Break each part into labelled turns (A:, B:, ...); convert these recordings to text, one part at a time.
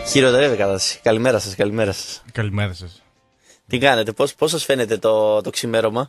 A: Χειροτερεύει κατάσταση. Καλημέρα σας, καλημέρα σας.
B: Καλημέρα σας.
A: Τι κάνετε, πώς σας φαίνεται το ξημέρωμα?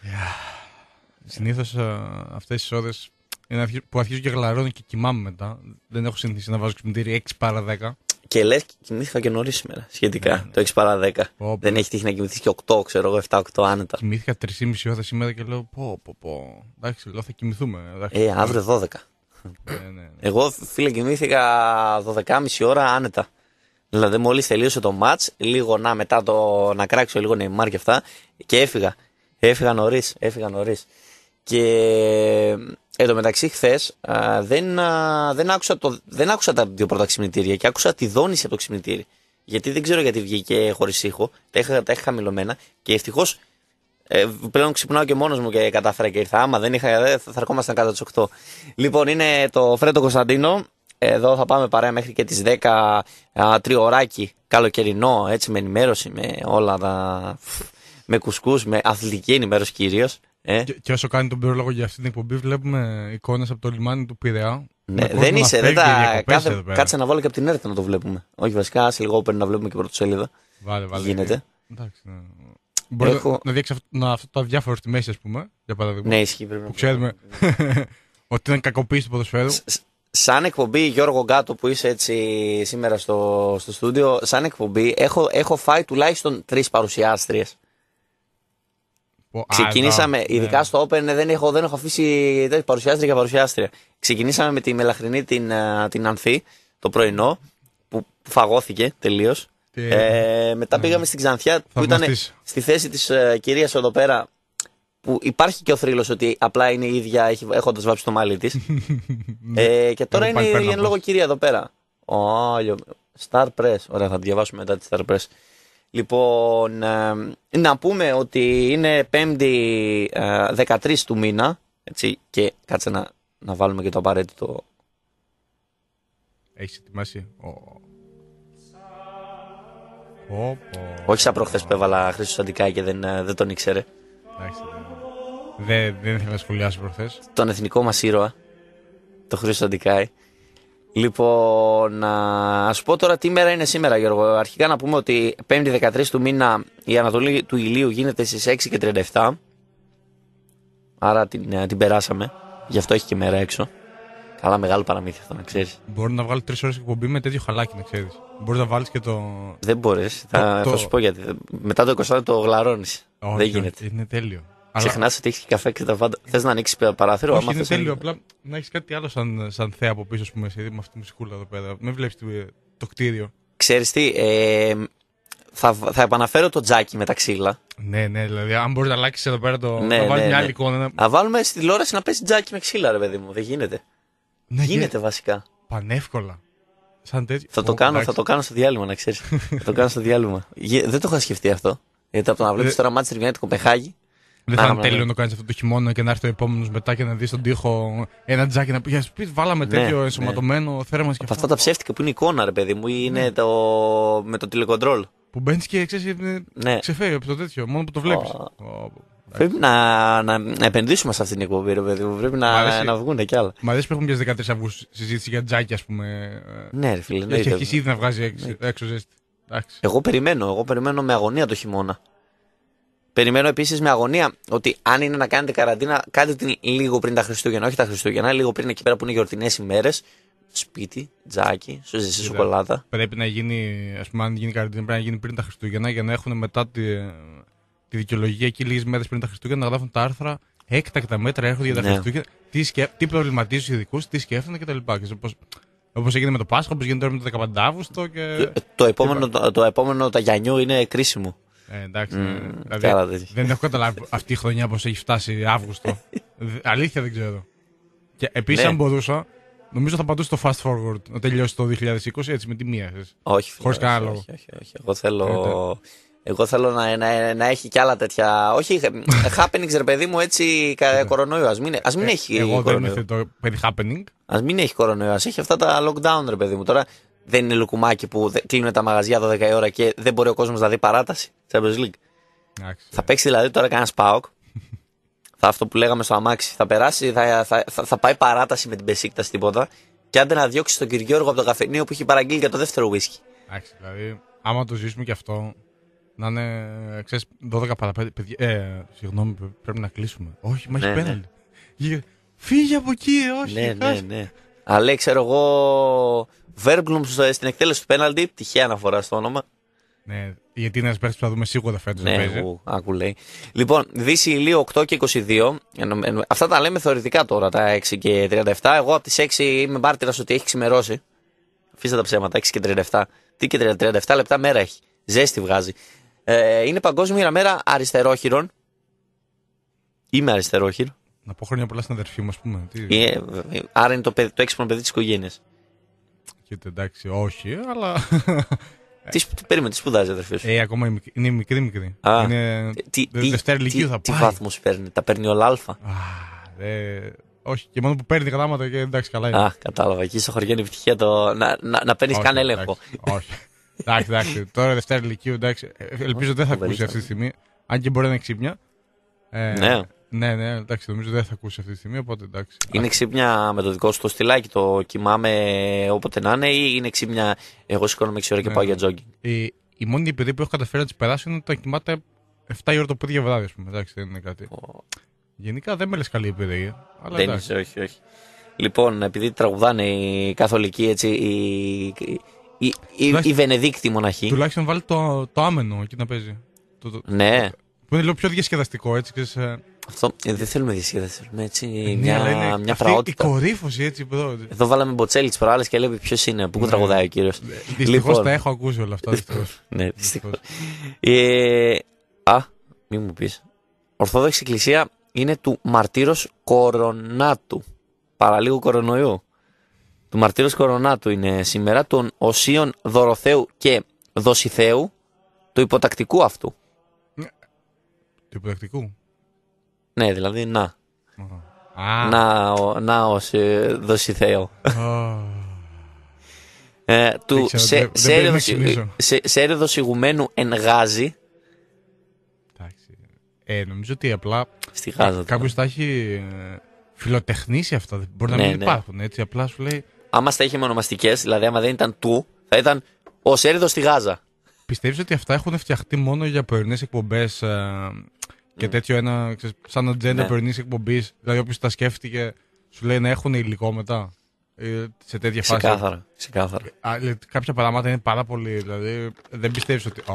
B: Συνήθως αυτές τις ώρες είναι που αρχίζω και γλαρώνω και κοιμάμαι μετά. Δεν έχω συνηθίσει να βάζω ξυπνητήρι 6 παρά 10.
A: Και λες, κοιμήθηκα και νωρίς σήμερα, σχετικά, ναι. Το 6 παρά 10. Δεν έχει τύχει να κοιμηθείς και 8, ξέρω εγώ, 7-8 άνετα.
B: Κοιμήθηκα 3,5 ώρες σήμερα και λέω πω. Εντάξει, λέω θα κοιμηθούμε.
A: Αύριο 12. Ναι. Εγώ, φίλε, κοιμήθηκα 12,5 ώρα άνετα. Δηλαδή, μόλις τελείωσε το match, λίγο μετά να κράξω λίγο Neymar και αυτά, και έφυγα. Έφυγα νωρίς. Και εν τω μεταξύ, χθες δεν άκουσα τα δύο πρώτα ξυπνητήρια και άκουσα τη δόνηση από το ξυπνητήρι. Γιατί δεν ξέρω γιατί βγήκε χωρίς ήχο, τα είχα χαμηλωμένα και ευτυχώς πλέον ξυπνάω και μόνος μου και κατάφερα και ήρθα. Άμα δεν είχα, θα ερχόμασταν κάτω τις 8. Λοιπόν, είναι το Φρέντο Κωνσταντίνο. Εδώ θα πάμε παρέα μέχρι και τις 10, τριωράκι καλοκαιρινό, έτσι, με ενημέρωση, με όλα τα... με κουσκούς, με αθλητική ενημέρωση κυρίως.
B: Και όσο κάνει τον πυρόλογο για αυτή την εκπομπή, βλέπουμε εικόνες από το λιμάνι του Πειραιά.
A: Ναι, δεν είσαι, κάτσε να βάλω και από την έρτα να το βλέπουμε. Όχι, βασικά, σε λίγο open να βλέπουμε και πρωτοσέλιδα.
B: Βάλε.
A: Γίνεται.
B: Εντάξει, ναι. Μπορεί να δείξει αυτό το αδιάφορο στη μέση, ας πούμε, για παράδειγμα.
A: Ναι, ισχύει, πρέπει να.
B: Που ξέρουμε ότι είναι κακοποίηση του ποδοσφαίρου.
A: Σαν εκπομπή, Γιώργο Γκάτο, που είσαι έτσι σήμερα στο στούντιο, σαν εκπομπή έχω φάει τουλάχιστον 3 παρουσιάστριες. Ξεκινήσαμε, ειδικά στο Open, δεν έχω αφήσει παρουσιάστρια για παρουσιάστρια. Ξεκινήσαμε με τη Μελαχρινή την Ανθή, το πρωινό, που φαγώθηκε τελείως. Μετά πήγαμε στην Ξανθιά, που ήταν στη θέση της κυρίας εδώ πέρα, που υπάρχει και ο θρύλος ότι απλά είναι η ίδια έχοντας βάψει το μάλι της. Και τώρα είναι η εν λόγω κυρία εδώ πέρα. Star Press, ωραία, θα διαβάσουμε μετά τη Star Press. Λοιπόν, να πούμε ότι είναι 5η 13 του μήνα, έτσι, και κάτσε να βάλουμε και το απαραίτητο.
B: Έχεις ετοιμάσει?
A: Όχι σαν προχθές που έβαλα Χρήστος Αντικάκη και δεν τον ήξερε.
B: Δεν ήθελα να σχολιάσω προχθές.
A: Τον εθνικό μας ήρωα, το Χρήστο Αντικάκη. Λοιπόν, να σου πω τώρα τι μέρα είναι σήμερα, Γιώργο. Αρχικά να πούμε ότι 5η 13 του μήνα η ανατολή του ηλίου γίνεται στις 6:37. Άρα την περάσαμε. Γι' αυτό έχει και μέρα έξω. Καλά, μεγάλο παραμύθι αυτό, να ξέρεις.
B: Μπορεί να βγάλει 3 ώρες εκπομπή με τέτοιο χαλάκι, να ξέρεις. Μπορεί να βάλεις και το.
A: Δεν μπορείς. Θα σου πω γιατί. Μετά το 20 το γλαρώνεις. Δεν γίνεται.
B: Είναι τέλειο.
A: Ξεχνάς ότι έχει καφέ και τα πάντα. Θες να ανοίξεις παράθυρο?
B: Όχι, είναι τέλειο. Απλά να έχεις κάτι άλλο σαν θέα από πίσω, με αυτή τη μουσικούλα εδώ πέρα. Μην βλέπεις το κτίριο.
A: Ξέρεις τι, θα επαναφέρω το τζάκι με τα ξύλα.
B: Ναι, δηλαδή αν μπορείς να αλλάξεις εδώ πέρα να βάλεις μια άλλη εικόνα.
A: Να βάλουμε στη τηλεόραση να παίζει τζάκι με ξύλα, ρε παιδί μου. Δεν γίνεται.
B: Ναι,
A: γίνεται βασικά.
B: Πανεύκολα. Σαν τέτοιο.
A: Θα το κάνω στο διάλειμμα, να ξέρεις. Θα το κάνω στο διάλειμμα. Δεν το είχα σκεφτεί αυτό. Γιατί από το να βλέπεις τώρα Manchester United Κοπεχάγη.
B: Δεν θα είναι τέλειο να το κάνεις αυτό το χειμώνα και να έρθει ο επόμενος μετά και να δεις στον τοίχο ένα τζάκι να πει: για σπίτι, βάλαμε τέτοιο ενσωματωμένο θέρμα και
A: από αυτά τα ψεύτικα που είναι εικόνα, ρε παιδί μου, ή είναι με το τηλεκοντρόλ.
B: Που μπαίνεις και ξέρεις, ξεφεύγει από το τέτοιο, μόνο που το βλέπεις.
A: Πρέπει να επενδύσουμε σε αυτήν την εκπομπή, ρε παιδί μου. Πρέπει να βγουν κι άλλα.
B: Μ' αρέσει που έχουμε πιάσει 13 Αυγούστου συζήτηση για τζάκι, ας πούμε.
A: Ναι, ρε φίλε.
B: Έχει αρχίσει ήδη να βγάζει έξω ζέστη.
A: Εγώ περιμένω με αγωνία το χειμώνα. Περιμένω επίσης με αγωνία ότι αν είναι να κάνετε καραντίνα, κάντε την λίγο πριν τα Χριστούγεννα. Όχι τα Χριστούγεννα, λίγο πριν εκεί πέρα που είναι γιορτινές ημέρες. Σπίτι, τζάκι, σου ζεστή σοκολάτα.
B: Πρέπει να γίνει, ας πούμε, αν γίνει καραντίνα, πρέπει να γίνει πριν τα Χριστούγεννα για να έχουν μετά τη δικαιολογία εκεί λίγες μέρες πριν τα Χριστούγεννα να γράφουν τα άρθρα. Έκτακτα μέτρα έρχονται για τα Χριστούγεννα. Τι προβληματίζει τους ειδικούς, τι σκέφτονται κτλ. Όπως έγινε με το Πάσχα, όπως γίνεται τώρα με το 15 Αύγουστο.
A: Το επόμενο Ταγιανιού είναι κρίσιμο.
B: Εντάξει. Δηλαδή, δεν έχω καταλάβει αυτή η χρονιά πώς έχει φτάσει Αύγουστο. Αλήθεια δεν ξέρω. Και επίσης, αν μπορούσα, νομίζω θα πατούσα το fast forward να τελειώσει το 2020 έτσι με τη μία.
A: Όχι,
B: χωρίς κανένα λόγο.
A: Όχι. Εγώ θέλω να έχει κι άλλα τέτοια. Όχι, happenings, ρε παιδί μου, έτσι κορονοϊό. Ας μην έχει.
B: Εγώ δεν είμαι το περί happening.
A: Ας μην έχει κορονοϊό. Ας έχει αυτά τα lockdown, ρε παιδί μου. Τώρα δεν είναι λουκουμάκι που κλείνουν τα μαγαζιά 12 η ώρα και δεν μπορεί ο κόσμος να δει παράταση. Champions League. Θα παίξει δηλαδή τώρα κανένα ΠΑΟΚ. Αυτό που λέγαμε στο αμάξι. Θα περάσει, θα πάει παράταση με την Μπεσίκτας τίποτα. Και άντε να διώξει τον Κυριόργο από το καφενείο που έχει παραγγείλει για το δεύτερο whisky.
B: Εντάξει, δηλαδή, άμα το ζήσουμε και αυτό, να είναι, ξέρεις, 12 παρα 5. Συγγνώμη, πρέπει να κλείσουμε. Όχι, μα έχει πέναλτι. Φύγε από εκεί, όχι.
A: Ναι. Αλλά ξέρω εγώ, Βέρμπλουμ στην εκτέλεση του πέναλτι, τυχαία αναφορά στο όνομα.
B: Ναι, γιατί είναι ένα παίκτη που θα δούμε σίγουρα φέτος.
A: Ναι, άκου λέει. Λοιπόν, Δύση Ηλίου 8 και 22. Αυτά τα λέμε θεωρητικά τώρα, τα 6 και 37. Εγώ από τις 6 είμαι μάρτυρας ότι έχει ξημερώσει. Αφήστε τα ψέματα, 6 και 37. Τι και 37 λεπτά μέρα έχει. Ζέστη βγάζει. Είναι Παγκόσμια μέρα αριστερόχειρων. Είμαι αριστερόχειρο.
B: Να πω χρόνια πολλά στην αδερφή μου, ας πούμε.
A: Άρα είναι το έξυπνο παιδί της οικογένειας.
B: Κοίτα, εντάξει, όχι, αλλά.
A: Περίμενε, τι σπουδάζει η αδερφή σου.
B: Ακόμα είναι μικρή. Είναι Δευτέρα Λυκείου θα πάει.
A: Τι βάθμους παίρνει, τα παίρνει όλα αλφα.
B: Όχι, και μόνο που παίρνει γράμματα και εντάξει, καλά είναι.
A: Κατάλαβα. Εκεί στο χωριό είναι επιτυχία να παίρνει καν έλεγχο.
B: Όχι. Εντάξει. Τώρα Δευτέρα Λυκείου, εντάξει. Ελπίζω δεν θα ακούσει αυτή τη στιγμή. Αν και μπορεί να είναι ξύπνια. Ναι, εντάξει, νομίζω δεν θα ακούσει αυτή τη στιγμή, οπότε εντάξει.
A: Είναι ξύπνια με το δικό σου το στυλάκι, το κοιμάμαι όποτε να είναι, ή είναι ξύπνια εγώ σηκώνομαι 6 ώρα και πάω για τζόγκινγκ.
B: Η μόνη παιδί που έχω καταφέρει να τη περάσω είναι όταν κοιμάται 7 η ώρα το πρωί για βράδυ, α πούμε. Εντάξει, δεν είναι κάτι. Γενικά δεν με λες καλή παιδί. Αλλά
A: δεν είσαι, όχι. Λοιπόν, επειδή τραγουδάνε οι καθολικοί, έτσι, οι Βενεδίκτοι μοναχοί.
B: Τουλάχιστον βάλει το άμενο εκεί να παίζει.
A: Ναι.
B: Που είναι λίγο πιο διασκεδαστικό, έτσι.
A: Αυτό δεν θέλουμε διασκέδαση. Θέλουμε έτσι μια
B: πραότητα. Η κορύφωση, έτσι.
A: Εδώ βάλαμε Μποτσέλη τις προάλλες και λέει ποιος είναι, πού τραγουδάει ο κύριος.
B: Δυστυχώς τα έχω ακούσει όλα αυτά.
A: Ναι, δυστυχώς. Μη μου πεις. Ορθόδοξη Εκκλησία είναι του Μαρτύρος Κορονάτου. Παραλίγου κορονοϊού. Του Μαρτύρος Κορονάτου είναι σήμερα, των Οσίων Δωροθέου και Δοσιθέου, του υποτακτικού αυτού.
B: Του υποτακτικού.
A: Ναι, δηλαδή να ως Δοσιθέο. Του Σέρεδος Ηγουμένου εν Γάζη.
B: Νομίζω ότι απλά
A: στη Γάζα
B: κάποιος τα έχει φιλοτεχνήσει αυτά. Μπορεί να μην υπάρχουν, έτσι. Απλά σου λέει.
A: Άμα στα είχε με ονομαστικές, δηλαδή άμα δεν ήταν του, θα ήταν ο Σέρεδος στη Γάζα.
B: Πιστεύεις ότι αυτά έχουν φτιαχτεί μόνο για πρωινές εκπομπές και τέτοιο σαν ατζέντα πρωινής εκπομπής? Δηλαδή όποιος τα σκέφτηκε σου λέει να έχουν υλικό μετά σε τέτοια φάση.
A: Ξεκάθαρα.
B: Κάποια πράγματα είναι πάρα πολύ. Δηλαδή δεν πιστεύεις ότι.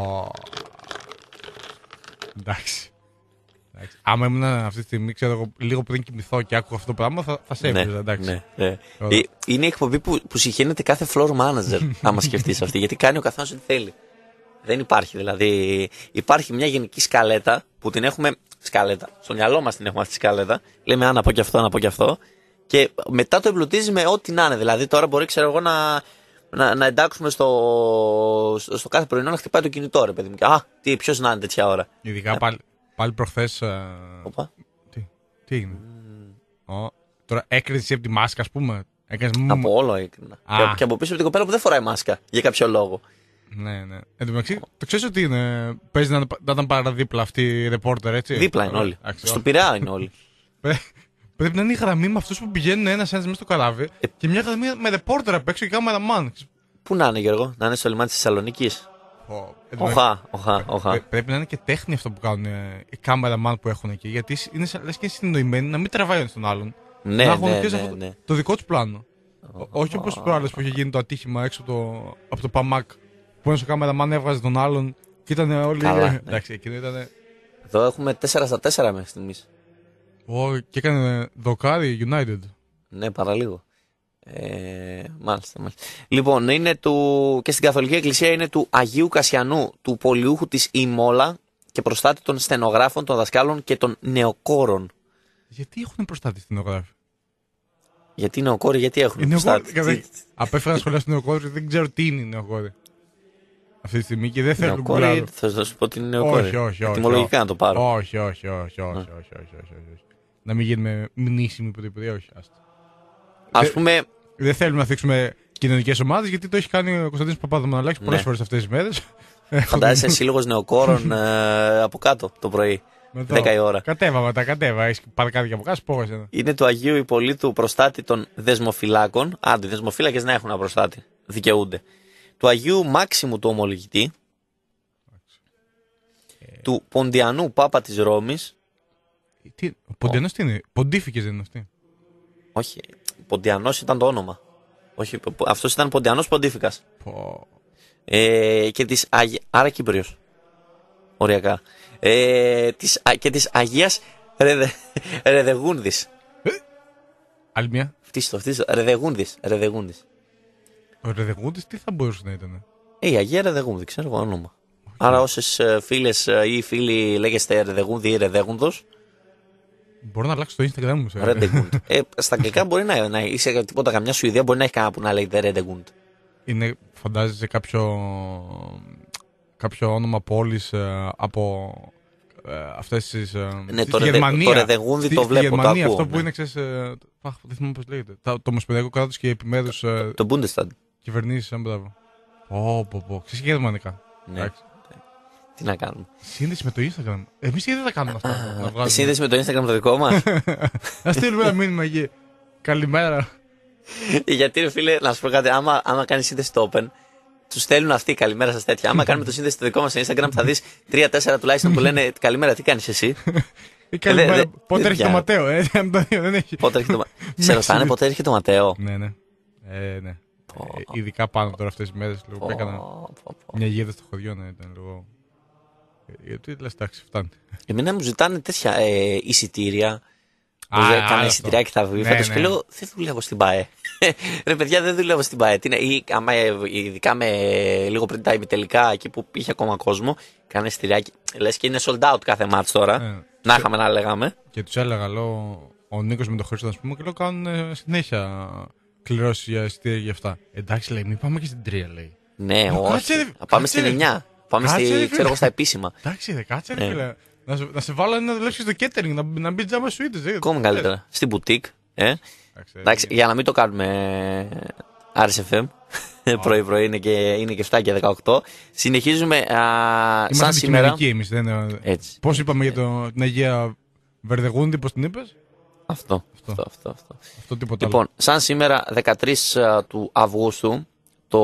B: Εντάξει. Άμα ήμουν αυτή τη στιγμή, ξέρω εγώ, λίγο πριν κοιμηθώ και άκουγα αυτό το πράγμα, θα σε έπαιζα. Εντάξει.
A: Ναι. Είναι η εκπομπή που συχαίνεται κάθε floor manager, άμα σκεφτείς αυτή, γιατί κάνει ο καθένας ό,τι θέλει. Δεν υπάρχει δηλαδή. Υπάρχει μια γενική σκαλέτα που την έχουμε. Σκαλέτα. Στο μυαλό μας την έχουμε αυτή τη σκαλέτα. Λέμε να πω και αυτό, να πω και αυτό. Και μετά το εμπλουτίζει με ό,τι να είναι. Δηλαδή τώρα μπορεί, ξέρω εγώ, να εντάξουμε στο κάθε πρωινό να χτυπάει το κινητό, ρε παιδί μου. Ποιος να είναι τέτοια ώρα.
B: Ειδικά πάλι προχθές. Τι έγινε. Τώρα έκρινες από τη μάσκα, ας πούμε.
A: Από όλο έκρινα. Και από πίσω από την κοπέλα που δεν φοράει μάσκα για κάποιο λόγο.
B: Ναι. Εν τω μεταξύ, το ξέρεις ότι είναι. Παίζει να ήταν παραδίπλα αυτή η ρεπόρτερ, έτσι.
A: Δίπλα είναι όλοι. Στο Πειραιά είναι όλοι.
B: Πρέπει να είναι η γραμμή με αυτούς που πηγαίνουν ένας-ένας μέσα στο καράβι και μια γραμμή με ρεπόρτερ απ' έξω και κάμεραμαν.
A: Πού να είναι, Γιώργο, να είναι στο λιμάνι της Θεσσαλονίκης. Οχα.
B: Πρέπει να είναι και τέχνη αυτό που κάνουν οι κάμεραμαν που έχουν εκεί. Γιατί είναι λες και συνεννοημένοι να μην τραβάει ένας τον άλλον.
A: Ναι.
B: Να έχουν το δικό του πλάνο. Όχι όπως τις προάλλες που είχε γίνει το ατύχημα έξω από το Παμάκ. Που ένας ο κάμεραμαν έβγαζε τον άλλον και ήταν όλοι. Εντάξει, εκείνο ήταν.
A: Εδώ έχουμε 4-4 μέχρι στιγμής.
B: Και έκανε δοκάρι United.
A: Ναι, παραλίγο. Μάλιστα. Λοιπόν, είναι και στην Καθολική Εκκλησία είναι του Αγίου Κασιανού, του Πολιούχου της Ιμόλα και προστάτη των στενογράφων, των δασκάλων και των νεοκόρων.
B: Γιατί έχουν προστάτη στενογράφοι?
A: Γιατί νεοκόροι, γιατί έχουν προστάτη?
B: Απέφερα να σχολιάσω νεοκόροι, δεν ξέρω τι είναι νεοκόροι αυτή τη στιγμή και δεν θέλω να
A: το θα σου πω ότι είναι νεοκόροι.
B: Όχι.
A: Ετυμολογικά να το πάρω.
B: Όχι. Να μην γίνουμε μνήσιμοι πρωί, όχι.
A: Ας πούμε.
B: Δεν θέλουμε να θίξουμε κοινωνικές ομάδες γιατί το έχει κάνει ο Κωνσταντίνος Παπαδομανολάκης πολλές φορές αυτές τις μέρες.
A: Φαντάζεσαι σύλλογος νεοκόρων από κάτω το πρωί. 10 η ώρα.
B: Κατέβα. Έχεις πάρει κάτι από κάτω, πω εσένα.
A: Είναι του Αγίου Ιππολίτου προστάτη των δεσμοφυλάκων. Άντε, οι δεσμοφύλακες να έχουν ένα προστάτη. Δικαιούνται. του Αγίου Μάξιμου του Ομολογητή, του Ποντιανού Πάπα της Ρώμης.
B: Ο Ποντιανός τι είναι, Ποντίφικες δεν είναι αυτή?
A: Όχι, Ποντιανός ήταν το όνομα. Όχι, αυτός ήταν Ποντιανός Ποντίφικας. Και της άρα Κύπριος. Οριακά. Και της Αγίας Ρεδεγούνδης.
B: Άλλη μια.
A: Φτύστο, Ρεδεγούνδης.
B: Ο Ρεδεγούνδης τι θα μπορούσε να ήταν?
A: Η Αγία Ρεδεγούνδη, ξέρω εγώ όνομα. Άρα όσες φίλες ή φίλοι λέγεστε Ρεδεγούνδη ή Ρεδέγουνδος,
B: μπορώ να αλλάξω το Instagram μου.
A: Ρεντεγκούντ. Στα αγγλικά μπορεί να είσαι τίποτα, καμιά Σουηδία μπορεί να έχει κανένα που να λέγεται Ρεντεγκούντ.
B: Είναι, φαντάζεσαι, κάποιο όνομα πόλης από αυτές τις.
A: Ναι, το Ρεδεγούνδι το βλέπω.
B: Στη Γερμανία,
A: το
B: αυτό που είναι, ξέρεις. Δεν θυμάμαι πώς λέγεται. Το Ομοσπονδιακό κράτος και επιμέρους.
A: Το Bundestag.
B: Κυβερνήσεις, μπράβο. Ξέρεις και γερμανικά.
A: Ναι. Τι να κάνουμε.
B: Σύνδεση με το Instagram. Εμείς γιατί δεν τα κάνουμε αυτά?
A: Σύνδεση με το Instagram το δικό μας.
B: Να στείλουμε ένα μήνυμα εκεί. Καλημέρα.
A: Γιατί, ρε φίλε, να σου πω κάτι. Άμα κάνει σύνδεση στο Open, του στέλνουν αυτοί καλημέρα σας τέτοια. Άμα κάνουμε το σύνδεση στο δικό μας στο Instagram, θα δεις 3-4 τουλάχιστον που λένε καλημέρα, τι κάνεις εσύ.
B: Καλημέρα. Πότε έρχεται το Ματέο,
A: Πότε έρχεται το Ματέο. Σε ρωτάνε πότε έρχεται το Ματέο.
B: Ναι. Ειδικά πάνω τώρα αυτές τις μέρες που έκανα μια γίδα στο χωριό να ήταν λίγο. Γιατί λες, εντάξει, φτάνει.
A: Εμένα μου ζητάνε τέτοια εισιτήρια. Κάνα εισιτηριά και θα βγει φέτος και λέω δεν δουλεύω στην ΠΑΕ. Ρε παιδιά, δεν δουλεύω στην ΠΑΕ. Ειδικά λίγο πριν τα ημιτελικά, εκεί που είχε ακόμα κόσμο, κάνα εισιτηριά. Λες και είναι sold out κάθε μάτς τώρα. Να είχαμε να λέγαμε.
B: Και τους έλεγα, λέω, ο Νίκος με τον Χρήστο, α πούμε, και λέω κάνουν συνέχεια κληρώσει για εισιτήρια για αυτά. Εντάξει, λέει, μην πάμε και στην 3, λέει.
A: Ναι, όχι. Πάμε στην 9. Πάμε στα επίσημα.
B: Εντάξει, κάτσε, φίλε. Να σε βάλω να δουλέψει στο catering, να μπει τζάμπα σουίτες.
A: Ακόμα καλύτερα. Στην boutique. Εντάξει, για να μην το κάνουμε RSFM. Πρωί-πρωί είναι και 7 και 18. Συνεχίζουμε σαν σήμερα.
B: Εμείς, πώς είπαμε για την Αγία Βερδεγούνδη, πώς την είπες?
A: Αυτό.
B: Τίποτα
A: λοιπόν, σαν σήμερα 13 του Αυγούστου το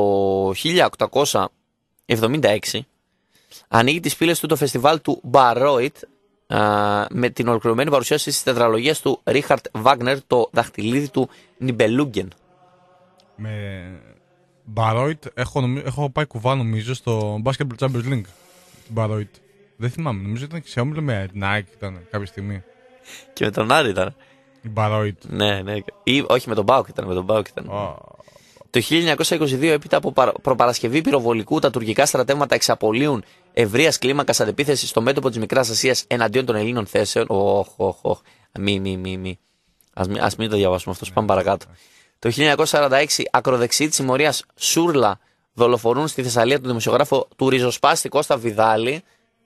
A: 1876 ανοίγει τις πύλες του το φεστιβάλ του Bayreuth με την ολοκληρωμένη παρουσίαση της τετραλογίας του Ρίχαρτ Βάγνερ, το δαχτυλίδι του Νιμπελούγκεν.
B: Με Bayreuth έχω πάει κουβά νομίζω στο Basketball Champions League. Bayreuth. Δεν θυμάμαι, νομίζω ήταν και σε όμιλο με την ΑΕΚ ήταν κάποια στιγμή.
A: Και με τον Άρη ήταν.
B: Η Bayreuth.
A: Ναι. Ή, όχι, με τον Μπάουκ ήταν. Το 1922, έπειτα από προπαρασκευή πυροβολικού, τα τουρκικά στρατεύματα εξαπολύουν ευρείας κλίμακας αντεπίθεση στο μέτωπο της Μικράς Ασίας εναντίον των Ελλήνων θέσεων. Μη. Ας μην το διαβάσουμε αυτό, πάμε παρακάτω. Το 1946, ακροδεξιοί της συμμορίας Σούρλα δολοφονούν στη Θεσσαλία τον δημοσιογράφο του ριζοσπάστη Κώστα Βιδάλη.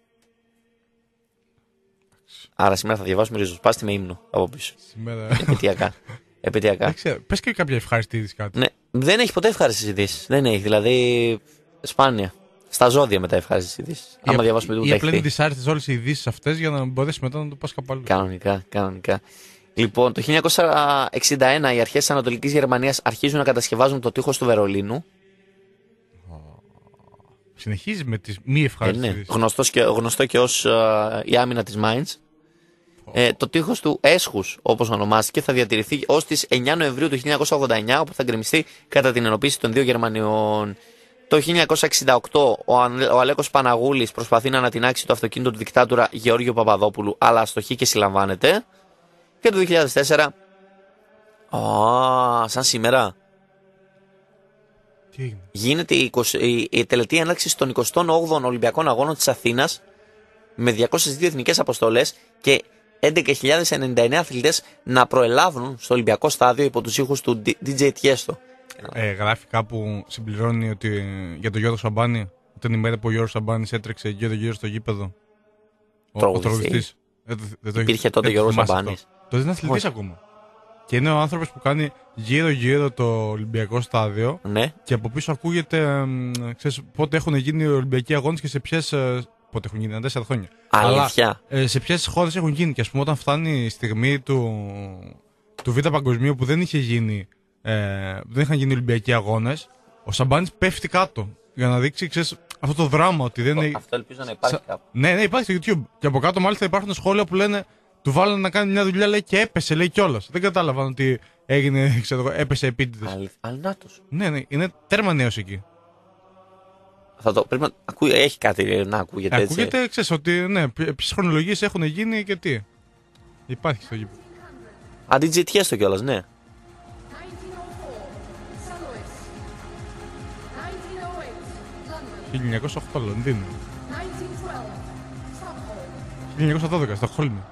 A: Άρα σήμερα θα διαβάσουμε ριζοσπάστη με ύμνο από πίσω. Επαιτειακά.
B: Πες και κάποια ευχάριστη είδηση κάτι.
A: Ναι, δεν έχει ποτέ ευχάριστες ειδήσεις. Δεν έχει, δηλαδή σπάνια. Στα ζώδια μετά ευχάριστες ειδήσεις. Άμα διαβάσουμε το
B: ή απλά είναι δυσάρεστες όλες οι ειδήσεις αυτές για να μπορέσει μετά να το πας κάπου αλλού.
A: Κανονικά. Λοιπόν, το 1961 οι αρχές της Ανατολικής Γερμανίας αρχίζουν να κατασκευάζουν το τείχος του Βερολίνου.
B: Συνεχίζει με τις μη ευχάριστες ειδήσεις.
A: Γνωστό και ως η άμυνα της Mainz. Το τείχος του Έσχους, όπως ονομάστηκε, θα διατηρηθεί ως τις 9 Νοεμβρίου του 1989, όπου θα γκρεμιστεί κατά την ενοποίηση των δύο Γερμανιών. Το 1968 ο Αλέκος Παναγούλης προσπαθεί να ανατινάξει το αυτοκίνητο του δικτάτορα Γεώργιο Παπαδόπουλου, αλλά αστοχεί και συλλαμβάνεται. Και το 2004, σαν σήμερα, γίνεται η τελετή έναρξης των 28ων Ολυμπιακών Αγώνων της Αθήνας με 202 εθνικές αποστολές και 11.099 αθλητές να προελάβουν στο Ολυμπιακό στάδιο υπό τους ήχους του DJ Tiesto.
B: Γράφει κάπου, συμπληρώνει ότι για τον Γιώργο Σαμπάνη, ήταν η μέρα που ο Γιώργος Σαμπάνης έτρεξε γύρω στο γήπεδο. Ο τραγουδιστής.
A: Υπήρχε τότε Γιώργος Σαμπάνης.
B: Τότε είναι αθλητής ακόμα. Και είναι ο άνθρωπος που κάνει γύρω-γύρω το Ολυμπιακό στάδιο.
A: Ναι.
B: Και από πίσω ακούγεται, ξέρεις, πότε έχουν γίνει οι Ολυμπιακοί Αγώνες και σε ποιες. Πότε έχουν γίνει, 4 χρόνια.
A: Αλήθεια.
B: Αλλά σε ποιες χώρες έχουν γίνει. Και ας πούμε, όταν φτάνει η στιγμή του Β' Παγκοσμίου που δεν είχε γίνει. Δεν είχαν γίνει Ολυμπιακοί Αγώνες, ο Σαμπάνης πέφτει κάτω. για να δείξει, ξέρεις, αυτό το δράμα ότι δεν είναι.
A: Αυτό ελπίζω να υπάρχει κάπου.
B: Ναι, υπάρχει στο YouTube. Και από κάτω μάλιστα υπάρχουν σχόλια που λένε του βάλανε να κάνει μια δουλειά, λέει, και έπεσε, λέει κιόλας. Δεν κατάλαβαν ότι έγινε, ξέρω, έπεσε επίτηδες.
A: Αλνάτος.
B: Ναι, είναι τέρμα νέος εκεί.
A: Πρέπει να έχει κάτι να ακούγεται έτσι.
B: Ακούγεται, ξέρεις, ότι ναι, ποιες χρονολογίες έχουν γίνει και τι. Υπάρχει στο γήπεδο.
A: Αντιτζιτιές το κιόλας, ναι.
B: 1908 Λονδίνο. 1912 Στοκχόλμη.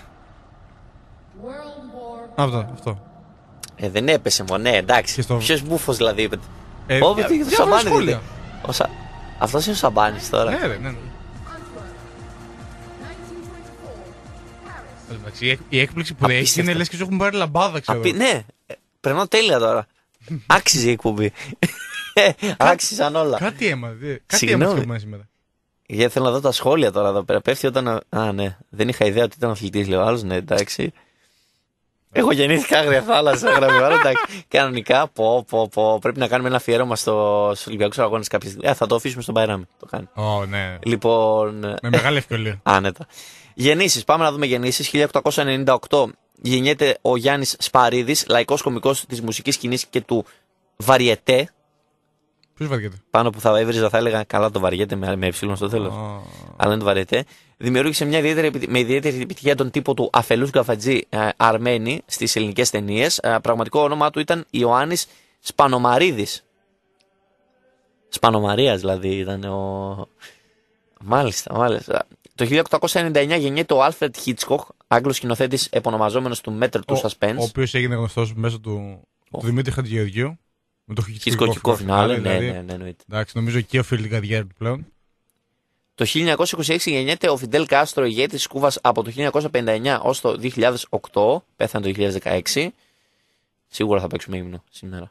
B: Αυτό.
A: Δεν έπεσε μόνο, εντάξει. Ποιος μπούφος δηλαδή είπε.
B: Όχι,
A: το Σαμπάνι. Αυτός είναι ο Σαμπάνης τώρα.
B: Ναι. Η έκπληξη που έχει είναι λες και σου έχουν πάρει λαμπάδα, ξέρω.
A: Ναι, περνάω τέλεια τώρα. Άξιζε η εκπομπή. Άξιζαν όλα.
B: Κάτι έμαθε σήμερα.
A: Γιατί θέλω να δω τα σχόλια τώρα εδώ πέρα. Πέφτει όταν. Ναι, δεν είχα ιδέα ότι ήταν αθλητής, λέω άλλος. Ναι, εντάξει. Εγώ γεννήθηκα άγρια θάλασσα. Εντάξει. Κανονικά, πρέπει να κάνουμε ένα αφιέρωμα στους Ολυμπιακούς Αγώνες κάποια στιγμή. Θα το αφήσουμε στον Μπαϊράμι. Το κάνει.
B: Ναι.
A: Λοιπόν.
B: Με μεγάλη ευκολία.
A: Άνετα. Γεννήσεις, πάμε να δούμε γεννήσεις. 1898 γεννιέται ο Γιάννης Σπαρίδης, λαϊκός κωμικός της μουσικής σκηνής και του βαριετέ.
B: Ποιος βαριέται?
A: Πάνω που θα έβριζα θα έλεγα καλά το βαριέται με υψηλό στο τέλος. Αλλά είναι το βαριετέ. Δημιούργησε με ιδιαίτερη επιτυχία τον τύπο του αφελούς γκαφατζή Αρμένη στις ελληνικές ταινίες. Πραγματικό όνομά του ήταν Ιωάννης Σπανομαρίδης. Σπανομαρίας δηλαδή ήταν ο. Μάλιστα. Το 1899 γεννιέται ο Άλφρεντ Χίτσκοχ, Άγγλος σκηνοθέτης επωνομαζόμενος του Μέτρ του Suspense.
B: Ο οποίος έγινε γνωστός μέσω του Δημήτρη Χατζηγεωργίου. Με το
A: Χίτσκοκικό φινάλε, ναι, εννοείται.
B: Εντάξει, νομίζω εκεί οφείλει η καριέρα του πλέον.
A: Το 1926 γεννιέται ο Φιντέλ Κάστρο, ηγέτης της Κούβας από το 1959 ως το 2008, πέθανε το 2016. Σίγουρα θα παίξουμε ύμνο σήμερα.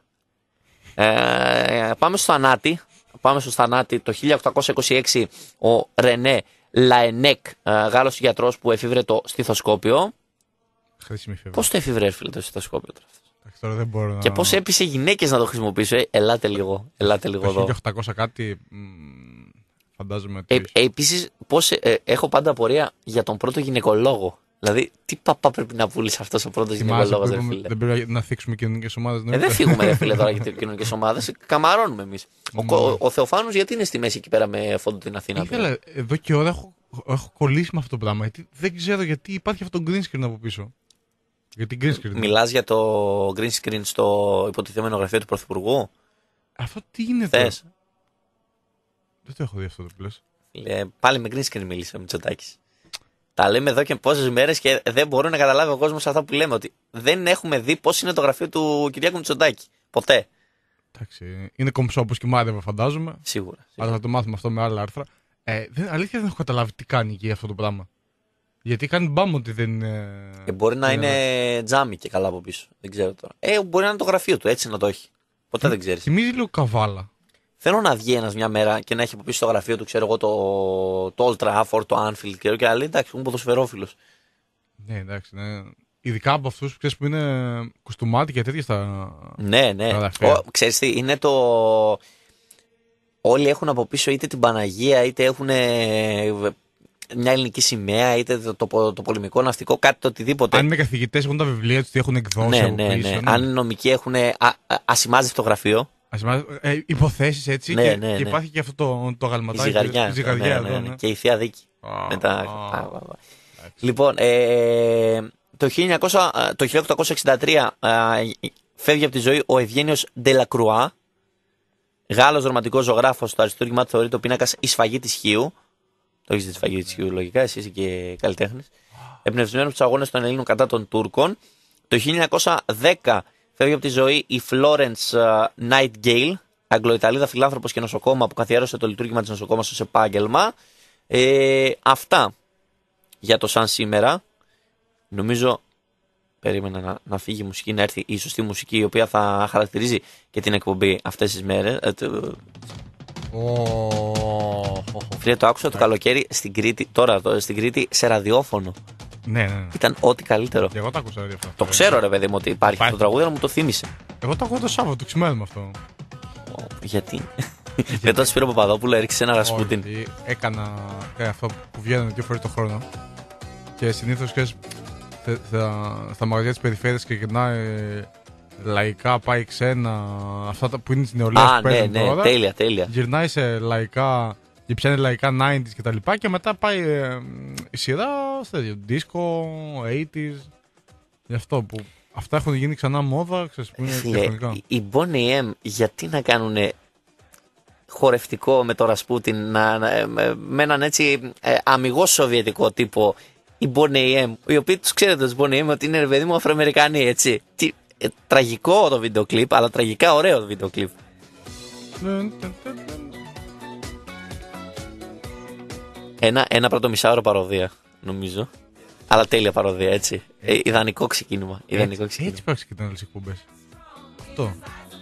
A: Πάμε στο θανάτι. Το 1826 ο Ρενέ Λαενέκ, Γάλλος γιατρός που εφήβρε το στιθοσκόπιο. Πώς το εφήβρε, φίλε, το στιθοσκόπιο τώρα?
B: Τώρα δεν μπορώ
A: και πώς έπεισε γυναίκες να το χρησιμοποιήσω. Ελάτε λίγο εδώ.
B: Το 1800 κάτι, φαντάζομαι.
A: Επίσης, έχω πάντα απορία για τον πρώτο γυναικολόγο. Δηλαδή, τι παπά πρέπει να πουλήσει αυτός ο πρώτος γυναικολόγος, ρε φίλε?
B: Δεν πρέπει να θίξουμε κοινωνικές ομάδες.
A: Δεν φύγουμε, ρε φίλε, τώρα για κοινωνικές ομάδες. Καμαρώνουμε εμείς. Ο Θεοφάνος γιατί είναι στη μέση εκεί πέρα με φόντο την Αθήνα?
B: Ήθελα, εδώ και ώρα έχω κολλήσει με αυτό το πράγμα. Δεν ξέρω γιατί υπάρχει αυτό το green screen από πίσω.
A: Μιλάς για το green screen στο υποτιθέμενο γραφείο του Πρωθυπουργού?
B: Αυτό τι είναι?
A: Θες?
B: Δεν το έχω δει αυτό το πλες.
A: Πάλι με green screen μίλησε ο Μητσοτάκης. Τα λέμε εδώ και πόσες μέρες και δεν μπορεί να καταλάβει ο κόσμος αυτά που λέμε. Ότι δεν έχουμε δει πώς είναι το γραφείο του Κυριάκου Μητσοτάκη. Ποτέ.
B: Εντάξει. Είναι κομψό όπως και μάδευα, φαντάζομαι.
A: Σίγουρα.
B: Αλλά θα το μάθουμε αυτό με άλλα άρθρα. Αλήθεια δεν έχω καταλάβει τι κάνει εκεί αυτό το πράγμα. Γιατί κάνει μπάμ ότι δεν είναι.
A: Μπορεί να είναι τζάμι και καλά από πίσω. Δεν ξέρω τώρα. Μπορεί να είναι το γραφείο του, έτσι να το έχει. Ποτέ δεν ξέρεις.
B: Θυμίζει λίγο καβάλα.
A: Θέλω να βγει ένας μια μέρα και να έχει από πίσω στο γραφείο του, ξέρω εγώ, το Old Trafford, το Anfield και να λέει εντάξει, είμαι ποδοσφαιρόφιλος.
B: Ναι, εντάξει. Ναι. Ειδικά από αυτούς που είναι κουστούμάτι και τέτοια στα.
A: Ναι. Ξέρεις τι, είναι το. Όλοι έχουν από πίσω είτε την Παναγία, είτε έχουν μια ελληνική σημαία, είτε το πολεμικό ναυτικό, κάτι το οτιδήποτε.
B: Αν είναι καθηγητές, έχουν τα βιβλία τους, τι έχουν εκδώσει από πίσω.
A: Ναι. Αν είναι νομικοί, έχουν ασημάζευτο γραφείο.
B: Υποθέσεις έτσι και υπάρχει και αυτό το γαλματάκι.
A: Η ζυγαριά εδώ. Και η θεία δίκη. Λοιπόν, το 1863 φεύγει από τη ζωή ο Ευγένιος Ντελακρουά, Γάλλος ρομαντικός ζωγράφος. Το αριστούργημά του θεωρείται ο πίνακας «Η σφαγή της Χίου». Το έχεις δει τη σφαγή της Χίου, λογικά, εσύ είσαι και καλλιτέχνης. Εμπνευσμένο από τους αγώνες των Ελλήνων κατά των Τούρκων. Το 1910 φεύγει από τη ζωή η Florence Nightingale, Αγγλοϊταλίδα φιλάνθρωπος και νοσοκόμα που καθιέρωσε το λειτουργήμα της νοσοκόμας ως επάγγελμα. Αυτά για το σαν σήμερα. Νομίζω περίμενα να φύγει η μουσική, να έρθει η σωστή μουσική, η οποία θα χαρακτηρίζει και την εκπομπή αυτές τις μέρες. Φίλε, το άκουσα το καλοκαίρι στην Κρήτη, στην Κρήτη σε ραδιόφωνο.
B: Ναι.
A: Ήταν ό,τι καλύτερο.
B: Και εγώ το άκουσα ραδιόφωνο.
A: Το ξέρω, ρε παιδί μου, ότι υπάρχει αυτό το τραγούδι, αλλά μου το θύμισε.
B: Εγώ το ακούω το Σάββατο, ξημέρω με αυτό.
A: Γιατί? Δεν το Σπύρο Παπαδόπουλο έριξε ένα Ρασπούτιν.
B: Έκανα αυτό που βγαίνουν 2 φορές το χρόνο. Και συνήθως στα μαγαζιά της περιφέρειας ξεκινάει λαϊκά, πάει ξένα. Αυτά που είναι της νεολαίας που παίζουν τώρα.
A: Τέλεια.
B: Γυρνάει σε λαϊκά και πιάνει λαϊκά 90s και τα λοιπά. Και μετά πάει η σειρά στο disco, 80s. Γι' αυτό που αυτά έχουν γίνει ξανά μόδα, ξέρεις, που είναι διαφορετικά.
A: Οι Boney M γιατί να κάνουν χορευτικό με το Ρασπούτιν, με έναν έτσι αμιγώς σοβιετικό τύπο, οι Boney M, οι οποίοι τους ξέρετε τους Boney M ότι είναι, ρε παιδί μου, Αφροαμερικανοί, έτσι. Τραγικό το βίντεο κλιπ, αλλά τραγικά ωραίο το βίντεο κλιπ. Ένα πρώτο μισάωρο παροδία, νομίζω. Αλλά τέλεια παροδία, έτσι. Ιδανικό ξεκίνημα.
B: Έτσι πάει ξεκινάνε τις εκπομπές. Αυτό.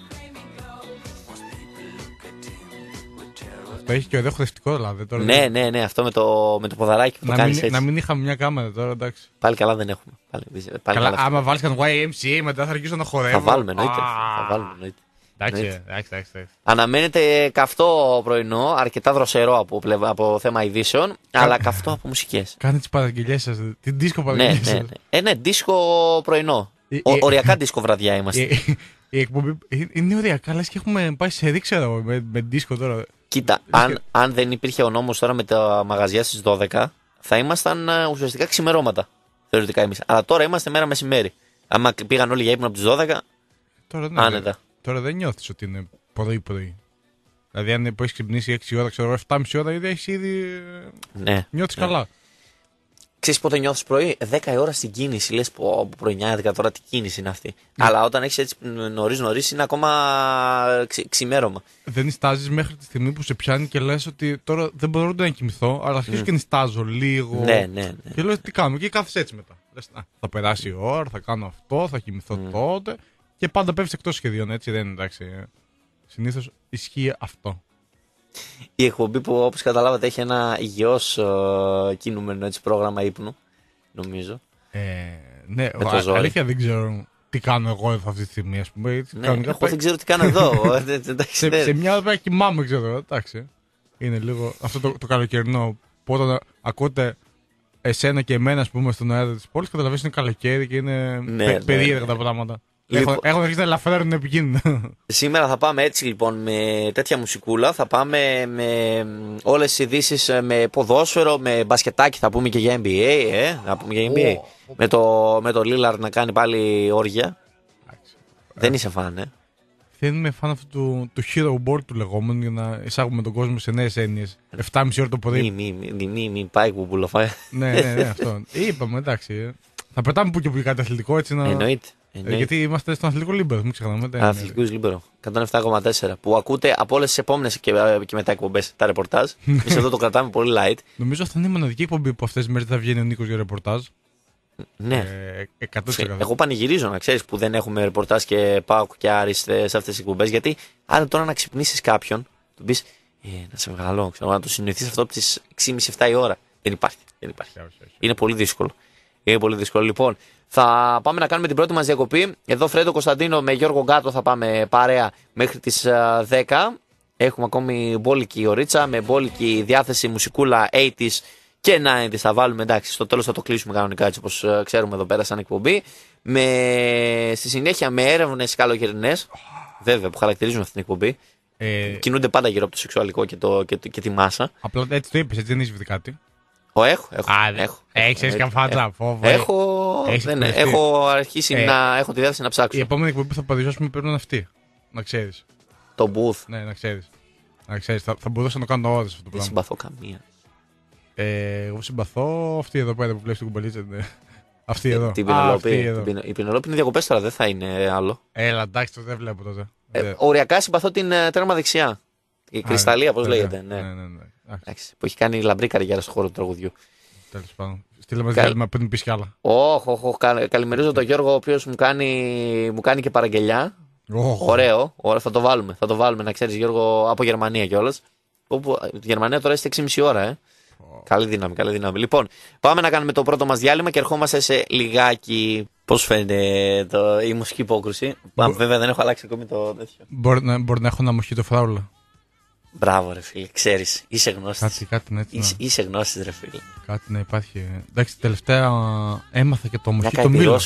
B: Το έχει και ωραίο χορευτικό, δηλαδή. Τώρα
A: ναι, αυτό με το ποδαράκι που το κάνεις έτσι.
B: Να μην είχαμε μια κάμερα τώρα, εντάξει.
A: Πάλι καλά δεν έχουμε.
B: Καλά, άμα βάλεις κανένα YMCA μετά θα αρχίσω να χορεύω.
A: Θα βάλουμε, εννοείται.
B: Εντάξει.
A: Αναμένεται καυτό πρωινό, αρκετά δροσερό από θέμα ειδήσεων, αλλά καυτό από μουσικές.
B: Κάνε τις παραγγελιές σας, την δίσκο παραγγελιές σας.
A: Ναι, δίσκο πρωινό. Οριακά δίσκο βραδιά είμαστε.
B: Η εκπομπή είναι οριακά, λες και έχουμε πάει σε ρίξερα με δίσκο τώρα.
A: Κοίτα, αν δεν υπήρχε ο νόμος τώρα με τα μαγαζιά στις 12, θα ήμασταν ουσιαστικά ξημερώματα, θεωρητικά εμείς. Αλλά τώρα είμαστε μέρα μεσημέρι. Άμα πήγαν όλοι για ύπνο από τις 12, άνετα.
B: Τώρα δεν νιώθεις ότι είναι πρωί-πρωί. Δηλαδή, αν έχεις ξυπνήσει 6 ώρα, ξέρω 7,5 ώρα, ήδη. Ναι. Νιώθεις καλά.
A: Ξέρεις πότε νιώθεις πρωί? 10 η ώρα στην κίνηση. Λες πω πρωινιάδικα τώρα, τι κίνηση είναι αυτή. Αλλά όταν έχεις έτσι νωρίς είναι ακόμα ξημέρωμα.
B: Δεν νιστάζεις μέχρι τη στιγμή που σε πιάνει και λες ότι τώρα δεν μπορώ να κοιμηθώ, αλλά αρχίζω και νιστάζω λίγο.
A: Ναι.
B: Και λέω τι κάνω, και κάθεσαι έτσι μετά. Λες, θα περάσει η ώρα, θα κάνω αυτό, θα κοιμηθώ τότε. Και πάντα πέφτει εκτός σχεδίων, έτσι δεν είναι, εντάξει. Συνήθως ισχύει αυτό.
A: Η εκπομπή που, όπως καταλάβατε, έχει ένα υγιώς κινούμενο έτσι, πρόγραμμα ύπνου, νομίζω.
B: Ναι, αλήθεια δεν ξέρω τι κάνω εγώ αυτή τη στιγμή, ας πούμε.
A: Εγώ δεν ξέρω τι κάνω εδώ.
B: Σε μια ώρα κοιμάμαι, ξέρω, εντάξει. Είναι λίγο αυτό το καλοκαιρινό που όταν ακούτε εσένα και εμένα, ας πούμε, στον αέρα της πόλης, καταλαβαίνεις είναι καλοκαίρι και είναι περίεργα τα πράγματα. Έχουν αρχίσει να ελαφραίνουν επικίνδυνα. Σήμερα
A: θα πάμε έτσι λοιπόν με τέτοια μουσικούλα. Θα πάμε με όλες τις ειδήσεις με ποδόσφαιρο, με μπασκετάκι. Θα πούμε και για NBA. Θα πούμε για NBA. Με το Lillard να κάνει πάλι όργια. Δεν είσαι φαν,
B: Δεν είμαι φαν αυτού του hero board του λεγόμενου για να εισάγουμε τον κόσμο σε νέες έννοιες. 7,5 ώρα το πρωί.
A: Μην πάει κουμπούλο.
B: Ναι, αυτό. Είπαμε, εντάξει. Θα πετάμε που και που κάτι αθλητικό έτσι να.
A: Εννοείται.
B: Γιατί είμαστε στον αθλητικό λίμπερο, μην ξεχνάμε.
A: Αθλητικό λίμπερο. 107,4 που ακούτε από όλες τις επόμενες και μετά εκπομπές τα ρεπορτάζ. Εμείς εδώ το κρατάμε πολύ light.
B: Νομίζω αυτή είναι η μοναδική εκπομπή που αυτές τις μέρες θα βγαίνει ο Νίκος για ρεπορτάζ.
A: Ναι. 100%. Εγώ πανηγυρίζω να ξέρεις που δεν έχουμε ρεπορτάζ και πάω και άριστε σε αυτές τις εκπομπές. Γιατί αν τώρα να ξυπνήσεις κάποιον, του πει να σε βγάλω, να το συνηθίσεις αυτό από τις 6,5-7 η ώρα. Δεν υπάρχει. Είναι πολύ δύσκολο. Λοιπόν, θα πάμε να κάνουμε την πρώτη μας διακοπή. Εδώ Φρέντο Κωνσταντίνο με Γιώργο Γκάτο θα πάμε παρέα μέχρι τις 10. Έχουμε ακόμη μπόλικη ωρίτσα με μπόλικη διάθεση μουσικούλα 80s και 90s. Θα βάλουμε, εντάξει, στο τέλος θα το κλείσουμε κανονικά έτσι όπως ξέρουμε εδώ πέρα σαν εκπομπή. Στη συνέχεια με έρευνες καλοκαιρινές, βέβαια που χαρακτηρίζουν αυτή την εκπομπή. Κινούνται πάντα γύρω από το σεξουαλικό και τη μάσα.
B: Απλά έτσι το είπες, έτσι δεν είσαι κάτι.
A: Έχω.
B: Έχεις καμφάτσα.
A: Έχω αρχίσει να έχω τη διάθεση να ψάξω.
B: Η επόμενη εκπομπή που θα παρουσιάσουμε πρέπει να είναι αυτή. Να ξέρεις.
A: Το booth.
B: Ναι, να ξέρεις. Θα μπορούσα να το κάνω ώρες αυτό το πράγμα.
A: Δεν συμπαθώ καμία.
B: Εγώ συμπαθώ αυτή εδώ πέρα που βλέπεις την κουμπαλίτσα. Αυτή εδώ.
A: Την Πινελόπη. Η Πινελόπη είναι διακοπές τώρα, δεν θα είναι άλλο.
B: Έλα, εντάξει, το δεν βλέπω τότε.
A: Οριακά συμπαθώ την τέρμα δεξιά. Η κρυσταλλία, πώς λέγεται. Ναι. Που έχει κάνει λαμπρή καριέρα στον χώρο του τραγουδιού.
B: Τέλος πάντων. Στείλε μας διάλειμμα πριν πεις κι άλλα.
A: Όχι. Καλημερίζω τον Γιώργο, ο οποίος μου κάνει και παραγγελιά. Ωραίο. Θα το βάλουμε, να ξέρεις, Γιώργο, από Γερμανία κιόλας. Όπου η Γερμανία τώρα είστε 6,5 ώρα, Καλή δύναμη. Λοιπόν, πάμε να κάνουμε το πρώτο μας διάλειμμα και ερχόμαστε σε λιγάκι. Πώς φαίνεται η μουσική υπόκρουση. Βέβαια δεν έχω αλλάξει ακόμη το τέτοιο.
B: Μπορεί να έχω ένα μοχή το φράουλα.
A: Μπράβο, ρε φίλε, ξέρεις. Είσαι γνώστης.
B: Κάτι έτσι.
A: Είσαι γνώστης, ρε φίλε.
B: Κάτι να υπάρχει. Εντάξει, τελευταία έμαθα και το μοχίτο
A: Μια
B: μήλο.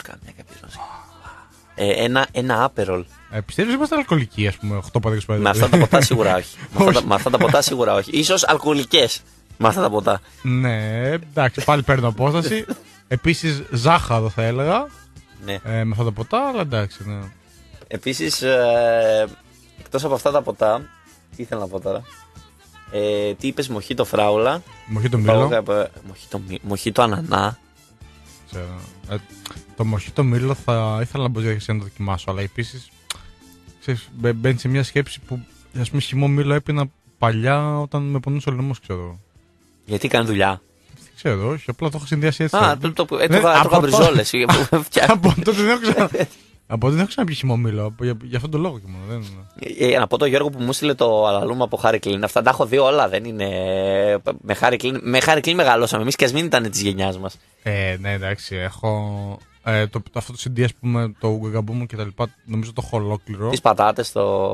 A: Ένα άπερολ.
B: Πιστεύεις ότι είμαστε αλκοολικοί, ας πούμε, 8 παδίκες παδίκες.
A: Με αυτά τα ποτά σίγουρα όχι. Με αυτά τα ποτά σίγουρα όχι. Ίσως αλκοολικές με αυτά τα ποτά.
B: Ναι, εντάξει, πάλι παίρνω απόσταση. Επίσης, ζάχαρο θα έλεγα.
A: Ναι.
B: Με αυτά τα ποτά, αλλά εντάξει, ναι.
A: Επίσης, εκτός από αυτά τα ποτά, τι ήθελα να πω τώρα. Τι είπες, μοχίτο φράουλα.
B: Μοχίτο μήλο.
A: Μοχίτο ανανά.
B: Ξέρω. Το μοχίτο μήλο θα ήθελα να μπορείς να το δοκιμάσω, αλλά επίσης μπαίνει σε μια σκέψη που, ας πούμε, χυμό μήλο έπινα παλιά όταν με πονούσε ο λαιμός, ξέρω.
A: Γιατί κάνει δουλειά.
B: Δεν ξέρω, όχι, απλά το έχω συνδυάσει έτσι.
A: Το είχα μπριζόλες.
B: Από τότε δεν έχω ξαναπεί χυμό μήλο, για αυτόν τον λόγο και μόνο.
A: Να πω το Γιώργο που μου στείλε το αλαλούμα από Χάρη Κλίν. Αυτά τα έχω δει όλα, δεν είναι. Με Χάρη Κλίν μεγαλώσαμε εμείς και ας μην ήταν της γενιάς μας.
B: Ναι, εντάξει, έχω. Αυτό το CD, ας πούμε, το Ουγκαγκαμπούμου και τα λοιπά, νομίζω το έχω ολόκληρο.
A: Τις πατάτες,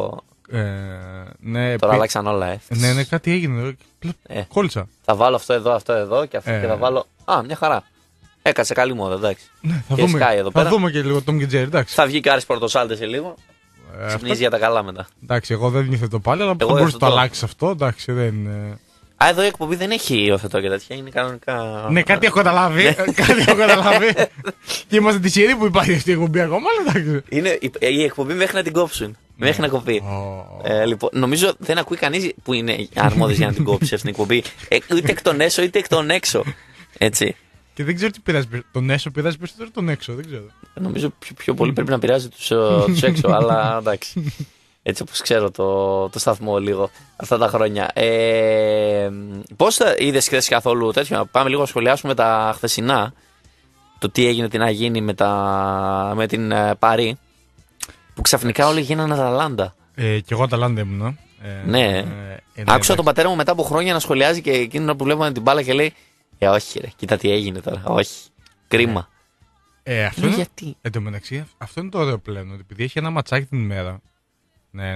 B: ναι,
A: τώρα αλλάξαν όλα,
B: Ναι, κάτι έγινε. Κόλλησα.
A: Θα βάλω αυτό εδώ και αυτό και θα βάλω. Μια χαρά. Έκατσε καλή μόδα, εντάξει.
B: Ναι,
A: θα
B: δούμε και λίγο Tom και Jerry, εντάξει.
A: Θα βγει και ο Άρης Πορτοσάλτε σε λίγο. Ξυπνίζει για τα καλά μετά.
B: Εντάξει, εγώ δεν νιώθω το πάλι, αλλά μπορείς να το αλλάξει αυτό, εντάξει, δεν είναι.
A: Εδώ η εκπομπή δεν έχει υιοθετό και τέτοια, είναι κανονικά.
B: Ναι, κάτι έχω καταλάβει. Και είμαστε τυχεροί που υπάρχει αυτή η εκπομπή ακόμα, αλλά εντάξει.
A: Είναι η εκπομπή μέχρι να την κόψουν. Μέχρι να κοπεί. Λοιπόν, νομίζω δεν ακούει κανείς που είναι αρμόδιος για να την κόψει αυτήν την εκπομπή. Είτε εκ των έσω είτε εκ των έξω. Έτσι.
B: Και δεν ξέρω τι πειράζει. Τον έσω πειράζει περισσότερο τον έξω, δεν ξέρω.
A: Νομίζω πιο πολύ πρέπει να πειράζει τους έξω, αλλά εντάξει. Έτσι όπως ξέρω το σταθμό λίγο αυτά τα χρόνια. Πώς είδες χθες καθόλου τέτοιο? Πάμε λίγο να σχολιάσουμε τα χθεσινά. Το τι έγινε, τι να γίνει με την Παρί. Που ξαφνικά όλοι γίνανε Αταλάντα.
B: Κι εγώ Αταλάντα ήμουνα.
A: Ναι. Άκουσα τον πατέρα μου μετά από χρόνια να σχολιάζει και εκείνο που βλέπαμε την μπάλα και λέει όχι ρε, κοίτα τι έγινε τώρα. Όχι. Κρίμα.
B: Αυτό είναι,
A: γιατί.
B: Εν τω μεταξύ, αυτό είναι το ωραίο πλέον. Ότι επειδή έχει ένα ματσάκι την ημέρα. Ναι.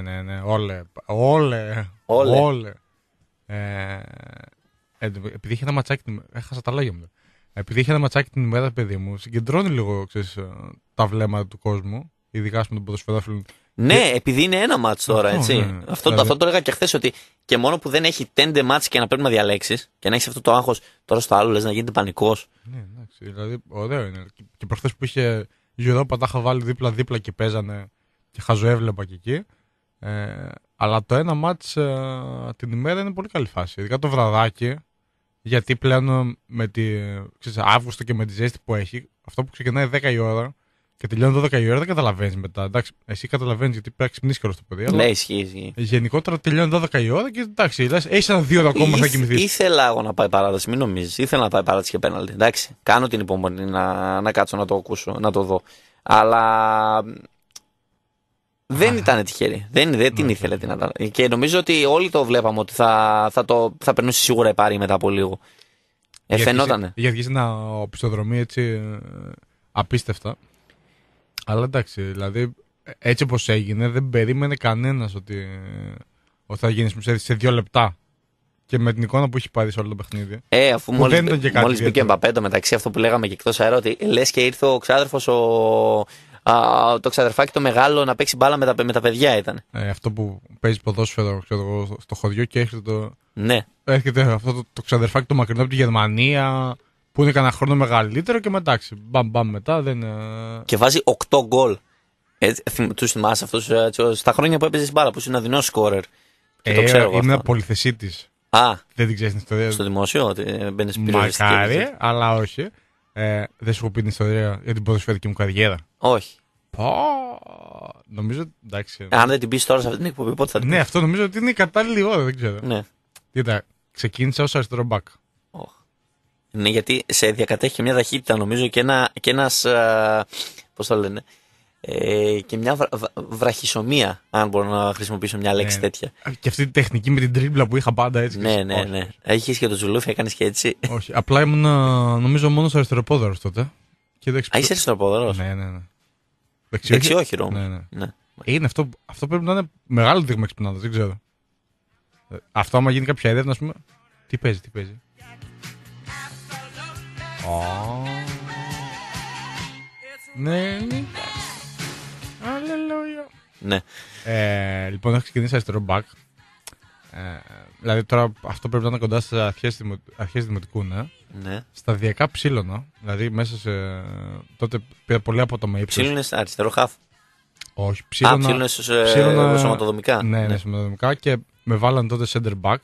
B: Όλε. Επειδή έχει ένα ματσάκι την ημέρα. Έχασα τα λόγια μου. Επειδή έχει ένα ματσάκι την ημέρα, παιδί μου, συγκεντρώνει λίγο, ξέρεις, τα βλέμματα του κόσμου. Ειδικά με τον ποδοσφαιρόφιλο.
A: Ναι, επειδή είναι ένα μάτς τώρα, έτσι. Ναι. Αυτό το έλεγα και χθες, ότι και μόνο που δεν έχει 5 μάτς και να πρέπει να διαλέξεις και να έχεις αυτό το άγχος, τώρα στο άλλο λες να γίνεται πανικός.
B: Ναι, εντάξει, δηλαδή ωραίο είναι. Και προχθές που είχε Europa, τα είχα βάλει δίπλα-δίπλα και παίζανε και χαζοέβλεπα και εκεί. Αλλά το ένα μάτς την ημέρα είναι πολύ καλή φάση. Ειδικά το βραδάκι, γιατί πλέον με Αύγουστο και με τη ζέστη που έχει, αυτό που ξεκινάει 10 η ώρα. Και τελειώνει 12 η ώρα, δεν καταλαβαίνει μετά. Εντάξει, εσύ καταλαβαίνει γιατί πρέπει να ξυπνήσει και όλο το παιδί.
A: Ναι, ισχύει.
B: Γενικότερα τελειώνει 12 η ώρα και εντάξει, έχει ένα 2 ώρα ακόμα να κοιμηθεί.
A: Ήθελα εγώ να πάει παράταση, μην νομίζει. Ήθελα να πάει παράταση και πέναλτι. Εντάξει, κάνω την υπομονή να κάτσω να το ακούσω, να το δω. Αλλά δεν ήταν τυχερή. Δεν την ήθελε την Αταλάντα. Και νομίζω ότι όλοι το βλέπαμε ότι θα περνούσε σίγουρα η Παρί μετά από λίγο. Φαινότανε.
B: Γιατί είσαι ένα οπισθοδρομί έτσι απίστευτα. Αλλά εντάξει, δηλαδή έτσι όπως έγινε δεν περίμενε κανένας ότι θα γίνει σε 2 λεπτά. Και με την εικόνα που έχει πάρει σε όλο το παιχνίδι.
A: Αφού μόλις μπήκε ο Εμπαπέ, μεταξύ αυτό που λέγαμε και εκτός αέρα, ότι λες και ήρθε ο ξάδερφος, το ξαδερφάκι το μεγάλο να παίξει μπάλα με τα παιδιά ήταν.
B: Αυτό που παίζει ποδόσφαιρο στο χωριό και έρχεται
A: Ναι.
B: Έρχεται αυτό το ξαδερφάκι το μακρινό από τη Γερμανία. Που είναι κανένα χρόνο μεγαλύτερο και εντάξει, μπαμ μετά δεν.
A: Και βάζει 8 γκολ. Του θυμάσαι αυτούς στα χρόνια που έπαιζε μπάλα, που είναι αδεινό σκόρερ.
B: Το ξέρω εγώ. Είναι πολυθεσίτης. Δεν την ξέρει την ιστορία.
A: Στο δημόσιο, ότι μπαίνει πίσω.
B: Μακάρι, αλλά όχι. Δεν σου έχω πει την ιστορία για την ποδοσφαιρική μου καριέρα.
A: Όχι.
B: Νομίζω εντάξει.
A: Αν δεν την πει τώρα σε αυτή την εκπομπή, πότε θα την πει.
B: Ναι, αυτό νομίζω ότι είναι η κατάλληλη ώρα, δεν ξέρω.
A: Ναι.
B: Κοίτα, ξεκίνησα ως αριστερό μπακ.
A: Ναι, γιατί σε διακατέχει μια ταχύτητα νομίζω και ένας, πώς το λένε, και μια βραχυσομία, αν μπορώ να χρησιμοποιήσω μια λέξη τέτοια. Και
B: αυτή τη τεχνική με την τρίμπλα που είχα πάντα έτσι.
A: Ναι. Έχεις και το Ζουλούφι, έκανες και έτσι.
B: Όχι, απλά ήμουν νομίζω μόνος αριστεροπόδαρος τότε.
A: Είσαι αριστεροπόδαρος?
B: Ναι.
A: Δεξιόχειρο.
B: Ναι. Είναι αυτό πρέπει να είναι μεγάλο δείγμα εξυπνάδας, δεν ξέρω. Αυτό άμα γίνει κάποια έρευνα, ας πούμε. Τι παίζει. Ναι. Αλληλούια.
A: Ναι.
B: Λοιπόν, έχω ξεκινήσει αριστερό back. Δηλαδή τώρα αυτό πρέπει να είναι κοντά στις αρχές δημοτικού, ναι.
A: Ναι.
B: Σταδιακά ψήλωνα. Δηλαδή μέσα σε. Τότε πήρα πολύ απότομα ύψος.
A: Ψήλωνες αριστερό χαφ.
B: Όχι,
A: ψήλωνες σωματοδομικά.
B: Ναι, σωματοδομικά και με βάλανε τότε center back.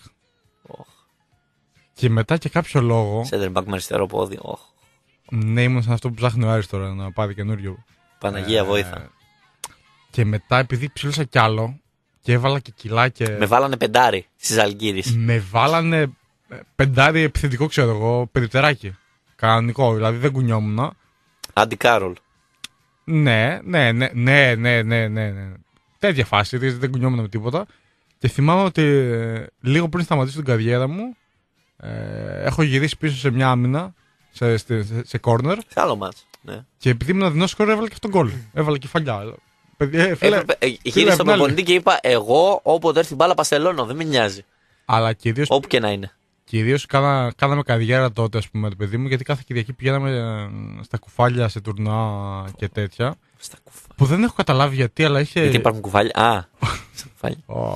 B: Και μετά και κάποιο λόγο.
A: Center back με αριστερό πόδι.
B: Ναι, ήμουν σαν αυτό που ψάχνει ο Άρης τώρα να πάρει καινούριο.
A: Παναγία βοήθα.
B: Και μετά επειδή ψήλωσα κι άλλο και έβαλα και κιλά και.
A: Με βάλανε πεντάρι στις Αλγύρης.
B: Με βάλανε πεντάρι επιθετικό, ξέρω εγώ, περιπτεράκι. Κανονικό, δηλαδή δεν κουνιόμουν.
A: Άντι Κάρολ.
B: Ναι. Τέτοια φάση, δεν κουνιόμουν με τίποτα. Και θυμάμαι ότι λίγο πριν σταματήσω την καριέρα μου, έχω γυρίσει πίσω σε μια άμυνα, σε corner.
A: Σε άλλο μάτς. Ναι.
B: Και επειδή ήμουν δεινό σκόρ, έβαλα και αυτόν γκολ. Έβαλα κεφαλιά.
A: Γύρισα στον προπονητή και είπα: εγώ όποτε έρθει η μπάλα παστελώνω, δεν με νοιάζει.
B: Αλλά κυρίως.
A: Όπου και να είναι.
B: Κυρίως κάναμε καριέρα τότε, ας πούμε, το παιδί μου, γιατί κάθε Κυριακή πηγαίναμε στα κουφάλια σε τουρνουά και τέτοια.
A: Στα κουφάλια.
B: Που δεν έχω καταλάβει γιατί, αλλά είχε.
A: Γιατί υπάρχουν κουφάλια. Στα κουφάλια.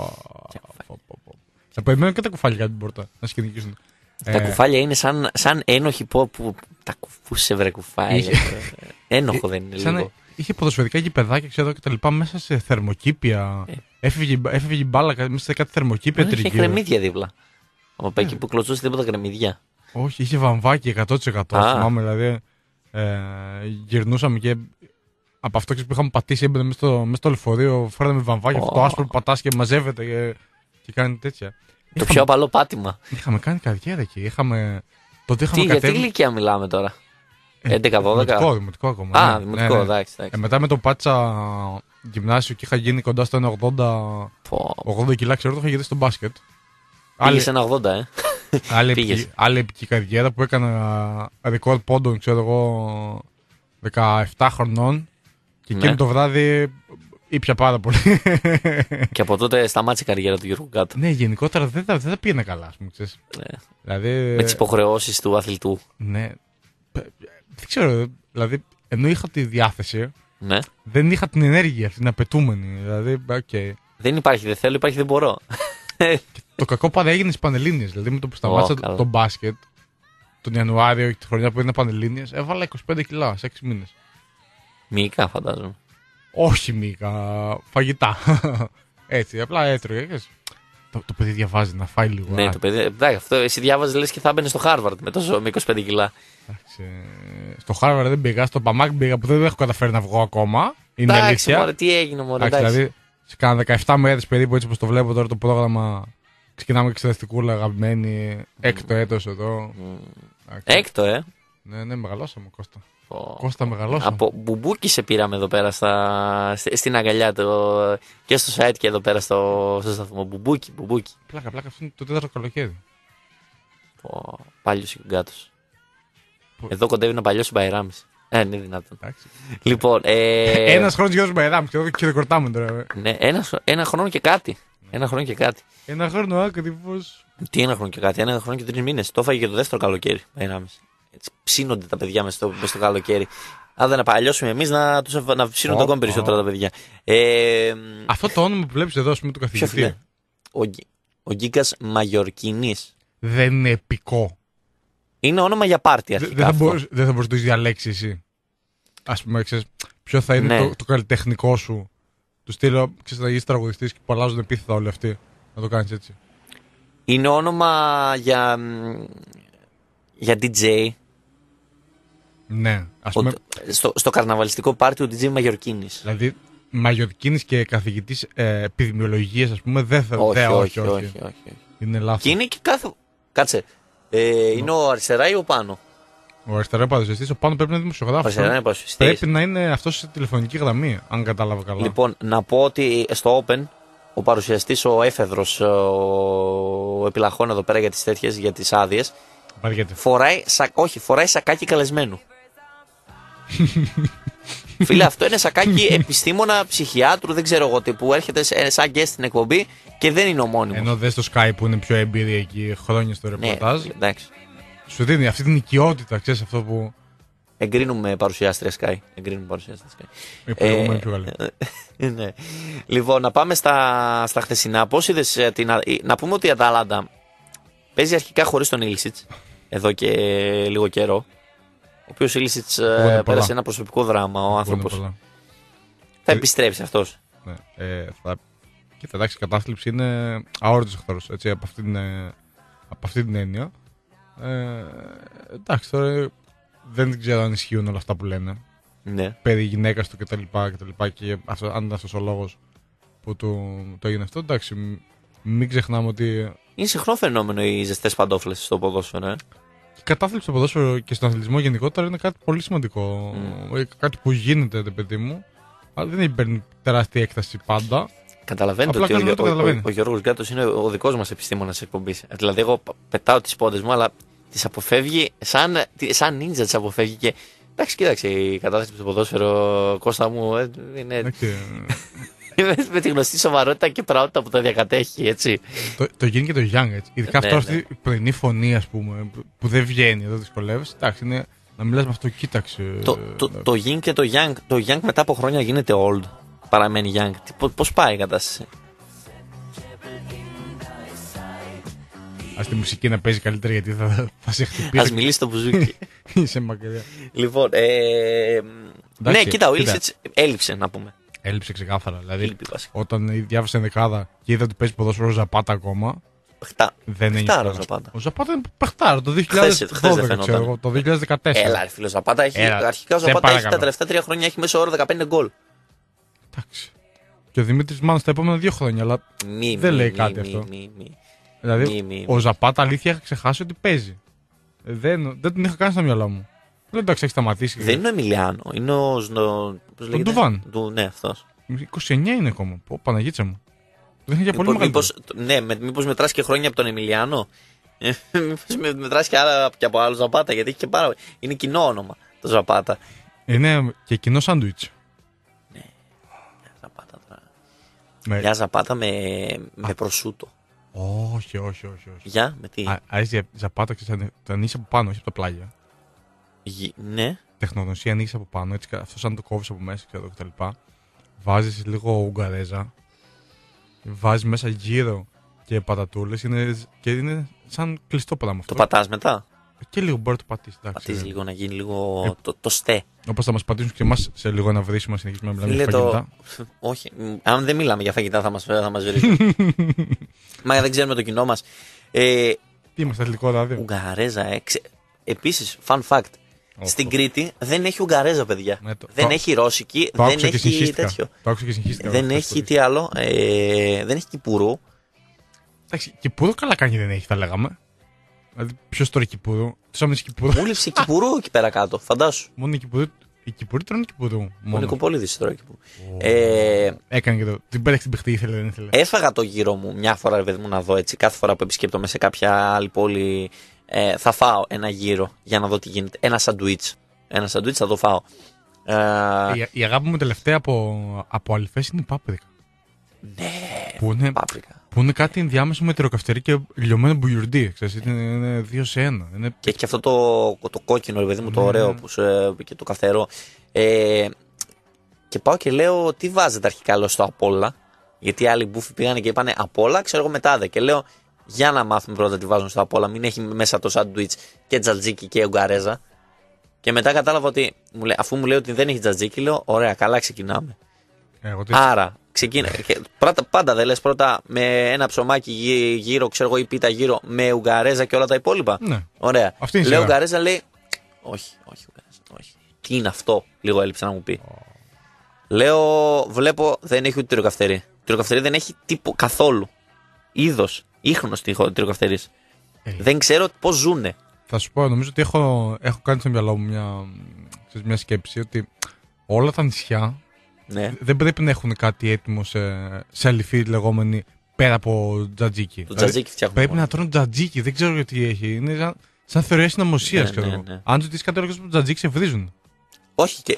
B: Θα περιμένω και τα κουφάλια κάτι την πόρτα να σκηνικήσουν.
A: Τα κουφάλια είναι σαν ένοχοι που. Τα κουφούσε βρε κουφάλια. Ένοχο δεν είναι λίγο.
B: Είχε ποδοσφαιρικά γηπεδάκια, ξέρω και τα λοιπά, μέσα σε θερμοκήπια. Έφευγε η μπάλα μέσα σε κάτι θερμοκήπια τριγύρω.
A: Είχε κρεμμύδια δίπλα. Από εκεί που κλωτσούσε τίποτα κρεμμύδια.
B: Όχι, είχε βαμβάκι 100%. Θυμάμαι, δηλαδή. Γυρνούσαμε και από αυτό που είχαμε πατήσει, έμπαινε μέσα στο λεωφορείο, φέραμε βαμβάκι, αυτό το άσπρο που πατάς και μαζεύεται και κάνει τέτοια.
A: Το πιο απαλό πάτημα.
B: Είχαμε κάνει καριέρα εκεί.
A: Γιατί ηλικία μιλάμε τώρα? 11-12.
B: Δημοτικό ακόμα.
A: Δημοτικό, εντάξει.
B: Μετά με το πάτσα γυμνάσιο και είχα γίνει κοντά στο 1,80 κιλά, ξέρω, το είχα γυρίσει στο μπάσκετ.
A: Πήγες ένα 80,
B: Άλλη επική καριέρα που έκανα ρεκόρ πόντων, ξέρω εγώ, 17 χρονών. Και εκείνο το βράδυ ήπια πάρα πολύ.
A: Και από τότε σταμάτησε η καριέρα του Γιώργου Κάτω.
B: Ναι, γενικότερα δεν τα πήγαινε καλά, ας πούμε, ξέρεις. Δηλαδή,
A: με τις υποχρεώσεις του αθλητού.
B: Ναι. Δεν ξέρω, δηλαδή, ενώ είχα τη διάθεση,
A: ναι,
B: δεν είχα την ενέργεια αυτή, την απαιτούμενη. Δηλαδή, okay.
A: Δεν υπάρχει, δεν θέλω, υπάρχει, δεν μπορώ.
B: Το κακό πάντα έγινε στις Πανελλήνιες. Δηλαδή, με το που σταμάτησα το μπάσκετ τον Ιανουάριο και τη χρονιά που ήταν Πανελλήνιες, έβαλα 25 κιλά σε 6 μήνες.
A: Μυϊκά, φαντάζομαι.
B: Όχι μυϊκά, φαγητά. Έτσι, απλά έτρωγε. Το παιδί διαβάζει να φάει λίγο.
A: Ναι, το παιδί. Εντάξει, αυτό εσύ διάβαζε λες και θα μπαίνει στο Χάρβαρντ με 25 κιλά.
B: Στο Χάρβαρντ δεν πήγα, στο Παμάκ πήγα που δεν έχω καταφέρει να βγω ακόμα. Είναι αλήθεια.
A: Μωρέ, τι έγινε, μωρέ.
B: Δηλαδή, σε κάνα 17 μέρες περίπου, έτσι όπως το βλέπω τώρα το πρόγραμμα. Ξεκινάμε εξεταστικούλα, αγαπημένη. Έκτο έτος εδώ.
A: Έκτο,
B: Ναι, μεγαλώσαμε, Κώστα. Κώστα, μεγαλώσαμε.
A: Από μπουμπούκι σε πήραμε εδώ πέρα στην αγκαλιά και στο site και εδώ πέρα στο σταθμό. Μπουμπούκι.
B: Πλάκα, αυτό είναι το τέταρτο καλοκαίρι.
A: Πάλιος Ιγκάτος. Εδώ κοντεύει να παλιώσει Μπαϊράμις. Είναι δυνατόν. Λοιπόν,
B: ένας χρόνος Γιώργος Μπαϊράμις και ρεκορτάμε τώρα.
A: Ναι, ένα χρόνο και κάτι.
B: Ένα χρόνο ακριβώς.
A: Τι ένα χρόνο και κάτι, 1 χρόνο και 3 μήνες. Το έφαγε και το δεύτερο καλοκαίρι. Μπαϊράμις. Έτσι, ψήνονται τα παιδιά μες στο καλοκαίρι. Αν δεν παλιώσουμε εμείς να ψήνονται ακόμη περισσότερα τα παιδιά.
B: Αυτό το όνομα που βλέπεις εδώ, ας πούμε, του καθηγητή.
A: Ο Γκίκας Μαγιορκίνης.
B: Δεν είναι επικό.
A: Είναι όνομα για πάρτι αρχικά.
B: Δεν θα μπορείς να το διαλέξεις εσύ. Ας πούμε, ξέρεις, ποιο θα είναι το καλλιτεχνικό σου. Του στείλω, ξέρεις, να γίνεις τραγουδιστής και που αλλάζουν επίθετα όλοι αυτοί. Να το κάνεις έτσι.
A: Είναι όνομα για DJ.
B: Ναι. Ας πούμε,
A: στο καρναβαλιστικό πάρτι ο DJ Μαγιορκίνης.
B: Δηλαδή, Μαγιορκίνης και καθηγητής επιδημιολογίας, ας πούμε, δεν θα. Όχι. Είναι λάθος.
A: Και είναι και κάθε. Κάτσε. Είναι ο αριστερά ή ο πάνω?
B: Ο αριστερά παρουσιαστής, ο πάνω πρέπει να είναι δημοσιογράφος. Πρέπει να είναι αυτός σε τηλεφωνική γραμμή, αν κατάλαβα καλά.
A: Λοιπόν, να πω ότι στο Open ο παρουσιαστής, ο έφεδρος, ο επιλαχών εδώ πέρα για τις τέτοιες, για τις άδειες, φοράει σακάκι καλεσμένου. Φίλε, αυτό είναι σακάκι επιστήμονα, ψυχιάτρου, δεν ξέρω εγώ τι, που έρχεται σαν guest στην εκπομπή και δεν είναι ομώνυμος.
B: Ενώ δες το Sky που είναι πιο εμπειρή εκεί χρόνια στο ρεπορτάζ.
A: Ναι, εντάξει.
B: Σου δίνει αυτή την οικειότητα, ξέρεις αυτό που.
A: Εγκρίνουμε παρουσιάστρια Sky.
B: Η προηγούμενη πιο καλή.
A: Ναι. Λοιπόν, να πάμε στα χθεσινά. Πώς είδες να πούμε ότι η Αταλάντα παίζει αρχικά χωρίς τον Ήλσιτς εδώ και λίγο καιρό. Ο οποίος Ήλσιτς πέρασε ένα προσωπικό δράμα. Ο άνθρωπος θα επιστρέψει αυτός.
B: Ναι. Κοίτα, εντάξει, η κατάθλιψη είναι αόρατος εχθρός, έτσι, από αυτή την έννοια. Εντάξει, τώρα δεν ξέρω αν ισχύουν όλα αυτά που λένε.
A: Ναι.
B: Περί γυναίκας του κτλ. Και αν ήταν αυτός ο λόγος που το έγινε αυτό, εντάξει, μην ξεχνάμε ότι.
A: Είναι συχνό φαινόμενο οι ζεστές παντόφλες στο ποδόσφαιρο,
B: Η κατάθλιψη στο ποδόσφαιρο και στον αθλητισμό γενικότερα είναι κάτι πολύ σημαντικό. Κάτι που γίνεται, παιδί μου. Αλλά δεν παίρνει τεράστια έκταση πάντα.
A: Καταλαβαίνετε ότι ο Γιώργος Γκάτος είναι ο δικός μας επιστήμονας της εκπομπής. Δηλαδή, εγώ πετάω τις πόντες μου, αλλά τις αποφεύγει σαν νίντζα τις αποφεύγει. Και εντάξει, κοίταξε, η κατάθλιψη στο ποδόσφαιρο, Κώστα μου, είναι. Με τη γνωστή σοβαρότητα και πραότητα που τα διακατέχει, έτσι.
B: Το γίνει και το Young, έτσι. Ειδικά αυτό, αυτή η πρωινή φωνή, ας πούμε, που δεν βγαίνει, εδώ δυσκολεύεσαι. Εντάξει, είναι να μιλάς με αυτό, κοίταξε.
A: Το Yin και το Young. Το Young μετά από χρόνια γίνεται old. Παραμένει Young. Πώς πάει η κατάσταση?
B: Ας τη μουσική να παίζει καλύτερα, γιατί θα σε χτυπήσει.
A: Ας μιλήσει το μπουζούκι.
B: Είσαι μακριά.
A: Λοιπόν, ναι, κοίτα, ο Ήλσιτς έλειψε, να πούμε.
B: Έλειψε ξεκάθαρα. Δηλαδή, όταν διάβασε δεκάδα και είδα ότι παίζει ποδόσφαιρο Ζαπάτα ακόμα. Δεν είναι. Ο Ζαπάτα είναι παιχτάρα το 2012, ξέρω εγώ, το 2014.
A: Έλα, φίλο, Ζαπάτα έχει. Αρχικά ο Ζαπάτα έχει τα τελευταία 3 χρόνια έχει μέσω όρο 15 γκολ.
B: Εντάξει. Και ο Δημήτρης Μάνος τα επόμενα 2 χρόνια, αλλά δεν λέει κάτι αυτό. Δηλαδή, ο Ζαπάτα αλήθεια είχα ξεχάσει ότι παίζει. Δεν τον είχα κάνει στο μυαλό μου. Δεν εντάξει, έχει σταματήσει.
A: Δεν είναι ο Εμιλιάνο, είναι ο
B: Ντουβάν.
A: Ναι, αυτός.
B: 29 είναι ακόμα. Παναγίτσα μου. Δεν είναι για πολύ μεγάλο.
A: Ναι, μήπως μετράς και χρόνια από τον Εμιλιάνο. Μήπως μετράς και από άλλο Ζαπάτα, γιατί έχει και πάρα. Είναι κοινό όνομα το Ζαπάτα.
B: Είναι και κοινό σάντουιτς.
A: Ναι, Ζαπάτα τώρα. Μια Ζαπάτα με προσούτο.
B: Όχι.
A: Για, με τι?
B: Ζαπάτα, ξέρεις, το ανοίγεις από πάνω, όχι από τα πλάγια.
A: Ναι.
B: Τεχνογνωσία ανοίγεις από πάνω, έτσι, αυτό σαν το κόβεις από μέσα, ξέρω, κτλ. Βάζεις λίγο ουγγαρέζα, βάζεις μέσα γύρο και πατατούλες, και είναι σαν κλειστό πράγμα αυτό.
A: Το πατάς μετά?
B: Και λίγο μπορεί να το πατήσεις.
A: Πατήσεις λίγο, να γίνει λίγο το στέ.
B: Όπως θα μας πατήσουν και εμάς σε λίγο να βρίσουμε, να συνεχίσουμε να μιλάμε για φαγητά.
A: Όχι, αν δεν μιλάμε για φαγητά θα μας βρίσουν. Μα δεν ξέρουμε το κοινό μας.
B: Τι είμαστε, αθλητικό ράδιο?
A: Ουγγαρέζα, Επίσης, fun fact. Στην Κρήτη δεν έχει Ουγγαρέζα, παιδιά. Δεν έχει Ρώσικη, δεν έχει τέτοιο. Δεν έχει τι άλλο. Δεν έχει Κυπουρού.
B: Εντάξει, Κυπουρού καλά κάνει, δεν έχει, θα λέγαμε. Δηλαδή, ποιος τώρα Κυπουρού?
A: Μου λείψε Κυπουρού εκεί πέρα κάτω, φαντάσου.
B: Μόνο οι Κυπουροί τρώνε Κυπουρού.
A: Ο Νικοπολίδης τώρα Κυπουρού.
B: Έκανε και το. Την πέταξε την παιχτή, ήθελε, δεν ήθελε.
A: Έφαγα το γύρο μου μια φορά, ρε παιδί μου, να δω έτσι. Κάθε φορά που επισκέπτομαι σε κάποια άλλη πόλη. Θα φάω ένα γύρο για να δω τι γίνεται. Ένα σαντουίτς θα το φάω.
B: Η αγάπη μου τελευταία από αληθές είναι η πάπρικα.
A: Ναι, πάπρικα.
B: Που είναι κάτι ενδιάμεσο με τυροκαυτερί και λιωμένο μπουγιουρντί. Είναι 2 σε 1.
A: Και έχει αυτό το κόκκινο, ρε παιδί μου, το ωραίο και το καθαρό. Και πάω και λέω, τι βάζετε αρχικά, λέω, στο Απόλλα? Γιατί άλλοι μπούφοι πήγανε και είπανε Απόλλα, ξέρω εγώ μετά δε. Και λέω, για να μάθουμε πρώτα τι βάζουν στο Απόλλα. Μην έχει μέσα το σάντουιτς και τζατζίκι και ουγγαρέζα. Και μετά κατάλαβα ότι αφού μου λέει ότι δεν έχει τζατζίκι, λέω, ωραία, καλά, ξεκινάμε. Άρα, πάντα δεν λες πρώτα με ένα ψωμάκι γύρω, ξέρω εγώ, ή πίτα γύρω, με ουγγαρέζα και όλα τα υπόλοιπα?
B: Ναι.
A: Ωραία. Λέω ουγγαρέζα, λέει, όχι, ουγγαρέζα, όχι. Τι είναι αυτό? Λίγο έλειψε να μου πει. Λέω, βλέπω, δεν έχει ούτε τυροκαυτερί. Τυροκαυτερί δεν έχει καθόλου. Είδος. Ίχνος τυροκαυτερής. Δεν ξέρω πώς ζουνε.
B: Θα σου πω, νομίζω ότι έχω κάνει στο μυαλό μου μια σκέψη ότι όλα τα νησιά δεν πρέπει να έχουν κάτι έτοιμο σε αληφή λεγόμενη πέρα από τζατζίκι.
A: Το τζατζίκι φτιάχνουν.
B: Πρέπει να τρώνε τζατζίκι, δεν ξέρω γιατί έχει. Είναι σαν θεωρία συνωμοσία. Αν του δει κάτι άλλο από τζατζίκι, σε βρίζουν.
A: Όχι, και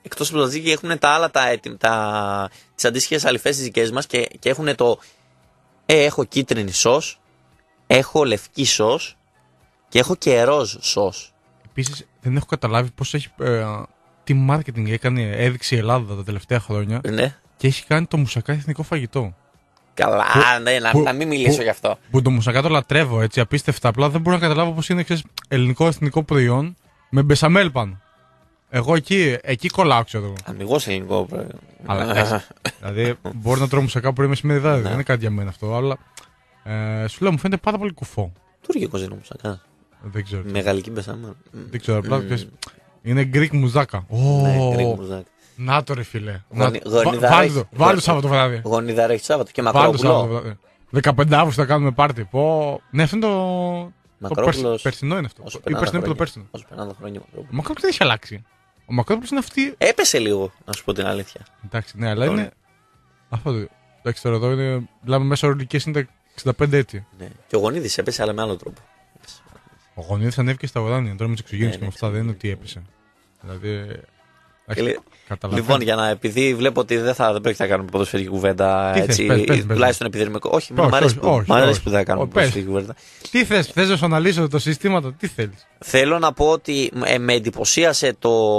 A: εκτός από το τζατζίκι έχουν τα άλλα τις αντίστοιχες αληφές τις δικές μας και έχουν το έχω κίτρινη σως, έχω λευκή σως και έχω και ροζ σως.
B: Επίσης δεν έχω καταλάβει πώς έχει τι marketing έδειξε η Ελλάδα τα τελευταία χρόνια,
A: ναι.
B: Και έχει κάνει το μουσακά εθνικό φαγητό.
A: Καλά, ναι, να μην μιλήσω γι' αυτό.
B: Που το μουσακά το λατρεύω έτσι απίστευτα, απλά δεν μπορώ να καταλάβω πώς είναι ελληνικό εθνικό προϊόν με μπεσαμέλ πάνω. Εγώ εκεί κολλάω, ξέρω εγώ.
A: Αμιγώς ελληνικό προϊόν.
B: Αλλά δηλαδή μπορεί να τρώω μουσακά πρωί μεσημέρι, δεν είναι κάτι για μένα αυτό, αλλά σου λέω μου φαίνεται πάρα πολύ κουφό.
A: Τουρκικό είναι μουσακά.
B: Δεν ξέρω.
A: Μεγαλική μπεσαμέλ.
B: Δεν ξέρω, απλά είναι Greek μουζάκα.
A: Ναι, Greek μουζάκα.
B: Να το ρε φίλε.
A: Βάλτε
B: το Σάββατο βράδυ.
A: Γονιδάρα έχει Σάββατο και μακρόπουλο.
B: 15 Αύγουστο θα κάνουμε πάρτι. Ναι, αυτό είναι το περσινό είναι αυτό. Ή περσινό είναι το πέρσινο.
A: Όσο περνάνε τα χρόνια.
B: Ο Μακρόπουλος δεν έχει αλλάξει. Ο Μακρόπουλος είναι αυτή.
A: Έπεσε λίγο, να σου πω την αλήθεια.
B: Εντάξει, ναι, αλλά είναι. Αυτό. Εντάξει, τώρα εδώ είναι. Μιλάμε μέσα ηλικίες είναι τα 65 έτη.
A: Και ο Γονίδης έπεσε, αλλά με άλλο τρόπο.
B: Ο Γονίδης ανέβηκε στα ουράνια. Τώρα με τις εξωγήινες και με αυτά δεν είναι ότι έπεσε. Δηλαδή.
A: Λοιπόν, επειδή βλέπω ότι δεν πρόκειται να κάνουμε ποδοσφαιρική κουβέντα. Τουλάχιστον επιδερμικό. Όχι, μου αρέσει που δεν θα κάνουμε ποδοσφαιρική κουβέντα.
B: Τι θες να σου αναλύσω το συστήματα, τι θέλεις.
A: Θέλω να πω ότι με εντυπωσίασε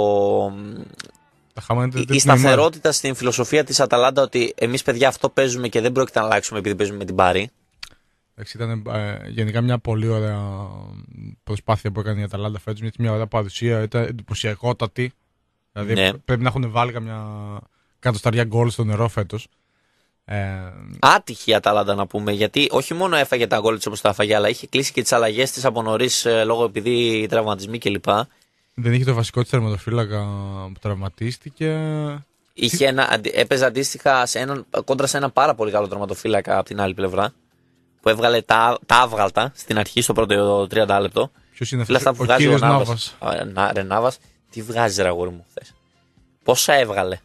A: η σταθερότητα στην φιλοσοφία της Αταλάντα ότι εμείς παιδιά αυτό παίζουμε και δεν πρόκειται να αλλάξουμε επειδή παίζουμε με την Πάρη.
B: Ήταν γενικά μια πολύ ωραία προσπάθεια που έκανε η Αταλάντα φέτος, μια ωραία παρουσία, ήταν εντυπωσιακότατη. Δηλαδή πρέπει να έχουν βάλει καμιά κατοσταριά γκολ στο νερό φέτος.
A: Άτυχη η Αταλάντα να πούμε, γιατί όχι μόνο έφαγε τα γκολ της όπως τα έφαγε, αλλά είχε κλείσει και τις αλλαγές της από νωρίς λόγω επειδή τραυματισμοί κλπ.
B: Δεν είχε το βασικό της τερματοφύλακα που τραυματίστηκε.
A: Έπαιζε αντίστοιχα κόντρα σε έναν πάρα πολύ καλό τερματοφύλακα από την άλλη πλευρά. Που έβγαλε τα άβγαλτα στην αρχή στο πρώτο 30 λεπτό.
B: Ποιος είναι αυτός, ο κύριος Νάβας.
A: Νάβας. Τι βγάζει ρε αγόρι μου χθες. Πόσα έβγαλε.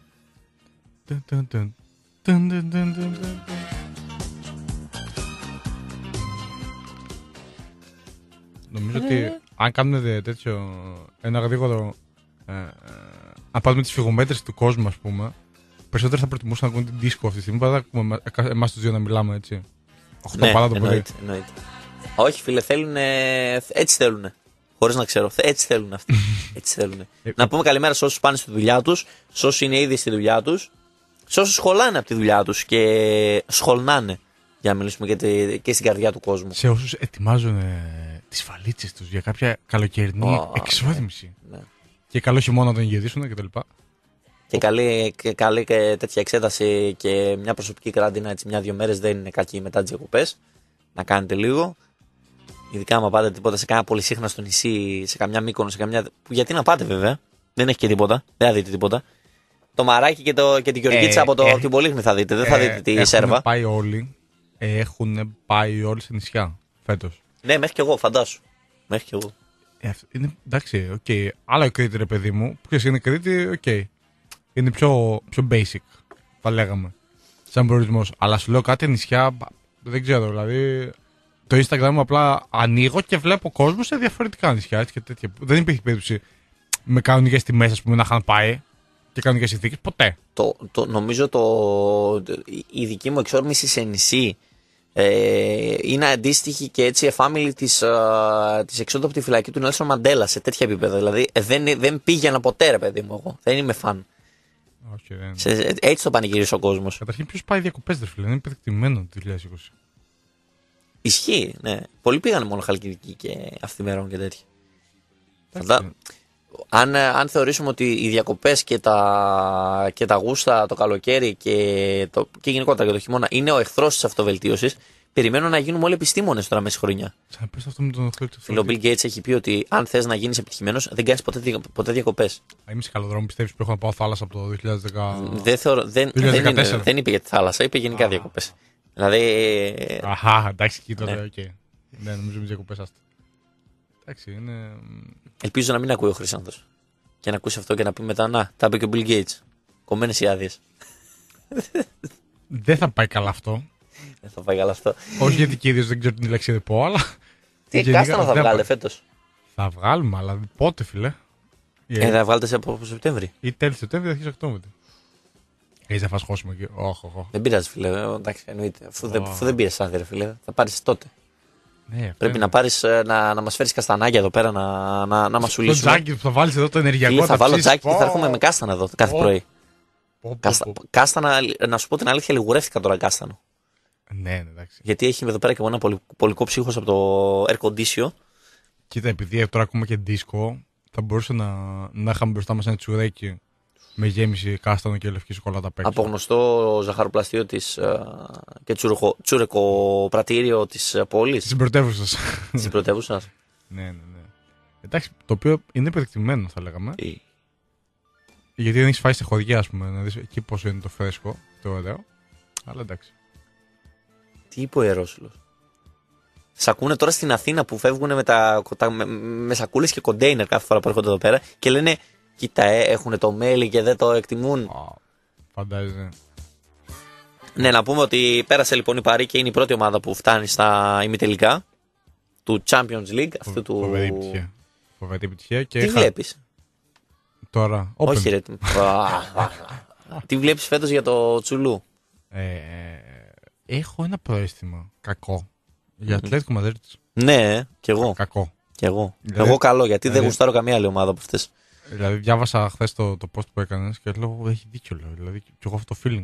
B: Νομίζω ότι αν κάνουμε ένα γρήγορο αν πάρουμε τις φυγομέτρες του κόσμου, ας πούμε, περισσότερο θα προτιμούσαν να ακούνε την δίσκο αυτή τη στιγμή παρά να ακούμε εμάς τους δύο να μιλάμε έτσι. 8 παρά το πρωί.
A: Εννοείται. Όχι φίλε, έτσι θέλουνε. Χωρίς να ξέρω. Έτσι θέλουν αυτοί. Έτσι θέλουν. Να πούμε καλημέρα σε όσους πάνε στη δουλειά τους, σε όσους είναι ήδη στη δουλειά τους, σε όσους σχολάνε από τη δουλειά τους και σχολνάνε. Για να μιλήσουμε και στην καρδιά του κόσμου.
B: Σε όσους ετοιμάζουν τις φαλίτσες τους για κάποια καλοκαιρινή εξόδημηση. Ναι. Και καλό χειμώνα να τον γυρίσουν κτλ.
A: Και καλή και τέτοια εξέταση και μια προσωπική καραντίνα έτσι 1-2 μέρες δεν είναι κακή μετά τις διακοπές. Να κάνετε λίγο. Ειδικά άμα πάτε τίποτα σε κάνα πολυσύχνα στο νησί, σε καμιά Μύκονο, σε καμιά. Γιατί να πάτε βέβαια. Δεν έχει και τίποτα. Δεν θα δείτε τίποτα. Το Μαράκι και την Γεωργίτσα από την Πολύχνη θα δείτε. Δεν θα δείτε τη Σέρβα.
B: Έχουν πάει όλοι σε νησιά φέτος.
A: Ναι, μέχρι κι εγώ, φαντάσου. Μέχρι κι εγώ.
B: Εντάξει, οκ. Άλλο η Κρήτη, ρε παιδί μου. Ποιος είναι η Κρήτη, οκ. Είναι πιο basic, θα λέγαμε. Σαν προορισμός. Αλλά σου λέω κάτι νησιά, δεν ξέρω, δηλαδή. Το Instagram μου απλά ανοίγω και βλέπω κόσμο σε διαφορετικά νησιά έτσι, και τέτοια. Δεν υπήρχε περίπτωση με κανονικές τιμές, ας πούμε, να είχαν πάει και κανονικές συνθήκες. Ποτέ.
A: Νομίζω η δική μου εξόρμηση σε νησί είναι αντίστοιχη και έτσι εφάμιλη της εξόδου από τη φυλακή του Νέλσον Μαντέλα σε τέτοια επίπεδα. Δηλαδή δεν πήγαινα ποτέ, ρε παιδί μου, εγώ. Δεν είμαι φαν. Έτσι το πανηγυρίζει ο κόσμος.
B: Καταρχήν, ποιος πάει διακοπές, ρε φίλε, είναι υπερεκτιμημένο το 2020.
A: Ισχύει, ναι. Πολλοί πήγανε μόνο Χαλκιδική και Αυθημερών και τέτοια. Αν θεωρήσουμε ότι οι διακοπές και τα γούστα το καλοκαίρι και γενικότερα και το χειμώνα είναι ο εχθρός της αυτοβελτίωσης, περιμένω να γίνουμε όλοι επιστήμονες τώρα μέσα χρονιά. Ο Bill Gates έχει πει ότι αν θες να γίνεις επιτυχημένος, δεν κάνεις ποτέ διακοπές.
B: Είμαι σε καλό δρόμο, πιστεύεις που έχω να πάω θάλασσα από το 2010.
A: Δεν είπε για τη θάλασσα, είπε γενικά διακοπές. Δηλαδή.
B: Αχά, εντάξει, κοίτα, οκ. Ναι, νομίζω με διακοπές άστα. Εντάξει, είναι.
A: Ελπίζω να μην ακούει ο Χρυσάνθος. Και να ακούσει αυτό και να πει μετά, να, τα είπε και ο Bill Gates. Κομμένες οι άδειες.
B: Δεν θα πάει καλά αυτό.
A: Δεν θα πάει καλά αυτό.
B: Όχι γιατί κύριος δεν ξέρω την λέξη δεν πω, αλλά.
A: Τι κάστανα θα βγάλε φέτος.
B: Θα βγάλουμε, αλλά πότε, φίλε.
A: Θα βγάλετε από Σεπτέμβρη.
B: Ή τέλη Σεπτέμβρη, αρχίζει Οκτώβρη. Έχεις να φας χώσιμο εκεί.
A: Δεν πειράζει, φίλε. Εντάξει, εννοείται. Αφού δεν πήρες άδεια, φίλε. Θα πάρεις τότε.
B: Ναι,
A: πρέπει να πάρεις, να μας φέρεις καστανάκια εδώ πέρα να μας σουλήσουμε.
B: Το τζάκι που θα βάλεις εδώ το ενεργειακό.
A: Φίλε, θα βάλω τζάκι και θα έρχομαι με κάστανα εδώ κάθε πρωί. Κάστανα, να σου πω την αλήθεια, λιγουρεύτηκα τώρα κάστανο.
B: Ναι, εντάξει.
A: Γιατί έχει εδώ πέρα και εγώ ένα πολικό ψύχος από το air condition.
B: Κοίτα, επειδή τώρα ακούμε και δίσκο, θα μπορούσε να είχαμε μπροστά μας ένα τσουρέκι με γέμιση κάστανο και λευκή σοκολάτα απ' έξω.
A: Από γνωστό ζαχαροπλαστείο της και τσουρεκοπρατήριο της πόλης.
B: Της πρωτεύουσας.
A: Της πρωτεύουσας.
B: Ναι. Εντάξει, το οποίο είναι υπερεκτιμμένο, θα λέγαμε. Γιατί δεν έχεις φάει σε χωριά, ας πούμε, να δεις εκεί πόσο είναι το φρέσκο, το ωραίο. Αλλά εντάξει.
A: Τι είπε ο Ιερόσυλος. Σ' ακούνε τώρα στην Αθήνα που φεύγουν με σακούλες και κοντέινερ κάθε φορά που έρχονται εδώ πέρα και λένε κοίτα, έχουν το μέλι και δεν το εκτιμούν.
B: Φαντάζεσαι.
A: Ναι, να πούμε ότι πέρασε λοιπόν η Παρί και είναι η πρώτη ομάδα που φτάνει στα ημιτελικά του Champions League. Αυτού του...
B: Φοβερή επιτυχία.
A: Τι βλέπεις
B: τώρα?
A: Όχι ρε. Τι βλέπεις φέτος για το Τσουλού?
B: Έχω ένα προαίσθημα κακό για Ατλέτικο Μαδρίτης.
A: Ναι, κι εγώ.
B: Κακό.
A: Κι εγώ. Εγώ καλό, γιατί δεν γουστάρω καμία άλλη ομάδα από αυτές.
B: Δηλαδή, διάβασα χθες το post που έκανες και λέω: έχει δίκιο. Δηλαδή, κι εγώ αυτό το feeling.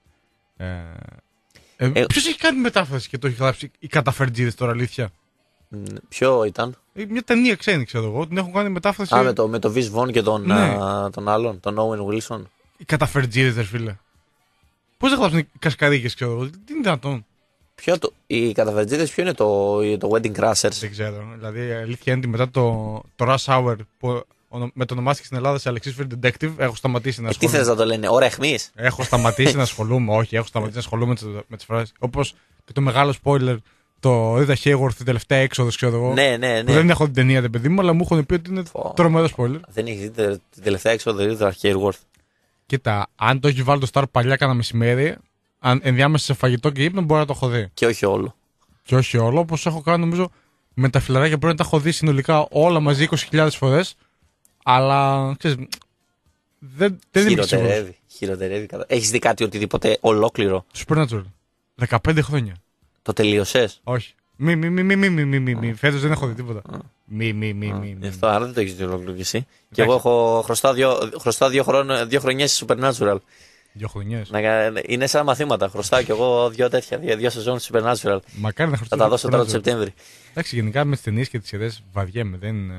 B: Ποιος έχει κάνει μετάφραση και το έχει γράψει οι καταφερτζίδες τώρα, αλήθεια?
A: Ποιο ήταν?
B: Μια ταινία ξένη, ξέρω εγώ. Την έχουν κάνει μετάφραση.
A: Με το Vince Vaughn και τον άλλον, τον Owen Wilson.
B: Οι καταφερτζίδες, φίλε. Πώς δεν γράψουν οι κασκαρίκες, ξέρω εγώ. Τι είναι δυνατόν?
A: Οι καταφερτζίδες, ποιο είναι το Wedding Crashers?
B: Δεν ξέρω. Δηλαδή, η αλήθεια είναι ότι μετά το Rush Hour που μετονομάστηκε στην Ελλάδα σε Αλεξής Field Detective, έχω σταματήσει να ασχολούμαι.
A: Τι θες να το λένε, ώρα αιχμής?
B: Έχω σταματήσει να ασχολούμαι, όχι, έχω σταματήσει να ασχολούμαι με τις φράσεις. Όπως και το μεγάλο spoiler, το Rita Hayworth, η τελευταία έξοδος, ξέρω εγώ.
A: Ναι.
B: Που δεν έχω την ταινία, παιδί μου, αλλά μου έχουν πει ότι είναι τρομερό spoiler.
A: Δεν έχει δει την τελευταία έξοδο Rita Hayworth?
B: Κοίτα, αν το έχει βάλει το Star παλιά κάνα μεσημέρι, ενδιάμεσα σε φαγητό και ύπνο, μπορεί να το έχω δει.
A: Και όχι όλο.
B: Και όχι όλο, όπως έχω κάνει νομίζω με τα φιλαράκια πρέπει να τα έχω δει συνολικά όλα μαζί 20.000 φορές. Αλλά ξέρεις, δεν είναι σίγουρος.
A: Χειροτερεύει. Έχεις δει κάτι οτιδήποτε ολόκληρο?
B: Supernatural. 15 χρόνια.
A: Το τελείωσες?
B: Όχι. Μη. Φέτος δεν έχω δει τίποτα. Μη.
A: Αυτό, άρα δεν το έχεις δει ολόκληρο κι εσύ. Και εγώ χρωστάω 2 χρονιές στη Supernatural.
B: 2 χρονιές.
A: Είναι σαν μαθήματα. Χρωστάω κι εγώ 2 σεζόν στη Supernatural.
B: Μακάρι να χρωστάω.
A: Θα τα δώσω τώρα το Σεπτέμβρη.
B: Εντάξει, γενικά με τις ταινίες και τις σειρές βαριέμαι.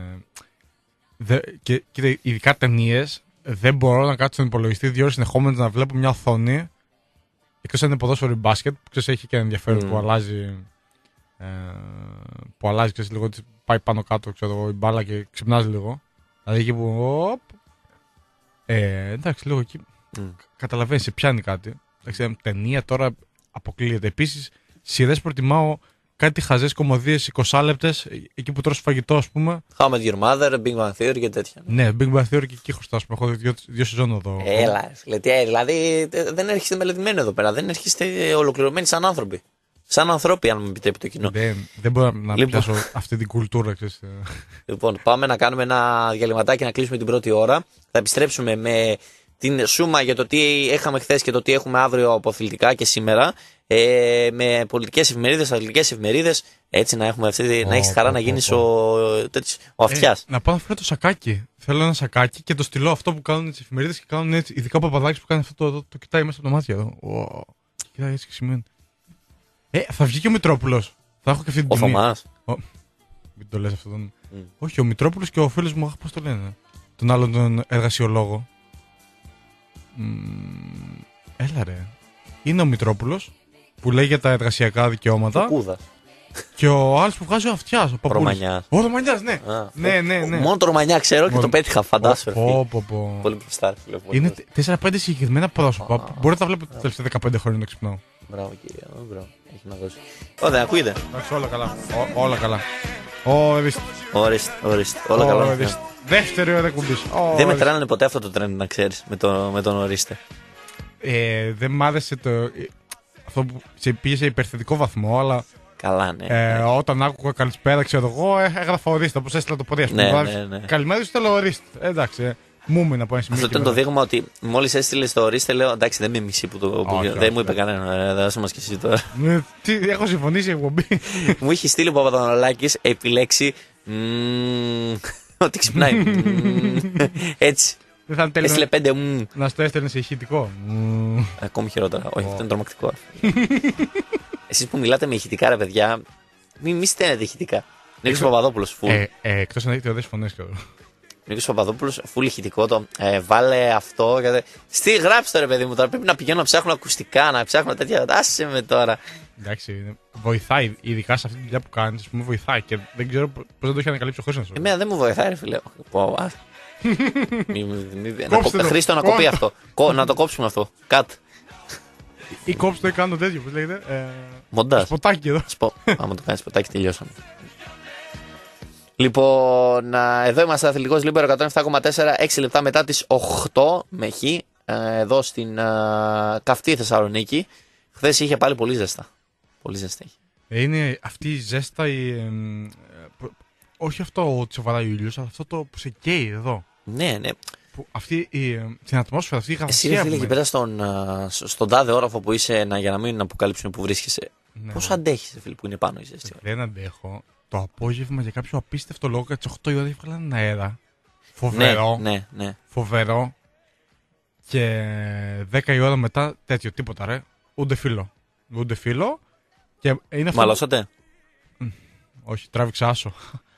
B: Και ειδικά ταινίες, δεν μπορώ να κάτσω στον υπολογιστή 2 ώρες συνεχόμενες να βλέπω μια οθόνη. Εκτός αν είναι ποδόσφαιρο ή μπάσκετ, που ξέρεις, έχει και ένα ενδιαφέρον που αλλάζει. Που αλλάζει, ξέρεις, λίγο, πάει πάνω κάτω, ξέρω, η μπάλα και ξυπνάζει λίγο. Δηλαδή εκεί που. Εντάξει, λίγο εκεί. Καταλαβαίνεις, σε πιάνει κάτι. Εντάξει, ταινία τώρα αποκλείεται. Επίσης, σειρές προτιμάω κάτι χαζές κομμωδίες 20 λεπτές, εκεί που τρως φαγητό, ας πούμε.
A: How I Met Your Mother, Big Bang Theory και τέτοια.
B: Ναι, Big Bang Theory και εκεί χρωστάω. Έχω 2 σεζόν εδώ.
A: Έλα, δηλαδή δεν έρχεστε μελετημένοι εδώ πέρα. Δεν έρχεστε ολοκληρωμένοι σαν άνθρωποι. Σαν ανθρώποι, αν με επιτρέπει το κοινό.
B: Δεν μπορώ να πιάσω αυτή την κουλτούρα, ξέρεις.
A: Λοιπόν, πάμε να κάνουμε ένα διαλυματάκι να κλείσουμε την πρώτη ώρα. Θα επιστρέψουμε με την σούμα για το τι είχαμε χθες και το τι έχουμε αύριο από αθλητικά και σήμερα. Με πολιτικές εφημερίδες, αθλητικές εφημερίδες. Έτσι να έχουμε να έχεις χαρά να γίνεις ο αυτιάς.
B: Να πάω να φέρω το σακάκι. Θέλω ένα σακάκι και το στυλό αυτό που κάνουν τις εφημερίδες και κάνουν έτσι. Ειδικά ο Παπαδάκης που κάνει αυτό το κοιτάει μέσα από τα μάτια εδώ. Κοιτάει έτσι και σημαίνει. Θα βγει και ο Μητρόπουλος. Θα έχω και αυτή την
A: τιμή. Ο Θωμάς.
B: Μην το λες αυτόν. Όχι, ο Μητρόπουλος και ο φίλος μου, πώς το λένε. Τον άλλον τον εργασιολόγο. Έλα ρε. Είναι ο Μητρόπουλος που λέει για τα εργασιακά δικαιώματα. Και ο άλλος που βγάζει ο αυτιάς. Ο
A: Ρωμανιάς.
B: Ο Ρωμανιάς, ναι. Ναι.
A: Μόνο το Ρωμανιά ξέρω και το πέτυχα, φαντάσου. Πολύ μπροστά.
B: Είναι 4-5 συγκεκριμένα πρόσωπα. Μπορείτε να τα βλέπετε τα τελευταία 15 χρόνια να ξυπνάω.
A: Μπράβο κύριε, μπράβο. Έχει να δώσει. Δεν ακούγεται.
B: Εντάξει, όλα καλά. Όλα καλά.
A: Ορίστε. Όλα καλά.
B: Δεύτερη ώρα κουμπί.
A: Δεν μετράνε ποτέ αυτό το trend, να ξέρεις, με τον ορίστε.
B: Δεν μ' άρεσε αυτό που σε πήγε σε υπερθετικό βαθμό, αλλά
A: Καλά, ναι.
B: Όταν άκουγα καλησπέρα, ξέρω εγώ, έγραφα ορίστε, όπως έστειλα το πόδι.
A: Ναι.
B: Καλημέρα, θέλω ορίστε. Εντάξει, μου έμεινε από ένα σημείο.
A: Αυτό ήταν το δείγμα ότι μόλις έστειλε το ορίστε, λέω εντάξει, δεν με μισή που το. Δεν μου είπε κανένα. Δεν μα και εσύ τώρα.
B: Έχω συμφωνήσει η εκπομπή.
A: Μου είχε στείλει ο Παπαδονολάκης επιλέξει. Ότι ξυπνάει. Έτσι. Έστειλε 5.
B: Να στο έστελνε σε ηχητικό.
A: Ακόμη χειρότερα. Όχι, αυτό είναι τρομακτικό. Εσείς που μιλάτε με ηχητικά, ρε παιδιά, μη στέλνετε ηχητικά. Νίκος Παπαδόπουλος, φουλ.
B: Εκτός αν έχετε ωραίες φωνές, ξέρω.
A: Νίκος Παπαδόπουλος, φουλ ηχητικό το. Βάλε αυτό. Γράψτε το, ρε παιδί μου, τώρα πρέπει να πηγαίνω να ψάχνω ακουστικά, να ψάχνω τέτοια. Άσε με τώρα.
B: Εντάξει, βοηθάει, ειδικά σε αυτή τη δουλειά που κάνεις, α πούμε, βοηθάει και δεν ξέρω πώς δεν το έχει ανακαλύψει ο Χρήστος.
A: Εμένα δεν μου βοηθάει, ρε φίλε. Χρήστο, να κοπεί αυτό. Να το κόψουμε αυτό. Κατ.
B: Ή κόψτε το ή κάνω τέτοιο, πώς λέγεται.
A: Μοντάζ.
B: Σποτάκι εδώ.
A: Άμα το κάνεις σποτάκι, τελειώσαμε. Λοιπόν, εδώ είμαστε Αθλητικός Λίμπερο 107,4, 6 λεπτά μετά τις 8 με χ, εδώ στην καυτή Θεσσαλονίκη. Χθες είχε πάλι πολύ ζέστα. Πολύ ζέστα είχε.
B: Είναι αυτή η ζέστα, όχι αυτό ότι σε βαράει ο ήλιος, αλλά αυτό το που σε καίει εδώ.
A: Ναι.
B: Που αυτή την ατμόσφαιρα, αυτή η γαθασία.
A: Εσύ φίλε εκεί πέρα στον τάδε όροφο που είσαι, για να μην αποκαλύψουν που βρίσκεσαι. Ναι. Πώς αντέχεις, φίλε, που είναι πάνω η ζέστη?
B: Δεν αντέχω. Το απόγευμα για κάποιο απίστευτο λόγο για τις 8 η ώρα έβγαλαν αέρα. Φοβερό.
A: Ναι.
B: Φοβερό. Και 10 η ώρα μετά τέτοιο, τίποτα ρε. Ούτε φίλο. Και είναι αυτό.
A: Μαλώσατε?
B: Όχι, τράβηξα άσο.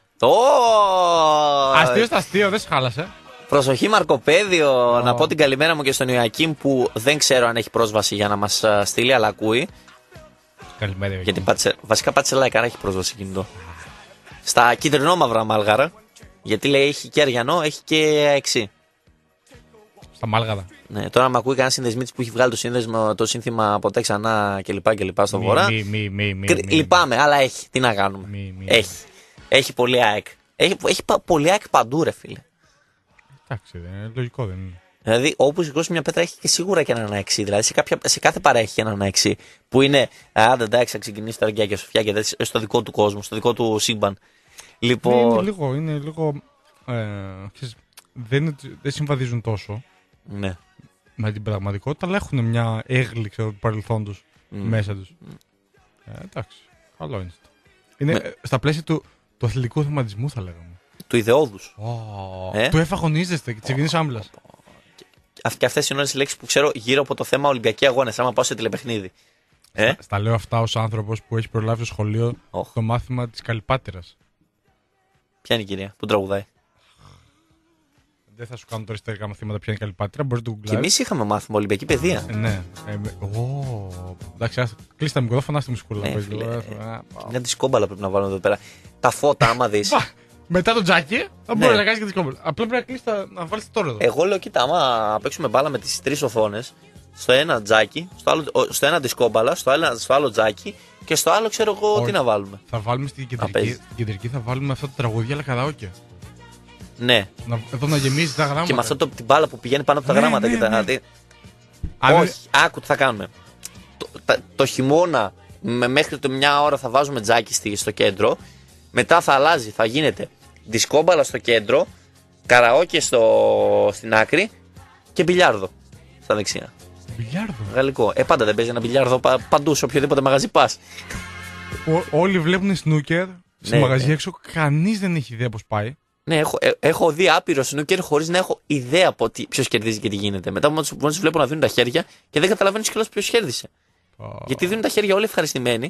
A: Αστείο
B: στα αστείο, δεν σε χάλασε.
A: Προσοχή Μαρκοπέδιο, να πω την καλημέρα μου και στον Ιωακήμ που δεν ξέρω αν έχει πρόσβαση για να μας στείλει, αλλά ακούει.
B: Καλημέρα,
A: γιατί βασικά πάτησε like, άρα έχει πρόσβαση κινητό. Στα κίτρινο-μαύρα μάλγαρα, γιατί λέει έχει και αριανό, έχει και αεξί.
B: Στα μάλγαρα.
A: Ναι, τώρα με ακούει κανένα συνδεσμίτης που έχει βγάλει το σύνθημα ποτέ ξανά κλπ. Στο βορρά. Λυπάμαι, αλλά έχει. Τι να κάνουμε. Έχει πολύ ΑΕΚ. Έχει πολύ ΑΕΚ παντού, ρε φίλε.
B: Εντάξει, λογικό δεν είναι.
A: Δηλαδή, όπου σηκώσει μια πέτρα έχει και σίγουρα και έναν αεξί. Δηλαδή, σε κάθε παρά έχει έναν αεξί. Που είναι, εντάξει, θα ξεκινήσει τώρα και Σοφιά και τέτοια, στο δικό του κόσμο, στο δικό του σύμπαν. Λοιπόν.
B: Είναι λίγο. Δεν συμβαδίζουν τόσο.
A: Ναι.
B: Με την πραγματικότητα, αλλά έχουν μια έγκλη του παρελθόντος μέσα τους. Εντάξει, καλό είναι αυτό. Είναι στα πλαίσια του αθλητικού θεματισμού, θα λέγαμε.
A: Του ιδεώδους.
B: Του εφαγωνίζεστε και της Ευγενής Άμυλας.
A: Και αυτές είναι όλες οι λέξεις που ξέρω γύρω από το θέμα Ολυμπιακοί Αγώνες, άμα πάω σε τηλεπαιχνίδι.
B: Στα λέω αυτά ως άνθρωπος που έχει προλάβει στο σχολείο το μάθημα της Καλυπάτηρας.
A: Ποια είναι η κυρία που τραγουδάει?
B: Δεν θα σου κάνω τώρα ιστορικά μαθήματα ποια είναι η Καλυπάτηρα. Μπορείς να το γκουγκλάρεις.
A: Και εμείς είχαμε μάθημα Ολυμπιακή παιδεία.
B: Ναι. Εντάξει, κλείσει τα μικρόφωνα στη μουσικούλα.
A: Μια δισκόμπαλα πρέπει να βάλουμε εδώ πέρα. Τα φώτα, άμα δεις.
B: Μετά το τζάκι, θα μπορεί να κάνει και δισκόμπαλα. Απλά πρέπει να κλείσει να βάλεις τώρα εδώ.
A: Εγώ λέω, κοίτα, άμα παίξουμε μπάλα με τις 3 οθόνες, στο ένα τζάκι, στο ένα δισκόμπαλα, στο άλλο τζάκι και στο άλλο ξέρω εγώ τι να βάλουμε.
B: Θα βάλουμε στην κεντρική, θα βάλουμε αυτά τα τραγούδια αλλά καραόκε.
A: Ναι.
B: Εδώ να γεμίζει τα γράμματα.
A: Και με αυτό την μπάλα που πηγαίνει πάνω από τα γράμματα.
B: Ναι.
A: Όχι, άκου τι θα κάνουμε. Το χειμώνα μέχρι το μια ώρα θα βάζουμε τζάκι στο κέντρο. Μετά θα αλλάζει, θα γίνεται δισκόμπαλα στο κέντρο, καραόκε στην άκρη και μπιλιάρδο στα δεξιά.
B: Μπιλιάρδο.
A: Γαλλικό. Πάντα δεν παίζει ένα μπιλιάρδο παντού, σε οποιοδήποτε μαγαζί πας.
B: Όλοι βλέπουν σνούκερ σε μαγαζί έξω, κανείς δεν έχει ιδέα πώς πάει.
A: Ναι, έχω δει άπειρο σνούκερ χωρίς να έχω ιδέα από ποιος κερδίζει και τι γίνεται. Μετά μόλις βλέπω να δίνουν τα χέρια και δεν καταλαβαίνεις κιόλας ποιος κέρδισε. Γιατί δίνουν τα χέρια όλοι ευχαριστημένοι.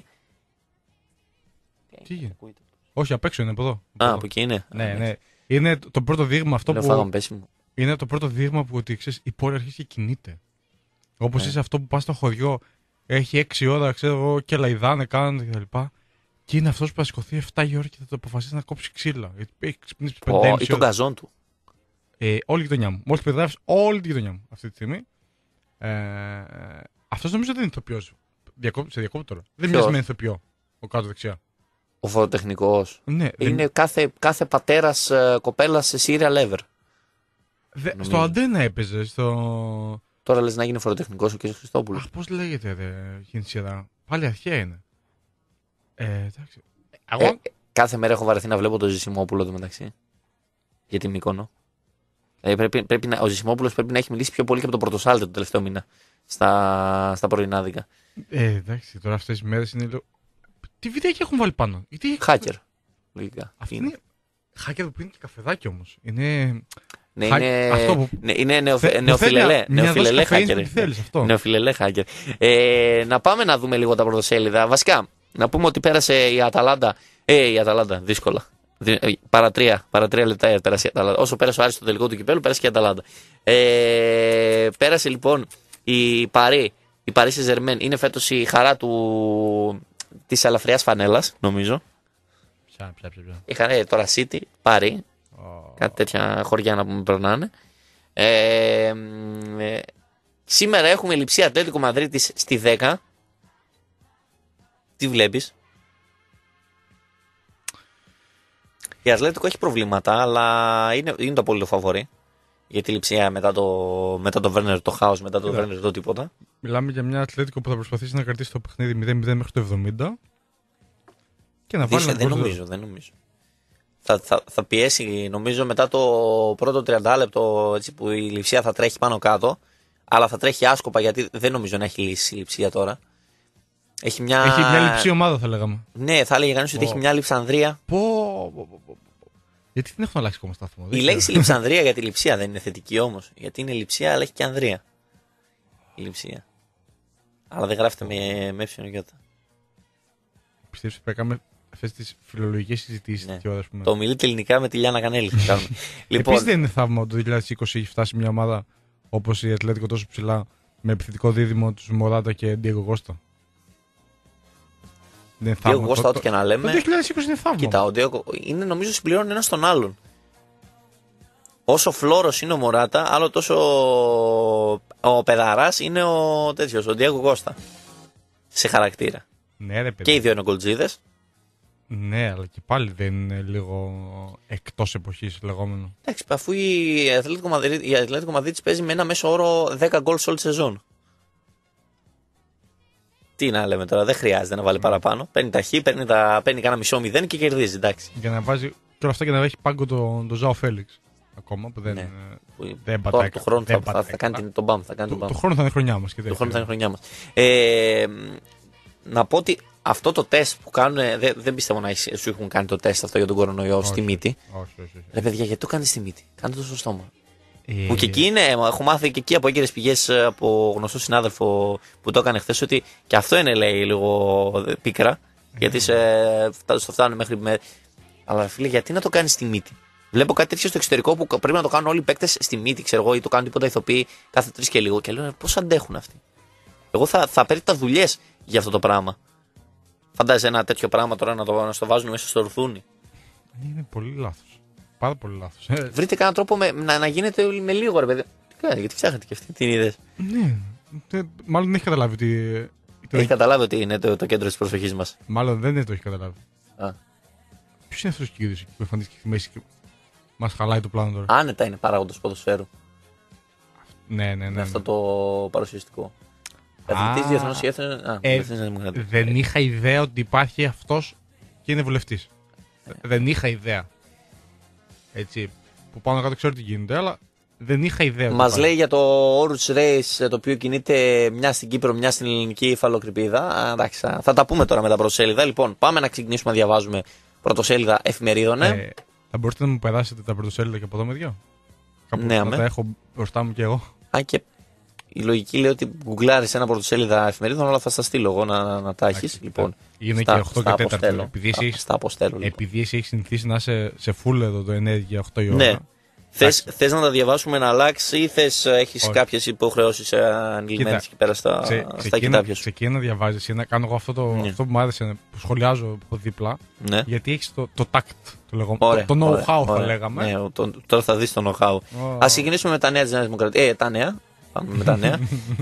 B: Τι γίνεται? Όχι, απ' έξω είναι από εδώ.
A: Από εκεί είναι.
B: Ναι. Είναι το πρώτο δείγμα αυτό που.
A: Πέσιμο.
B: Είναι το πρώτο δείγμα που ότι ξέρεις, η πόλη αρχίζει και κινείται. Όπως είσαι αυτό που πας στο χωριό, έχει 6 ώρα, ξέρω εγώ, και λαϊδάνε, κάνουν κτλ. Και είναι αυτός που θα σηκωθεί 7 η ώρα και θα το αποφασίσει να κόψει ξύλα. Γιατί έχει ξυπνήσει 5
A: ή τον καζόν του.
B: Όλη η γειτονιά μου. Μόλις περιγράφεις όλη τη γειτονιά μου αυτή τη στιγμή. Αυτός νομίζω δεν είναι ηθοποιός. Σε διακόπτω τώρα. Δεν μοιάζει με ηθοποιό ο κάτω δεξιά.
A: Ο φωτοτεχνικός.
B: Ναι,
A: είναι κάθε πατέρας κοπέλας σε serial ever.
B: Στο Αντένα έπαιζε.
A: Τώρα λες να γίνει φωτοτεχνικός ο κ. Χριστόπουλος.
B: Πώς λέγεται γίνει σειρά. Πάλι αρχαία είναι. Εντάξει.
A: Κάθε μέρα έχω βαρεθεί να βλέπω τον Ζησιμόπουλο εδώ μεταξύ. Για την Μύκονο. Ο Ζησιμόπουλος πρέπει να έχει μιλήσει πιο πολύ και από τον Πορτοσάλτε το τελευταίο μήνα. Στα πρωινάδικα.
B: Εντάξει, τώρα αυτές τις μέρες είναι λίγο. Τι βιντεάκι έχουν βάλει πάνω.
A: Hacker. Λογικά.
B: Αυτή είναι. Hacker που είναι και καφεδάκι όμως. Είναι.
A: Ναι, είναι νεοφιλελέ hacker. Νεοφιλελέ hacker. Να πάμε να δούμε λίγο τα πρωτοσέλιδα. Βασικά, να πούμε ότι πέρασε η Αταλάντα. Η Αταλάντα, δύσκολα. Παρά τρία λεπτά πέρασε η Αταλάντα. Όσο πέρασε ο Άρης στο τελικό του κυπέλου, πέρασε και η Αταλάντα. Πέρασε λοιπόν η Παρί. Η Paris Saint-Germain είναι φέτος η χαρά της ελαφριάς φανέλας, νομίζω.
B: Ποια.
A: Είχαν τώρα City, Paris. Κάτι τέτοια χωριά να πούμε περνάνε. Σήμερα έχουμε Λειψία Ατλέτικο Μαδρίτης στη 10. Τι βλέπεις? Η Ατλέτικο έχει προβλήματα, αλλά είναι το απόλυτο φαβορί. Για τη Λειψία μετά το Βέρνερ το χάος, μετά το Βέρνερ το τίποτα.
B: Μιλάμε για μια Ατλέτικο που θα προσπαθήσει να κρατήσει το παιχνίδι 0-0 μέχρι το 70. Και να βάλει
A: δεν νομίζω. Θα πιέσει νομίζω μετά το πρώτο 30 λεπτό έτσι, που η Λειψία θα τρέχει πάνω κάτω. Αλλά θα τρέχει άσκοπα γιατί δεν νομίζω να έχει λύσει η Λειψία τώρα. Έχει μια
B: λειψή ομάδα θα λέγαμε.
A: Ναι, θα έλεγε κανείς ότι έχει μια Λειψανδρία.
B: Γιατί δεν έχουν αλλάξει ακόμα σταθμό.
A: Η λέξη Λειψανδρία για τη Λειψία δεν είναι θετική όμως. Γιατί είναι Λειψία αλλά έχει και Ανδρία. Η Λειψία. Αλλά δεν γράφεται με έψιλον.
B: Πιστεύεις ότι πρέπει να κάνουμε αυτές τις φιλολογικές συζητήσεις.
A: Ναι. Το ομιλείτε ελληνικά με τη Λιάννα Κανέλη.
B: Λοιπόν, επίσης δεν είναι θαύμα ότι το 2020 έχει φτάσει μια ομάδα όπως η Ατλέτικο τόσο ψηλά με επιθετικό δίδυμο τους Μωράτα και Ντιέγκο Κώστα.
A: Ντιέγκο Κώστα, ό,τι και να λέμε.
B: Το 2020 είναι θαύμα.
A: Κοίτα, ο Ντιέγκο είναι νομίζω συμπληρώνει ένα στον άλλον. Όσο φλόρος είναι ο Μωράτα, άλλο τόσο ο Πεδαράς είναι ο Ντιέγκο Κώστα. Σε χαρακτήρα.
B: Ναι, ρε,
A: και οι δύο είναι γκολτζίδες.
B: Ναι, αλλά και πάλι δεν είναι λίγο εκτός εποχής λεγόμενο.
A: Εντάξει, αφού η Ατλέτικο Μαδρίτης παίζει με ένα μέσο όρο 10 γκολ σε όλη τη σεζόν. Τι να λέμε τώρα, δεν χρειάζεται να βάλει παραπάνω. Παίρνει τα χ, παίρνει κάνα μισό 0 και κερδίζει. Εντάξει.
B: Για να βάζει και όλα αυτά και να έχει πάγκο τον Ζάο Φέλιξ. Ακόμα που δεν,
A: ναι.
B: Δεν πατάει.
A: Του χρόνου θα κάνει τον μπαμ.
B: Του χρόνου θα είναι χρονιά μας.
A: Να πω ότι αυτό το τεστ που κάνουν, δεν πιστεύω να σου έχουν κάνει το τεστ αυτό για τον κορονοϊό στη μύτη.
B: Όχι.
A: Ρε παιδιά, γιατί το κάνει στη μύτη? Κάντε το στο στόμα. Που και εκεί είναι, έχω μάθει και εκεί από έγκυρες πηγές από γνωστό συνάδελφο που το έκανε χθες ότι και αυτό είναι, λέει, λίγο πίκρα. Γιατί στο φτάνουν μέχρι. Αλλά φίλε, γιατί να το κάνει στη μύτη? Βλέπω κάτι τέτοιο στο εξωτερικό που πρέπει να το κάνουν όλοι οι παίκτες στη μύτη, ξέρω εγώ, ή το κάνουν τίποτα ηθοποιοί κάθε 3 και λίγο. Και λέω πώς αντέχουν αυτοί. Εγώ θα παίρνει τα δουλειές για αυτό το πράγμα. Φαντάζεσαι ένα τέτοιο πράγμα τώρα να στο βάζουν μέσα στο ρουθούνι.
B: Είναι πολύ λάθος. Πάρα πολύ λάθος.
A: Βρείτε κανένα τρόπο να γίνεται με λίγο, ρε παιδί. Τι κάνετε, γιατί ψάχνετε και αυτή την είδες?
B: Ναι. Μάλλον δεν έχει καταλάβει ότι.
A: Έχει καταλάβει ότι είναι το κέντρο της προσοχής μας.
B: Μάλλον δεν το έχει καταλάβει. Ποιος είναι αυτός ο κύριος που εμφανίστηκε στη μέση και μας χαλάει το πλάνο τώρα?
A: Άνετα είναι παράγοντας ποδοσφαίρου.
B: Ναι.
A: Με αυτό το παρουσιαστικό. Αθλητής διεθνώς ή έθνος.
B: Δεν είχα ιδέα ότι υπάρχει αυτός και είναι βουλευτής. Δεν είχα ιδέα. Έτσι. Που πάνω κάτω ξέρω τι γίνεται, αλλά δεν είχα ιδέα.
A: Μας λέει για το Orange Race, το οποίο κινείται μια στην Κύπρο, μια στην ελληνική υφαλοκρηπίδα. Εντάξει, θα τα πούμε τώρα με τα πρωτοσέλιδα. Λοιπόν, πάμε να ξεκινήσουμε να διαβάζουμε πρωτοσέλιδα εφημερίδων.
B: Θα μπορείτε να μου περάσετε τα πρωτοσέλιδα και από εδώ με δυο? Κάπου
A: ναι,
B: να τα έχω μπροστά μου κι εγώ.
A: Και η λογική λέει ότι γκουγκλάρεις ένα πρωτοσέλιδα εφημερίδων, αλλά θα στα στείλω εγώ να τα έχεις. Λοιπόν,
B: είναι και 8 και 4.
A: Επειδή
B: εσύ έχεις συνηθίσει να είσαι σε full εδώ το ενέργεια 8 η ώρα.
A: Ναι. Θες να τα διαβάσουμε να αλλάξει ή έχεις κάποιες υποχρεώσεις ανηλυμένες εκεί πέρα στα κοιτάπια σου?
B: Ξεκινά να διαβάζεις ή να κάνω εγώ αυτό που μου άρεσε, που σχολιάζω από δίπλα.
A: Ναι.
B: Γιατί έχεις το tact, το know-how θα λέγαμε.
A: Ναι, τώρα θα δεις το know-how. Ας ξεκινήσουμε με τα νέα της Νέας Δημοκρατίας. Τα νέα. Πάμε με τα νέα.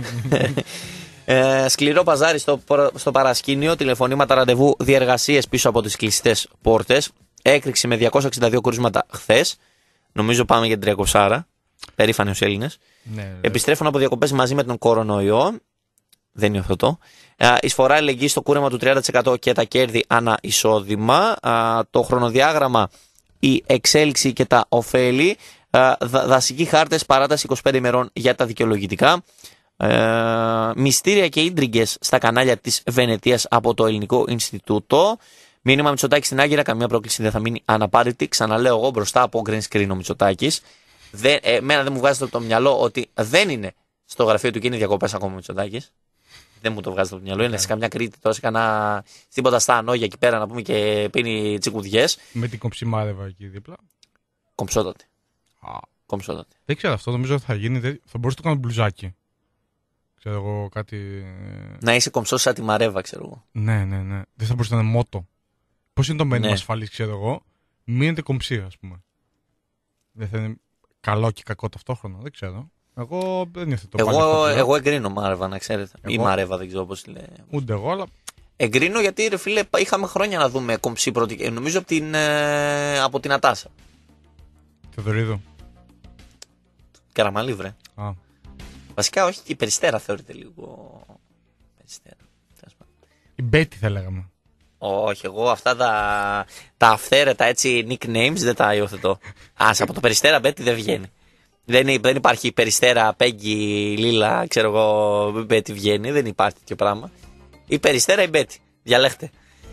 A: Σκληρό παζάρι στο παρασκήνιο, τηλεφωνήματα, ραντεβού, διεργασίες πίσω από τις κλειστές πόρτες. Έκρηξη με 262 κρούσματα χθες. Νομίζω πάμε για την 300. Περήφανοι ως Έλληνες.
B: Ναι.
A: Επιστρέφουν από διακοπές μαζί με τον κορονοϊό. Δεν υιοθετώ. Εισφορά αλληλεγγύη στο κούρεμα του 30% και τα κέρδη ανά εισόδημα. Το χρονοδιάγραμμα, η εξέλιξη και τα ωφέλη. Δασικοί χάρτες, παράταση 25 ημερών για τα δικαιολογητικά. Μυστήρια και ίντριγκες στα κανάλια της Βενετίας από το Ελληνικό Ινστιτούτο. Μήνυμα Μητσοτάκης στην Άγκυρα, καμία πρόκληση δεν θα μείνει αναπάρητη. Ξαναλέω εγώ μπροστά από green screen ο Μητσοτάκης. Εμένα δεν μου βγάζει από το μυαλό ότι δεν είναι στο γραφείο του και είναι διακοπές ακόμα ο Μητσοτάκης. Δεν μου το βγάζει από το μυαλό. Είναι σε καμιά Κρήτη, τόσο κανένα τίποτα στα Ανόγια εκεί πέρα να πούμε και πίνει τσικουδιές.
B: Με την κομψημάδευα εκεί δίπλα.
A: Κομψότατη. Κομψότατη.
B: Δεν ξέρω αυτό, νομίζω ότι θα γίνει. Θα μπορούσε να το κάνω μπλουζάκι. Ξέρω εγώ κάτι.
A: Να είσαι κομψός σαν τη Μαρέβα, ξέρω εγώ.
B: Ναι. Δεν θα μπορούσε να είναι μότο. Πώς είναι το μένυμα ασφαλής, ξέρω εγώ. Μείνετε κομψή, ας πούμε. Δεν θα είναι καλό και κακό ταυτόχρονα. Δεν ξέρω. Εγώ δεν υιοθετώ.
A: Εγώ εγκρίνω Μαρέβα, να ξέρετε. Ή Μαρέβα, δεν ξέρω πώς λέει.
B: Ούτε εγώ, αλλά.
A: Εγκρίνω γιατί, ρε φίλε, είχαμε χρόνια να δούμε κομψή πρώτη. Νομίζω από την Ατάσα.
B: Θεοδωρίδου.
A: Καραμαλή, βρε. Βασικά, όχι, και η Περιστέρα θεωρείται λίγο. Περιστέρα.
B: Η Μπέτη θα λέγαμε.
A: Όχι, εγώ αυτά τα αυθαίρετα έτσι nicknames δεν τα υιοθετώ. Από το Περιστέρα Μπέτη δεν βγαίνει. Δεν υπάρχει Περιστέρα, Πέγγι, Λίλα, ξέρω εγώ, Μπέτη βγαίνει. Δεν υπάρχει τέτοιο πράγμα. Η Περιστέρα, η Μπέτη. Διαλέχτε.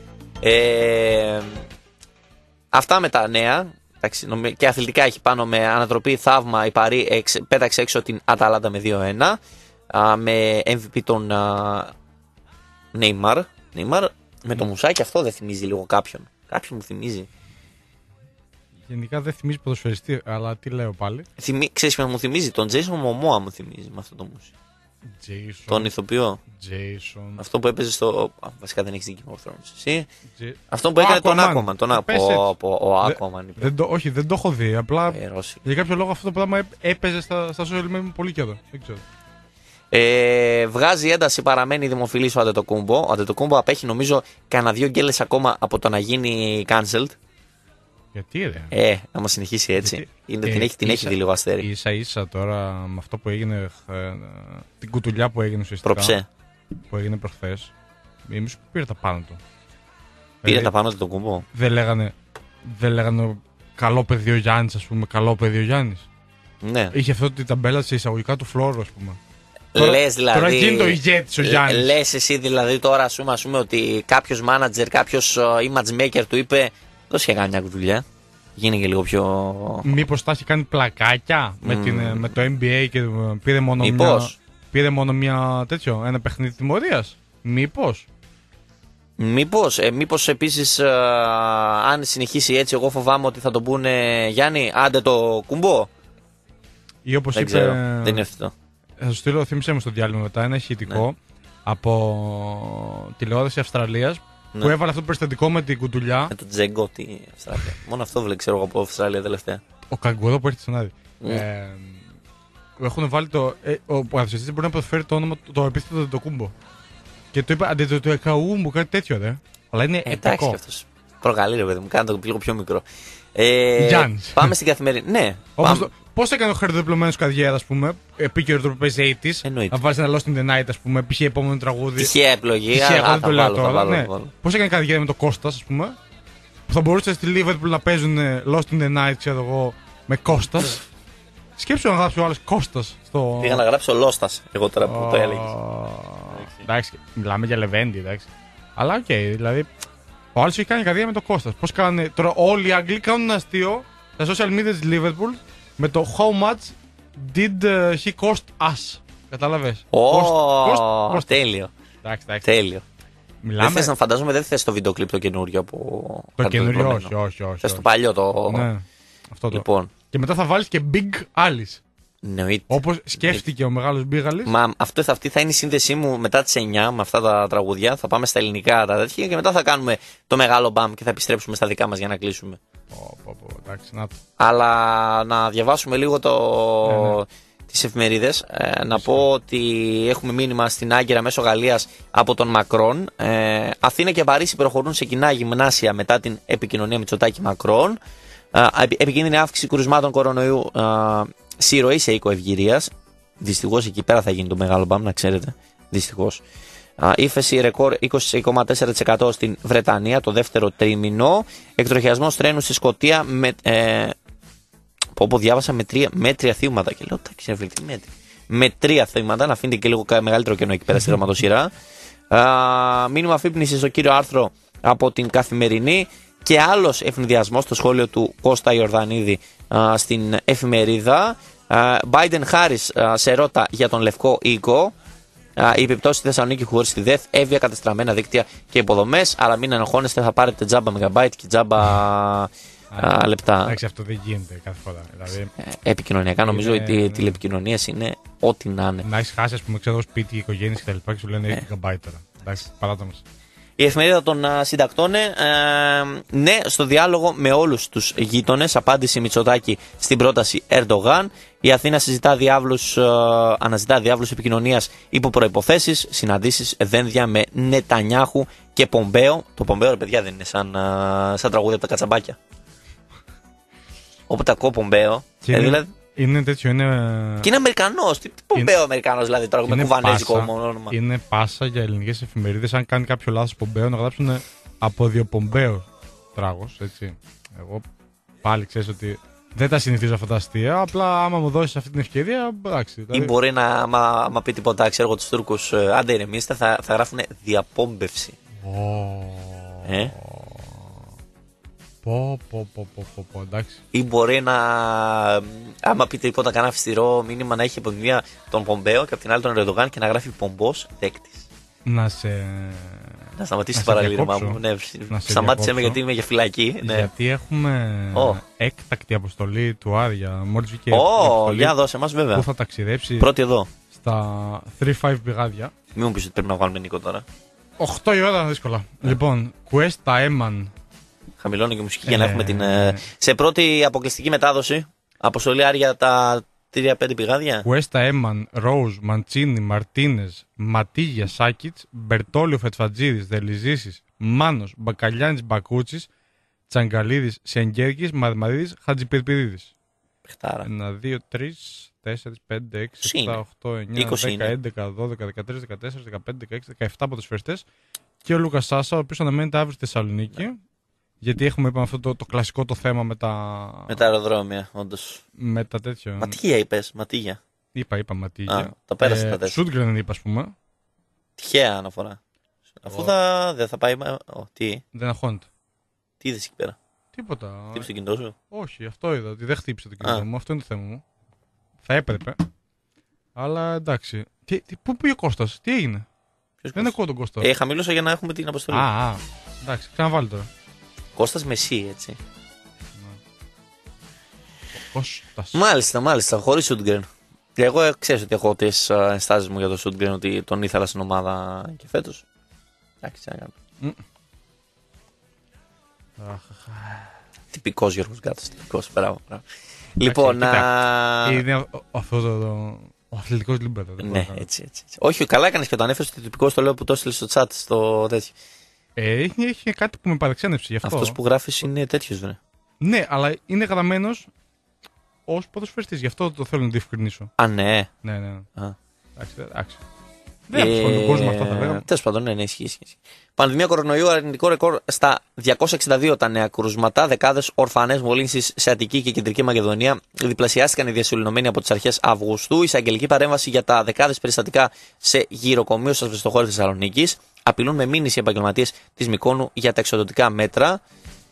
A: Αυτά με τα νέα. Και αθλητικά έχει πάνω με ανατροπή θαύμα η Παρί πέταξε έξω την Αταλάντα με 2-1 με MVP τον Νέιμαρ με το μουσάκι. Αυτό δεν θυμίζει λίγο κάποιον μου θυμίζει.
B: Γενικά δεν θυμίζει ποδοσφαιριστή, αλλά τι λέω πάλι.
A: Ξέρεις ποιο μου θυμίζει? Τον Jason Momoa μου θυμίζει με αυτό το μουσάκι. Τον ηθοποιό. Αυτό που έπαιζε στο. Βασικά δεν έχει δίκιο με Εσύ. Αυτό που έκανε τον Aquaman. Ο Aquaman.
B: Όχι, δεν το έχω δει. Απλά για κάποιο λόγο αυτό το πράγμα έπαιζε στα social media πολύ καιρό. Δεν ξέρω.
A: Βγάζει ένταση, παραμένει δημοφιλής ο Αντετοκούμπο. Ο Αντετοκούμπο απέχει νομίζω κανένα 2 γκέλες ακόμα από το να γίνει cancelled.
B: Γιατί ρε.
A: Να μας συνεχίσει έτσι. Την έχει δει λίγο αστέρι.
B: Ίσα τώρα με αυτό που έγινε, την κουτουλιά που έγινε ουσιαστικά.
A: Προψέ.
B: Που έγινε προχθές. Εμείς που πήρε τα πάνω του.
A: Πήρε τα πάνω του το κουμπό.
B: Δεν λέγανε καλό παιδί ο Γιάννης, ας πούμε. Καλό παιδί ο Γιάννης.
A: Ναι.
B: Είχε αυτό την ταμπέλα σε εισαγωγικά του φλόρου, ας πούμε.
A: Λες δηλαδή.
B: Τώρα γίνεται ο ηγέτης ο Γιάννης.
A: Λες εσύ δηλαδή τώρα, ας πούμε ότι κάποιος manager, κάποιος image maker του είπε. Δώσε και κάνει μια δουλειά. Γίνει και λίγο πιο.
B: Μήπως τα έχει κάνει πλακάκια με το NBA και πήρε μόνο μια ένα παιχνίδι τιμωρίας.
A: Μήπως επίσης αν συνεχίσει έτσι, εγώ φοβάμαι ότι θα τον πούνε Γιάννη, άντε το κουμπό.
B: Ή όπως
A: δεν
B: είπε.
A: Ξέρω, δεν είναι αυτό.
B: Θα σου στείλω, θύμισε μου στο διάλειμμα μετά, ένα ηχητικό από τηλεόραση Αυστραλίας.
A: Ναι.
B: Που έβαλε αυτό το περιστατικό με την κουτουλιά.
A: Με το Τζέγκο, τι Αυστραλία. Μόνο αυτό βλέπει, ξέρω εγώ από Αυστραλία τελευταία.
B: Ο καγκουρό που έρχεται στον Άδη. Έχουν βάλει το. Ο ποδοσφαιριστής μπορεί να προφέρει το όνομα, το επίθετο Αντετοκούμπο. Και το είπα Αντετοκούμπο, κάτι τέτοιο δε. Αλλά είναι
A: εντάξει κι αυτό. Προκαλεί ρε παιδί μου, κάνε το λίγο πιο μικρό.
B: Γιάννης.
A: Πάμε στην καθημερινή. Ναι.
B: Πώς έκανε ο χαριτοδιπλωμένος καριέρα, ας πούμε, επίκαιρο τρόπο παίζει 80's. Να βάλει ένα Lost in the Night, ας πούμε, π.χ. επόμενο τραγούδι.
A: Τυχαία επιλογή.
B: Τυχαία, το λέω τώρα. Πώς έκανε καριέρα με το Κώστας, ας πούμε. Που θα μπορούσε στη Liverpool να παίζουν Lost in the Night, ξέρω εγώ, με Κώστας. Σκέψου να γράψει ο άλλος Κώστας.
A: Πήγα να γράψω Λώστας, εγώ τώρα που το έλεγε.
B: Εντάξει, μιλάμε για Λεβέντι, εντάξει. Αλλά οκ, δηλαδή. Ο άλλος έχει κάνει καριέρα με το Κώστας. Πώς κάνανε. Τώρα όλοι οι Άγγλοι κάνουν ένα αστείο στα social media της Liverpool με το how much did he cost us. Κατάλαβες.
A: Τέλειο.
B: Εντάξει.
A: Τέλειο. Δεν θες να φαντάζομαι, δεν θες το βίντεο κλιπ το καινούριο από.
B: Το καινούριο, όχι.
A: Θες το παλιό το.
B: Ναι, αυτό το.
A: Λοιπόν.
B: Και μετά θα βάλεις και Big Alice.
A: Εννοείται.
B: Όπως σκέφτηκε ο μεγάλος Big Alice.
A: Μα αυτή θα είναι η σύνδεσή μου μετά τις 9 με αυτά τα τραγουδιά. Θα πάμε στα ελληνικά τα τέτοια και μετά θα κάνουμε το μεγάλο μπαμ και θα επιστρέψουμε στα δικά μας για να κλείσουμε.
B: Εντάξει, να το.
A: Αλλά να διαβάσουμε λίγο τις εφημερίδες. Να πω ότι έχουμε μήνυμα στην Άγκυρα μέσω Γαλλίας από τον Μακρόν. Αθήνα και Παρίσι προχωρούν σε κοινά γυμνάσια μετά την επικοινωνία Μητσοτάκη-Μακρόν. Επικίνδυνη αύξηση κρουσμάτων κορονοϊού. Συρροή σε οίκο ευγυρίας. Δυστυχώς εκεί πέρα θα γίνει το μεγάλο μπαμ, να ξέρετε. Δυστυχώς. Ύφεση ρεκόρ 20,4% στην Βρετανία το δεύτερο τρίμηνο. Εκτροχιασμός τρένου στη Σκωτία όπου διάβασα με 3 θύματα. Και λέω, εντάξει, τι μέτρη. Με 3 θύματα, να αφήνετε και λίγο μεγαλύτερο κενό εκεί πέρα στη γραμματοσυρά. Μήνυμα αφύπνιση στο κύριο άρθρο από την Καθημερινή. Και άλλος ευνηδιασμός στο σχόλιο του Κώστα Ιορδανίδη στην εφημερίδα. Biden Harris σε ρώτα για τον Λευκό Οίκο. Η επιπτώση στη Θεσσαλονίκη χωρίς στη ΔΕΘ, έβια κατεστραμμένα δίκτυα και υποδομές. Αλλά μην αναγχώνεστε, θα πάρετε τζάμπα μεγαμπάιτ και τζάμπα λεπτά.
B: Εντάξει, αυτό δεν γίνεται κάθε φορά. Δηλαδή,
A: επικοινωνιακά νομίζω ότι οι τηλεπικοινωνίες είναι ό,τι να είναι.
B: Να έχει χάσει, ας πούμε, ξέρω, σπίτι, οικογένειες κτλ. Και σου λένε γαμπάιτ τώρα. Εντάξει, παράτα μας.
A: Η εφημερίδα των συντακτών, ναι, στο διάλογο με όλους τους γείτονες, απάντηση Μητσοτάκη στην πρόταση Ερντογάν. Η Αθήνα αναζητά διάβλους επικοινωνίας υπό προϋποθέσεις, συναντήσεις, δένδια με Νετανιάχου και Πομπέο. Το Πομπέο, ρε παιδιά, δεν είναι σαν τραγούδι από τα κατσαμπάκια. Όποτε ακούω Πομπέο, δηλαδή.
B: Είναι τέτοιο, είναι.
A: Και είναι Αμερικανός. Τι Πομπέο Αμερικανός, δηλαδή τώρα με κουβανέζικο όνομα.
B: Είναι πάσα για ελληνικές εφημερίδες. Αν κάνει κάποιο λάθος Πομπέο, να γράψουν από διοπομπέο τράγος. Έτσι. Εγώ πάλι ξέρεις ότι δεν τα συνηθίζω αυτά τα αστεία. Απλά άμα μου δώσεις αυτή την ευκαιρία, εντάξει. Δηλαδή.
A: Ή μπορεί να, άμα πει τίποτα, ξέρω εγώ τους Τούρκους, άντε ηρεμήστε, θα γράφουν διαπόμπευση.
B: Εντάξει.
A: Ή μπορεί να, άμα πείτε τίποτα, κανένα αυστηρό μήνυμα να έχει από τη μία τον Πομπέο και από την άλλη τον Ερντογάν και να γράφει Πομπός δέκτης.
B: Να
A: σταματήσει το παραλήρημα μου. Ναι, σταμάτησε με γιατί είμαι για φυλακή. Ναι.
B: Γιατί έχουμε έκτακτη αποστολή του Άρια. Μόλις βγήκε
A: για δώσε μας βέβαια.
B: Που θα ταξιδέψει
A: πρώτη εδώ
B: στα 3-5 πηγάδια.
A: Μην μου πεις ότι πρέπει να βγάλουμε Νίκο τώρα.
B: 8 η ώρα δύσκολα. Λοιπόν, Κουέστα Έμαν.
A: Χαμηλώνει και μουσική για να έχουμε την. Σε πρώτη αποκλειστική μετάδοση, αποστολή Άρια τα 3-5 πηγάδια.
B: Κουέστα Έμαν, Ρόουζ, Μαντσίνη, Μαρτίνες, Ματίγια, Σάκιτς, Μπερτόλιο, Φετφατζίδης, Δελιζήσης, Μάνος, Μπακαλιάνης, Μπακούτσης, Τσαγκαλίδης, Σενγκέρκης, Μαρμαρίδης, Χατζιπιρπιδίδης.
A: Πεχτάρα.
B: 1, 2, 3, 4, 5, 6, 7, 8, 9, 10, 11, 12, 13, 14, 15, 16, 17 ποδοσφαιριστές. Και ο Λούκας Σάσα, ο οποίος αναμένεται αύριο στη Θεσσαλονίκη. Ναι. Γιατί έχουμε, είπαμε, αυτό το κλασικό το θέμα με τα.
A: Με τα αεροδρόμια, όντως.
B: Με τα τέτοια.
A: Ματίγια είπες, Ματίγια.
B: Είπα Ματίγια.
A: Το πέρασε τα τέσσερα.
B: Σούντγκρεν είπα, ας πούμε.
A: Τυχαία αναφορά. Αφού δεν θα πάει. Τι.
B: Δεν αγχώνεται.
A: Τι είδες εκεί πέρα.
B: Τίποτα.
A: Χτύπησε το κινητό σου.
B: Όχι, αυτό είδα. Ότι δεν χτύπησε το κινητό μου. Αυτό είναι το θέμα μου. Θα έπρεπε. Αλλά εντάξει. Πού πήγε ο Κώστας, τι έγινε. Δεν ακούω τον Κώστα.
A: Χαμηλώσα για να έχουμε την αποστολή.
B: Εντάξει, ξαναβάλει τώρα.
A: Κώστας Μεσί, έτσι.
B: Κώστας.
A: Μάλιστα, χωρίς Σούντγκρεν. Εγώ ξέρεις ότι έχω τις ενστάσεις μου για τον Σούντγκρεν, ότι τον ήθελα στην ομάδα και φέτος. Εντάξει, τι να κάνω. Τυπικός Γιώργος Γκάτος, τυπικός, μπράβο. Λοιπόν,
B: είναι αυτό ο αθλητικός λίμπερο.
A: Ναι, έτσι. Όχι, καλά έκανες και το ανέφερες ότι τυπικός, το λέω που το έστειλες στο chat, στο τέτοιο.
B: Έχει κάτι που με παρεξένεψε γι' αυτό.
A: Αυτός που γράφεις είναι τέτοιος, βέβαια.
B: Ναι, αλλά είναι γραμμένος ως ποδοσφαιριστής, γι' αυτό το θέλω να διευκρινίσω.
A: Ναι.
B: Ναι. Εντάξει. Δεν απασχολεί τον κόσμο αυτά, θα λέγαμε.
A: Τέλος πάντων, ναι, ισχύει. Πανδημία κορονοϊού, αρνητικό ρεκόρ στα 262 τα νέα κρούσματα. Δεκάδες ορφανές μολύνσεις σε Αττική και Κεντρική Μακεδονία. Διπλασιάστηκαν οι διασωληνωμένοι από τις αρχές Αυγούστου. Εισαγγελική παρέμβαση για τα δεκάδες περιστατικά σε γυροκομείο στο ασβεστοχώρι της Θεσσαλονίκης. Απειλούν με μήνυση οι επαγγελματίες της Μυκόνου για τα εξοδοτικά μέτρα.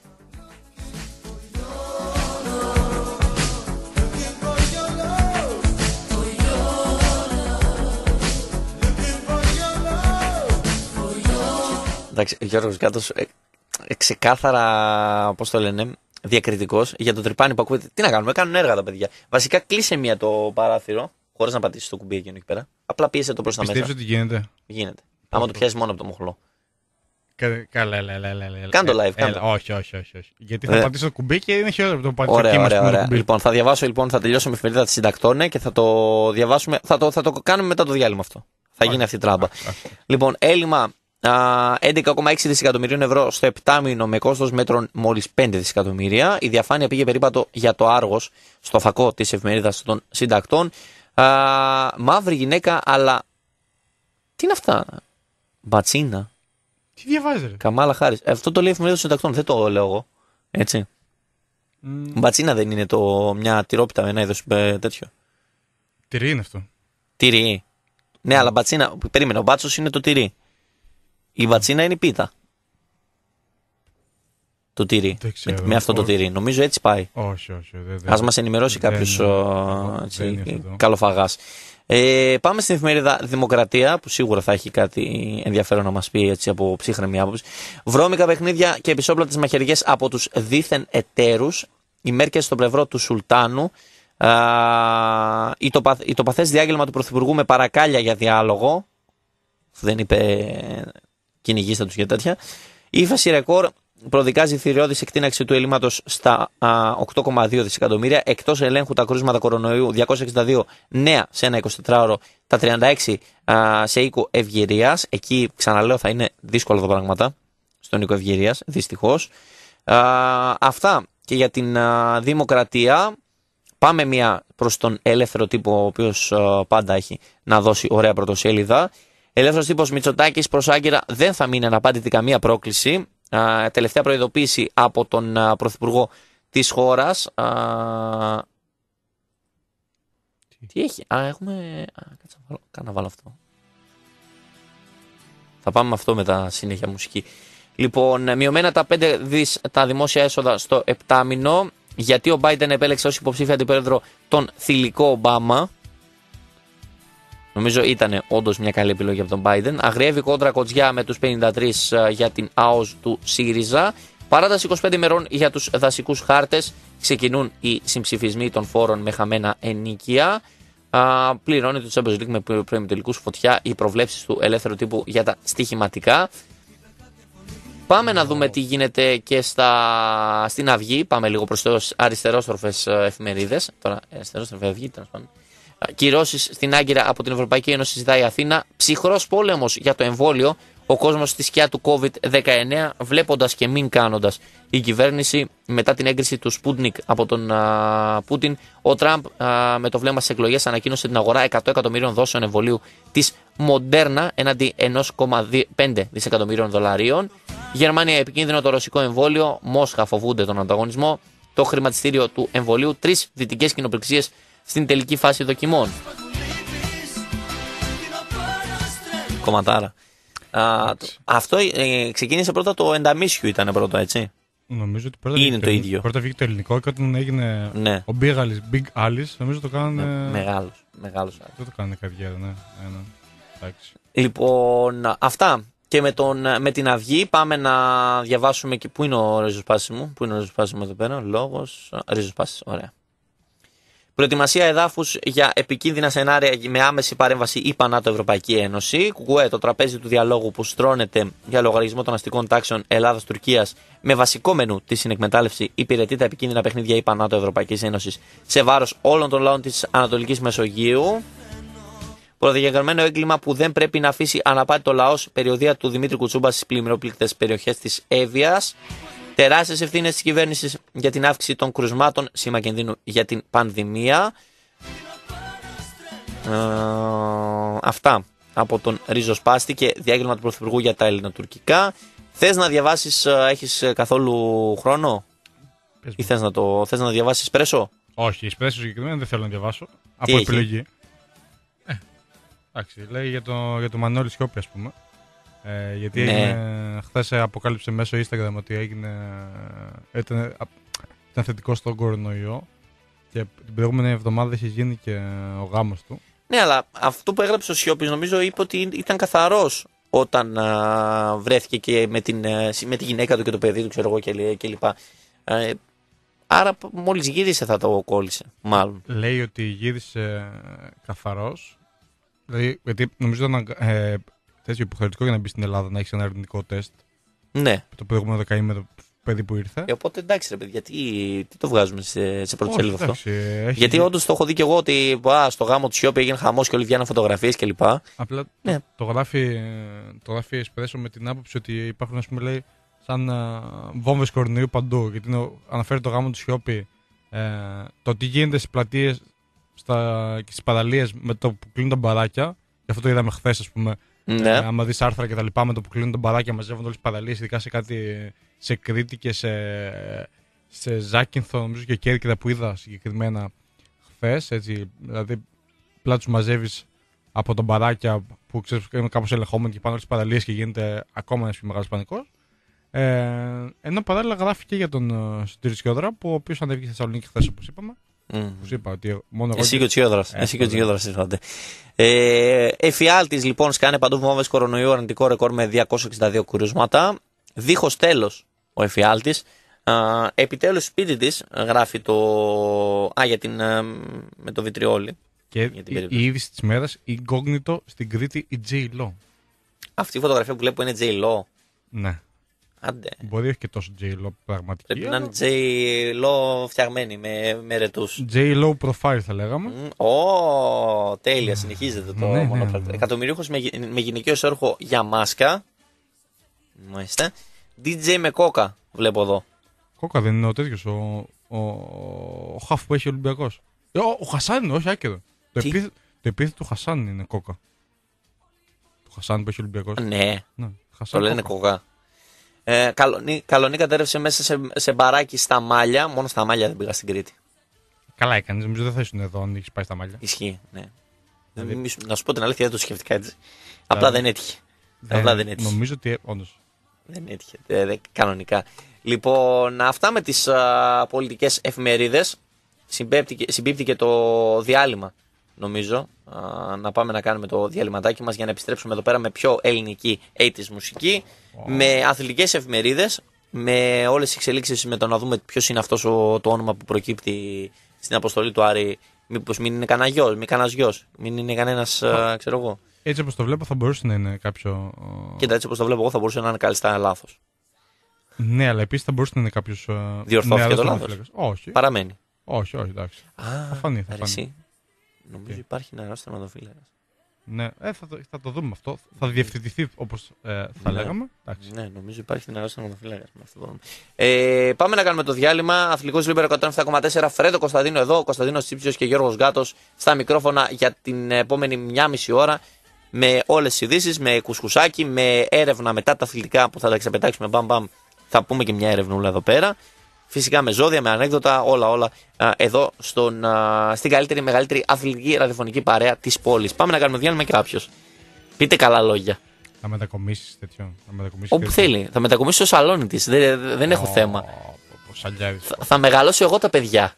A: Εντάξει, Γιώργος Γκάτος ξεκάθαρα, πώς το λένε, διακριτικός για το τρυπάνι που ακούγεται. Τι να κάνουμε, κάνουν έργα τα παιδιά. Βασικά κλείσε μία το παράθυρο, χωρίς να πατήσεις το κουμπί εκείνο εκεί πέρα. Απλά πίεσε το προς τα μέσα.
B: Πιστεύεις ότι γίνεται.
A: Γίνεται. Άμα το πιάσεις μόνο από το μοχλό.
B: Καλά.
A: Κάνε το live.
B: Όχι. Γιατί θα πατήσω το κουμπί και είναι χειρότερο από το πατήσω.
A: Ωραία. Λοιπόν, θα διαβάσω, θα τελειώσω με εφημερίδα τη Συντακτών και θα το διαβάσουμε. Θα το κάνουμε μετά το διάλειμμα αυτό. Θα γίνει αυτή η τράμπα. Λοιπόν, έλλειμμα 11,6 δισεκατομμυρίων ευρώ στο 7 μήνο με κόστος μέτρων μόλις 5 δισεκατομμύρια. Η διαφάνεια πήγε περίπατο για το Άργος στο φακό της εφημερίδας των Συντακτών. Μαύρη γυναίκα, αλλά Τι είναι αυτά. Μπατσίνα.
B: Τι διαβάζει, ρε.
A: Καμάλα Χάρις. Αυτό το λέει η Εφημερίδα των Συντακτών. Δεν το λέω εγώ. Έτσι. Μπατσίνα δεν είναι μια τυρόπιτα, ένα είδος τέτοιο.
B: Τυρί είναι αυτό.
A: Τυρί. Ναι, αλλά μπατσίνα. Περίμενε. Ο μπάτσος είναι το τυρί. Η μπατσίνα είναι η πίτα. Το τυρί. Με αυτό το τυρί. Νομίζω έτσι πάει.
B: Όχι.
A: Ας μας ενημερώσει κάποιος καλοφαγάς. Πάμε στην εφημερίδα Δημοκρατία, που σίγουρα θα έχει κάτι ενδιαφέρον να μας πει έτσι, από ψύχρεμη άποψη. Βρώμικα παιχνίδια και επισόπλατες μαχαιριές από τους δίθεν εταίρους. Οι μέρκες στο πλευρό του Σουλτάνου. Η τοπαθές διάγγελμα του Πρωθυπουργού με παρακάλια για διάλογο. Δεν είπε κυνηγήστε τους για τέτοια. Η ύφεση ρεκόρ προδικάζει θηριώδης εκτείναξη του ελλείμματος στα 8,2 δισεκατομμύρια. Εκτός ελέγχου τα κρούσματα κορονοϊού 262 νέα σε ένα 24ωρο, τα 36 σε οίκο ευγυρίας. Εκεί, ξαναλέω, θα είναι δύσκολα τα πράγματα στον οίκο ευγυρίας, δυστυχώς. Αυτά και για την Δημοκρατία. Πάμε μία προς τον ελεύθερο τύπο, ο οποίος πάντα έχει να δώσει ωραία πρωτοσέλιδα. Ελεύθερος τύπος Μητσοτάκης προς Άγκυρα δεν θα μείνει αναπάντητη καμία πρόκληση. Τελευταία προειδοποίηση από τον Πρωθυπουργό της χώρας. Τι έχει. Έχουμε. Κάτσε να βάλω αυτό. Θα πάμε με αυτό μετά συνέχεια μουσική. Λοιπόν, μειωμένα τα 5 δις τα δημόσια έσοδα στο 7μηνο. Γιατί ο Biden επέλεξε ως υποψήφια αντιπρόεδρο τον θηλυκό Ομπάμα. Νομίζω ήταν όντως μια καλή επιλογή από τον Biden. Αγριεύει κόντρα κοτζιά με τους 53 για την ΑΟΣ του ΣΥΡΙΖΑ. Παράταση 25 ημερών για τους δασικούς χάρτες. Ξεκινούν οι συμψηφισμοί των φόρων με χαμένα ενίκεια. Πληρώνει το Champions League με προημιτελικούς φωτιά οι προβλέψεις του ελεύθερου τύπου για τα στοιχηματικά. Πάμε να δούμε τι γίνεται και στην Αυγή. Πάμε λίγο προς τις αριστερόστροφες εφημερίδες. Τώρα, αριστερόστροφη Αυγή, τέλος πάντων. Κυρώσεις στην Άγκυρα από την Ευρωπαϊκή Ένωση ζητάει η Αθήνα. Ψυχρός πόλεμος για το εμβόλιο. Ο κόσμος στη σκιά του COVID-19, βλέποντας και μην κάνοντας. Η κυβέρνηση μετά την έγκριση του Σπούτνικ από τον Πούτιν. Ο Τραμπ με το βλέμμα στις εκλογές ανακοίνωσε την αγορά 100 εκατομμύριων δόσεων εμβολίου της Μοντέρνα έναντι 1,5 δισεκατομμύριων δολαρίων. Γερμανία επικίνδυνο το ρωσικό εμβόλιο. Μόσχα φοβούνται τον ανταγωνισμό. Το χρηματιστήριο του εμβολίου. 3 δυτικές κοινοπληξίες στην τελική φάση δοκιμών. Κομματάρα. Αυτό ξεκίνησε πρώτα το Ενταμίσιου, ήταν πρώτο, έτσι.
B: Νομίζω ότι πρώτα
A: είναι το ίδιο.
B: Πρώτα βγήκε το ελληνικό και όταν έγινε ο Big Alice, νομίζω το κάνανε.
A: Μεγάλος.
B: Δεν το κάνανε καριέρα, ναι. Εντάξει.
A: Λοιπόν, αυτά. Και με την Αυγή πάμε να διαβάσουμε και. Πού είναι ο ριζοσπάσης μου, εδώ πέρα, λόγος. Ριζοσπάσης, ωραία. Προετοιμασία εδάφους για επικίνδυνα σενάρια με άμεση παρέμβαση ΗΠΑ ΝΑΤΟ Ευρωπαϊκή Ένωση. Κουκουέ, το τραπέζι του διαλόγου που στρώνεται για λογαριασμό των αστικών τάξεων Ελλάδας-Τουρκίας με βασικό μενού τη συνεκμετάλλευση υπηρετεί τα επικίνδυνα παιχνίδια ΗΠΑ ΝΑΤΟ Ευρωπαϊκής Ένωσης σε βάρος όλων των λαών της Ανατολικής Μεσογείου. Προδιαγεγραμμένο έγκλημα που δεν πρέπει να αφήσει αναπάτητο λαός. Περιοδία του Δημήτρη Κουτσούμπα στις πλημμυρόπληκτες περιοχές της Εύβοιας. Τεράστιες ευθύνες της κυβέρνησης για την αύξηση των κρουσμάτων, σήμα κινδύνου για την πανδημία. Αυτά από τον Ριζοσπάστη και διάγγελμα του Πρωθυπουργού για τα ελληνοτουρκικά. Θες να διαβάσεις, έχεις καθόλου χρόνο ή θες να διαβάσεις Εσπρέσο?
B: Όχι, Εσπρέσο συγκεκριμένα δεν θέλω να διαβάσω. Από επιλογή. Εντάξει, λέει για το Μανώλη Σιώπη, ας πούμε. Γιατί χθες αποκάλυψε μέσω Instagram ότι ήταν θετικό στον κορονοϊό και την προηγούμενη εβδομάδα είχε γίνει και ο γάμος του.
A: Ναι, αλλά αυτό που έγραψε ο Σιώπης νομίζω είπε ότι ήταν καθαρός όταν βρέθηκε και με τη γυναίκα του και το παιδί του, ξέρω εγώ κλπ. Άρα μόλις γύρισε θα το κόλλησε, μάλλον.
B: Λέει ότι γύρισε καθαρός, δηλαδή, γιατί νομίζω ήταν τέτοιο υποχρεωτικό για να μπει στην Ελλάδα να έχει ένα αρνητικό τεστ.
A: Ναι.
B: Το προηγούμενο δεκαήμερο παιδί που ήρθε.
A: Οπότε εντάξει, ρε παιδιά, τι το βγάζουμε σε πρώτη σελίδα αυτό. Γιατί όντως το έχω δει και εγώ ότι στο γάμο του Σιώπη έγινε χαμός και όλοι βγαίνουν φωτογραφίες κλπ.
B: Απλά το γράφει Εσπρέσο με την άποψη ότι υπάρχουν, ας πούμε, λέει, σαν βόμβες κορονοϊού παντού. Γιατί αναφέρει το γάμο του Σιώπη, το τι γίνεται στις πλατείες και στις παραλίες με το που κλείνουν τα μπαράκια. Γι' αυτό το είδαμε χθες, ας πούμε.
A: Ναι.
B: Άμα δεις άρθρα και τα λοιπά, με το που κλείνουν τον μπαράκια, μαζεύονται όλες τις παραλίες, ειδικά σε Κρήτη και σε Ζάκυνθο, νομίζω και Κέρκυρα που είδα συγκεκριμένα χθες. Έτσι, δηλαδή, απλά τους μαζεύεις από τον μπαράκια που ξέρεις είναι κάπως ελεγχόμενοι και πάνω όλες τις παραλίες και γίνεται ακόμα ένας πιο μεγάλος πανικός. Ενώ παράλληλα γράφει και για τον Σωτήρη Τσιόδρα, που ο οποίος ανέβηκε στη Θεσσαλονίκη χθες, όπως είπαμε. Που είπα ότι μόνο
A: εσύ και ο Τσιόδρας ήρθατε. Εφιάλτης λοιπόν σκάνε παντού βόμβες κορονοϊού, αρνητικό ρεκόρ με 262 κρούσματα. Δίχως τέλος ο Εφιάλτης. Επιτέλους σπίτι της γράφει με το βιτριόλι.
B: Και η είδηση της μέρας, incognito στην Κρήτη η J-Lo.
A: Αυτή η φωτογραφία που βλέπω είναι J-Lo.
B: Ναι.
A: Άντε.
B: Μπορεί όχι και τόσο J-Lo πραγματική.
A: Πρέπει να είναι J-Lo φτιαγμένη με ρετούς.
B: J-Lo profile θα λέγαμε.
A: Τέλεια, συνεχίζεται το μονοπάτι. Εκατομμυρίουχος με γυναικείο όρχο για μάσκα. Μάλιστα. DJ με κόκα βλέπω εδώ.
B: Κόκα δεν είναι ο τέτοιος, ο χαφ που έχει ο Ολυμπιακός. Ο Χασάν είναι, όχι άκυρο. Το επίθετο του Χασάν είναι κόκα. Του Χασάν που έχει ο Ολυμπιακός.
A: Ναι, το λένε κόκα. Καλονή κατέρευσε μέσα σε μπαράκι στα Μάλια. Μόνο στα Μάλια δεν πήγα στην Κρήτη.
B: Καλά έκανες, νομίζω δεν θα ήσουν εδώ αν είχες πάει στα Μάλια.
A: Ισχύει, ναι. Να σου πω την αλήθεια, δεν το σκέφτηκα έτσι. Απλά δεν έτυχε.
B: Νομίζω ότι όντως.
A: Δεν έτυχε, κανονικά. Λοιπόν, αυτά με τις πολιτικές εφημερίδες. Συμπίπτει και το διάλειμμα, νομίζω. Να πάμε να κάνουμε το διαλυματάκι μας για να επιστρέψουμε εδώ πέρα με πιο ελληνική 80's μουσική, με αθλητικές εφημερίδες, με όλες τις εξελίξεις, με το να δούμε ποιος είναι αυτός το όνομα που προκύπτει στην αποστολή του Άρη. Μήπως μην είναι κανένα γιος, μην κανένας γιος, μην είναι κανένας, ξέρω εγώ.
B: Έτσι όπως το βλέπω θα μπορούσε να είναι κάποιο...
A: Κοίτα, έτσι όπως το βλέπω εγώ θα μπορούσε να είναι κάλλιστα λάθος.
B: Ναι, αλλά επίσης θα μπορούσε να είναι κάποιος...
A: Διορθώθηκε το λάθος.
B: Όχι.
A: Παραμένει.
B: Όχι, εντάξει. Θα φανεί.
A: Νομίζω υπάρχει νεαρός τερματοφύλακας.
B: Ναι, θα το δούμε αυτό. Θα διευθετηθεί όπως θα λέγαμε. Εντάξει.
A: Ναι, νομίζω υπάρχει νεαρός τερματοφύλακας. Πάμε να κάνουμε το διάλειμμα. Αθλητικός Λίμπερο 107,4. Φρέντο Κωνσταντίνο εδώ. Κωνσταντίνος Τσίψιος και Γιώργος Γκάτος στα μικρόφωνα για την επόμενη μία μισή ώρα. Με όλες τις ειδήσεις, με κουσκουσάκι, με έρευνα μετά τα αθλητικά που θα τα ξεπετάξουμε. Μπαμ. Θα πούμε και μια έρευνούλα εδώ πέρα. Φυσικά με ζώδια, με ανέκδοτα, όλα εδώ στην καλύτερη, μεγαλύτερη αθλητική ραδιοφωνική παρέα της πόλης. Πάμε να κάνουμε διάλειμμα και κάποιος. Πείτε καλά λόγια.
B: Θα μετακομίσεις τέτοιο.
A: Όπου θέλει. Θα μετακομίσει στο σαλόνι της. Δεν έχω θέμα. Θα μεγαλώσω εγώ τα παιδιά.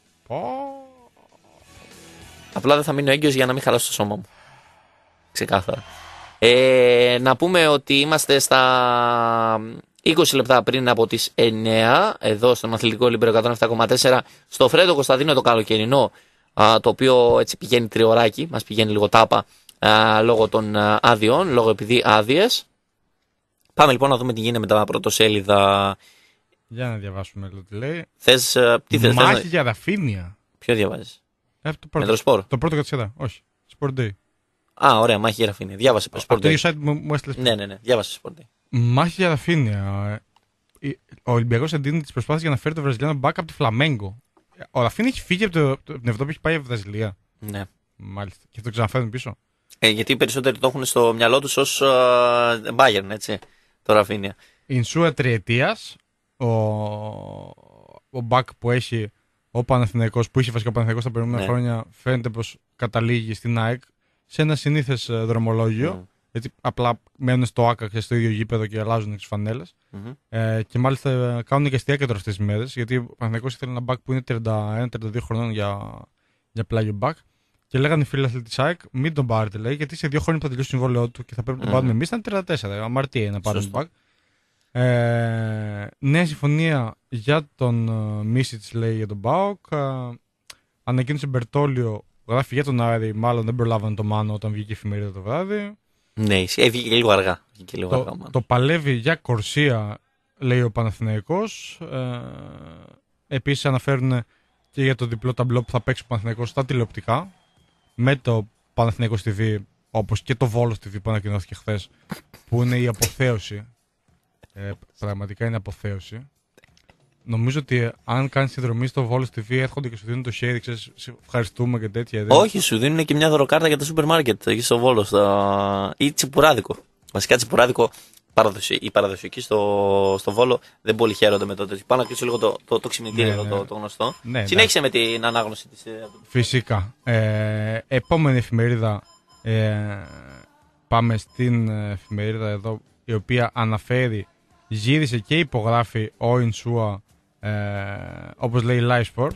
A: Απλά δεν θα μείνω έγκυος για να μην χαλάσω το σώμα μου. Ξεκάθαρα. Να πούμε ότι είμαστε στα 20 λεπτά πριν από τις 9, εδώ στον Αθλητικό Λίμπερο 107,4, στο Φρέντο Κωνσταντίνο το καλοκαιρινό, το οποίο έτσι πηγαίνει τριωράκι, μας πηγαίνει λίγο τάπα λόγω των άδειων, λόγω επειδή άδειες. Πάμε λοιπόν να δούμε τι γίνεται με τα πρωτοσέλιδα.
B: Για να διαβάσουμε λίγο τι λέει.
A: Τι θες?
B: Μάχη για Ραφίνια.
A: Ποιο διαβάζεις?
B: Το πρώτο κατσίδα, όχι. Sport Day.
A: Ωραία, μάχη για Ραφίνια. Διάβασε Sport Day.
B: Το ίδιο site μου έστειλε.
A: Ναι, διάβασε Sport Day.
B: Μάχη για Ραφίνια. Ο Ολυμπιακός εντείνει τις προσπάθειες για να φέρει το Βραζιλιάνο back από τη Φλαμέγκο. Ο Ραφίνια έχει φύγει από την Ευρώπη, έχει πάει από τη Βραζιλία.
A: Ναι.
B: Μάλιστα. Και θα το ξαναφέρουν πίσω.
A: Γιατί οι περισσότεροι το έχουν στο μυαλό τους ως Bayern, έτσι. Το Ραφίνια.
B: Ινσούα τριετίας. Ο back που έχει ο Παναθηναϊκός, που είχε βασικά ο Παναθηναϊκός τα προηγούμενα χρόνια, φαίνεται πως καταλήγει στην ΑΕΚ σε ένα συνήθες δρομολόγιο. Γιατί απλά μένουν στο ΆΚΑ και στο ίδιο γήπεδο και αλλάζουν τις φανέλες. Και μάλιστα κάνουν και αστιάκεντρο αυτές τις μέρες. Γιατί ο Παναθηναϊκός ήθελε ένα μπακ που είναι 31-32 χρονών για πλάγιο μπακ. Και λέγανε οι φίλοι της ΑΕΚ, μην τον πάρετε, λέει, γιατί σε 2 χρόνια θα τελειώσει το συμβόλαιό του και θα πρέπει να τον πάρουμε εμείς. Ήταν 34, αμαρτία να πάρουμε μπακ. Νέα συμφωνία για τον Μίσιτς, λέει, για τον ΠΑΟΚ. Ανακοίνωσε Μπερτόλιο, γράφει για τον Άρη, μάλλον δεν προλάβανε το Μάνο όταν βγήκε η εφημερίδα το βράδυ.
A: Ναι, βγήκε λίγο αργά.
B: Το παλεύει για Κορσία, λέει ο Παναθηναϊκός. Επίσης αναφέρουν και για το διπλό ταμπλό που θα παίξει ο Παναθηναϊκός στα τηλεοπτικά με το Παναθηναϊκός TV, όπως και το Βόλος TV που ανακοινώθηκε χθες, που είναι η αποθέωση. Πραγματικά είναι αποθέωση. Νομίζω ότι αν κάνεις συνδρομή στο Βόλος TV έρχονται και σου δίνουν το share, ξέρεις, ευχαριστούμε και τέτοια.
A: Όχι, σου δίνουν και μια δωροκάρτα για το σούπερ μάρκετ εκεί στο Βόλο ή τσιπουράδικο. Βασικά τσιπουράδικο οι παραδοσιακοί στο Βόλο δεν πολύ χαίρονται με το τέτοιο. Πάω να κλείσω λίγο το ξυπνητήριο το γνωστό.
B: Ναι,
A: συνέχισε με την ανάγνωση της.
B: Φυσικά. Επόμενη εφημερίδα. Πάμε στην εφημερίδα εδώ, η οποία αναφέρει, γύρισε και υπογράφει ο Ινσούα, όπως λέει Λάισπορ,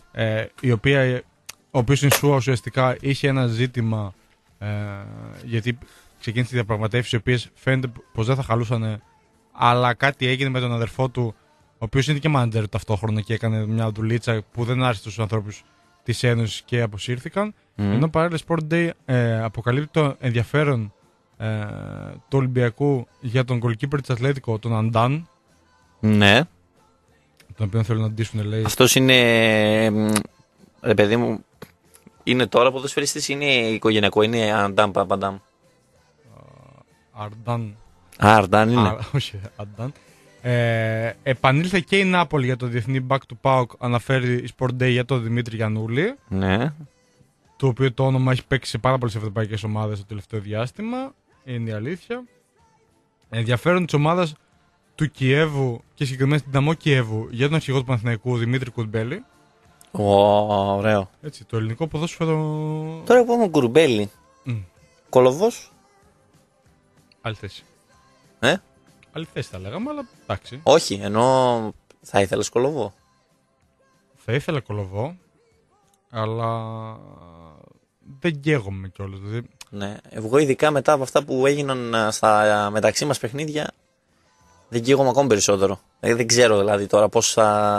B: ο οποίος Ινσούα ουσιαστικά είχε ένα ζήτημα, γιατί ξεκίνησε διαπραγματεύσεις οι οποίες φαίνεται πως δεν θα χαλούσαν, αλλά κάτι έγινε με τον αδερφό του, ο οποίος είναι και μάνατζερ ταυτόχρονα και έκανε μια δουλίτσα που δεν άρεσε στους ανθρώπους της Ένωσης και αποσύρθηκαν. Ενώ παράλληλα Sport Day αποκαλύπτει το ενδιαφέρον του Ολυμπιακού για τον goalkeeper της Ατλέτικο, τον Αντάν.
A: Ναι.
B: Τον οποίο θέλουν να αντίσουν, λέει.
A: Αυτός είναι, ρε παιδί μου, είναι τώρα ποδοσφαιριστής, είναι οικογενειακό, είναι Αντάν Παπαντάμ.
B: Αρντάν.
A: Αρντάν είναι.
B: Όχι, Αντάν. Επανήλθε και η Νάπολη για το διεθνή back to PAOK, αναφέρει η Sport Day για τον Δημήτρη Γιαννούλη.
A: Ναι.
B: Το οποίο το όνομα έχει παίξει σε πάρα πολλές ευρωπαϊκές ομάδες το τελευταίο διάστημα. Είναι η αλήθεια. Ενδιαφέρον της ομάδας του Κιέβου και συγκεκριμένα στην Ταμό Κιέβου για τον αρχηγό του Παναθηναϊκού Δημήτρη Κουρμπέλη.
A: Ωραίο.
B: Έτσι, το ελληνικό ποδόσφαιρο.
A: Τώρα που είμαι Κουρμπέλη. Κολοβός.
B: Άλλη θέση. Άλλη θέση θα λέγαμε, αλλά εντάξει.
A: Όχι, ενώ θα ήθελες Κολοβό.
B: Θα ήθελα Κολοβό, αλλά δεν καίγομαι κιόλας. Δηλαδή.
A: Ναι, εγώ ειδικά μετά από αυτά που έγιναν στα μεταξύ μας παιχνίδια, δεν καίγομαι ακόμη περισσότερο. Δεν ξέρω δηλαδή τώρα πώς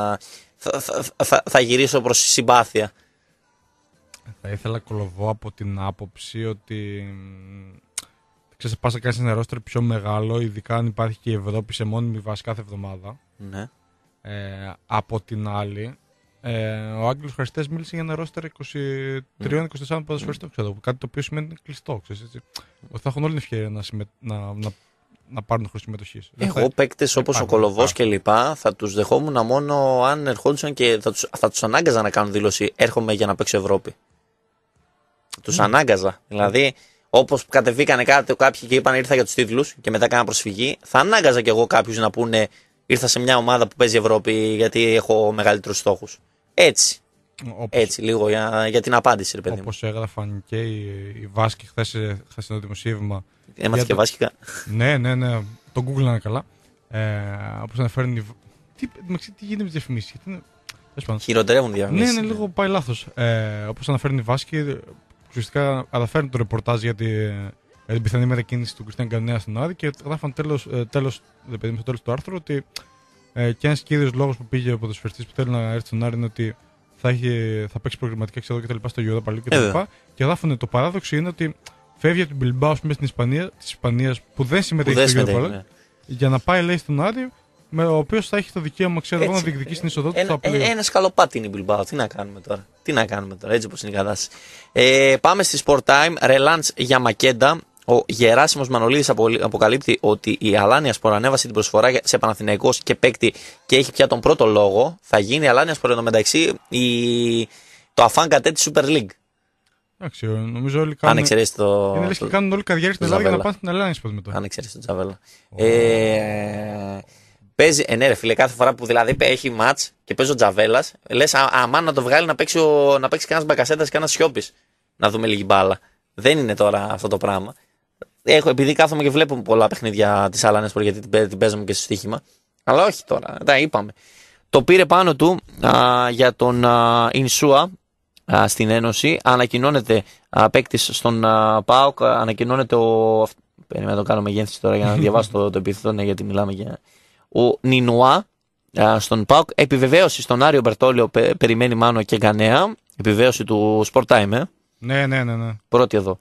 A: θα γυρίσω προς συμπάθεια.
B: Θα ήθελα Κολοβό από την άποψη ότι ξέρεις, πας να κάνεις ένα ρόστερ πιο μεγάλο, ειδικά αν υπάρχει και η Ευρώπη σε μόνιμη βάση κάθε εβδομάδα.
A: Ναι.
B: Από την άλλη, ο Άγγελος Χαριστές μίλησε για ένα ρόστερ 23-24 ποδοσφαιριστών, κάτι το οποίο σημαίνει κλειστό. Ξέρεις, έτσι. Ότι θα έχουν όλη την ευκαιρία να πάρουν χρόνο συμμετοχής.
A: Εγώ παίκτες όπως ο Κολοβός και λοιπά θα τους δεχόμουν μόνο αν ερχόντουσαν και θα τους ανάγκαζα να κάνουν δήλωση έρχομαι για να παίξω Ευρώπη. Τους ανάγκαζα. Δηλαδή, όπως κατεβήκανε κάποιοι και είπαν ήρθα για τους τίτλους και μετά κάνα προσφυγή, θα ανάγκαζα κι εγώ κάποιους να πούνε ήρθα σε μια ομάδα που παίζει Ευρώπη γιατί έχω μεγαλύτερους στόχους. Έτσι. Έτσι, λίγο για την απάντηση, ρε παιδί μου.
B: Όπως έγραφαν και οι Βάσκοι χθες στο δημοσίευμα.
A: Έμαθε και βάσκικα.
B: Ναι. Το Google είναι καλά. Όπως αναφέρουν. Τι γίνεται με τις διαφημίσεις.
A: Χειροτερεύουν διαφημίσεις.
B: Ναι, λίγο πάει λάθος. Όπως αναφέρουν οι Βάσκοι, ουσιαστικά αναφέρουν το ρεπορτάζ για την πιθανή μετακίνηση του Κριστιαν Κανέα στην Άδη και γράφαν στο τέλος του άρθρου ότι και ένας κύριος λόγος που πήγε ο ποδοσφαιριστής που θέλει να έρθει στον Άρη είναι ότι θα παίξει προγραμματικά εξέδω και τα λοιπά στο Europa League και τα λοιπά. Και γράφουν το παράδοξο είναι ότι φεύγει από την Bilbao στην Ισπανία, της Ισπανίας που δεν συμμετέχει στο Europa League, για να πάει λέει στον Άρη, με ο οποίος θα έχει το δικαίωμα να διεκδικήσει την είσοδό του.
A: Ένα σκαλοπάτι είναι η Bilbao. Τι να κάνουμε τώρα, έτσι όπως είναι η κατάσταση. Πάμε στη Sport Time. Ρελάντς για Μακέντα. Ο Γεράσιμος Μανολίδης αποκαλύπτει ότι η Αλάνια Σπορ ανέβασε την προσφορά σε Παναθηναϊκός και παίκτη και έχει πια τον πρώτο λόγο. Θα γίνει η Αλάνια Σπορ εντωμεταξύ το αφάνκατέ της Super League.
B: Εντάξει, νομίζω όλοι κάνουν.
A: Αν εξαιρέσει το.
B: Είναι λες και κάνουν όλοι καριέρα στην Ελλάδα για να πάνε στην Αλάνια Σπορ μετά.
A: Αν εξαιρέσει τον Τζαβέλα. Παίζει, ναι, ρε φίλε, κάθε φορά που δηλαδή έχει μάτς και παίζει ο Τζαβέλας, λες αμάν να το βγάλει να παίξει κανένας Μπακασέτας και κανένας Σιώπης. Να δούμε λίγη μπάλα. Δεν είναι τώρα αυτό το πράγμα. Επειδή κάθομαι και βλέπω πολλά παιχνίδια της Αλάνιας γιατί την παίζουμε και στο στοίχημα. Αλλά όχι τώρα, τα είπαμε. Το πήρε πάνω του για τον Ινσούα στην Ένωση. Ανακοινώνεται παίκτης στον ΠΑΟΚ. Ανακοινώνεται Περιμένω να το κάνω μεγέθυνση τώρα για να διαβάσω το επίθετο, ναι, γιατί μιλάμε για. Ο Νινουά στον ΠΑΟΚ. Επιβεβαίωση στον Άριο Μπερτόλιο. Περιμένει Μάνο και Γκανέα. Επιβεβαίωση του Sport Time,
B: Ναι.
A: Πρώτη εδώ.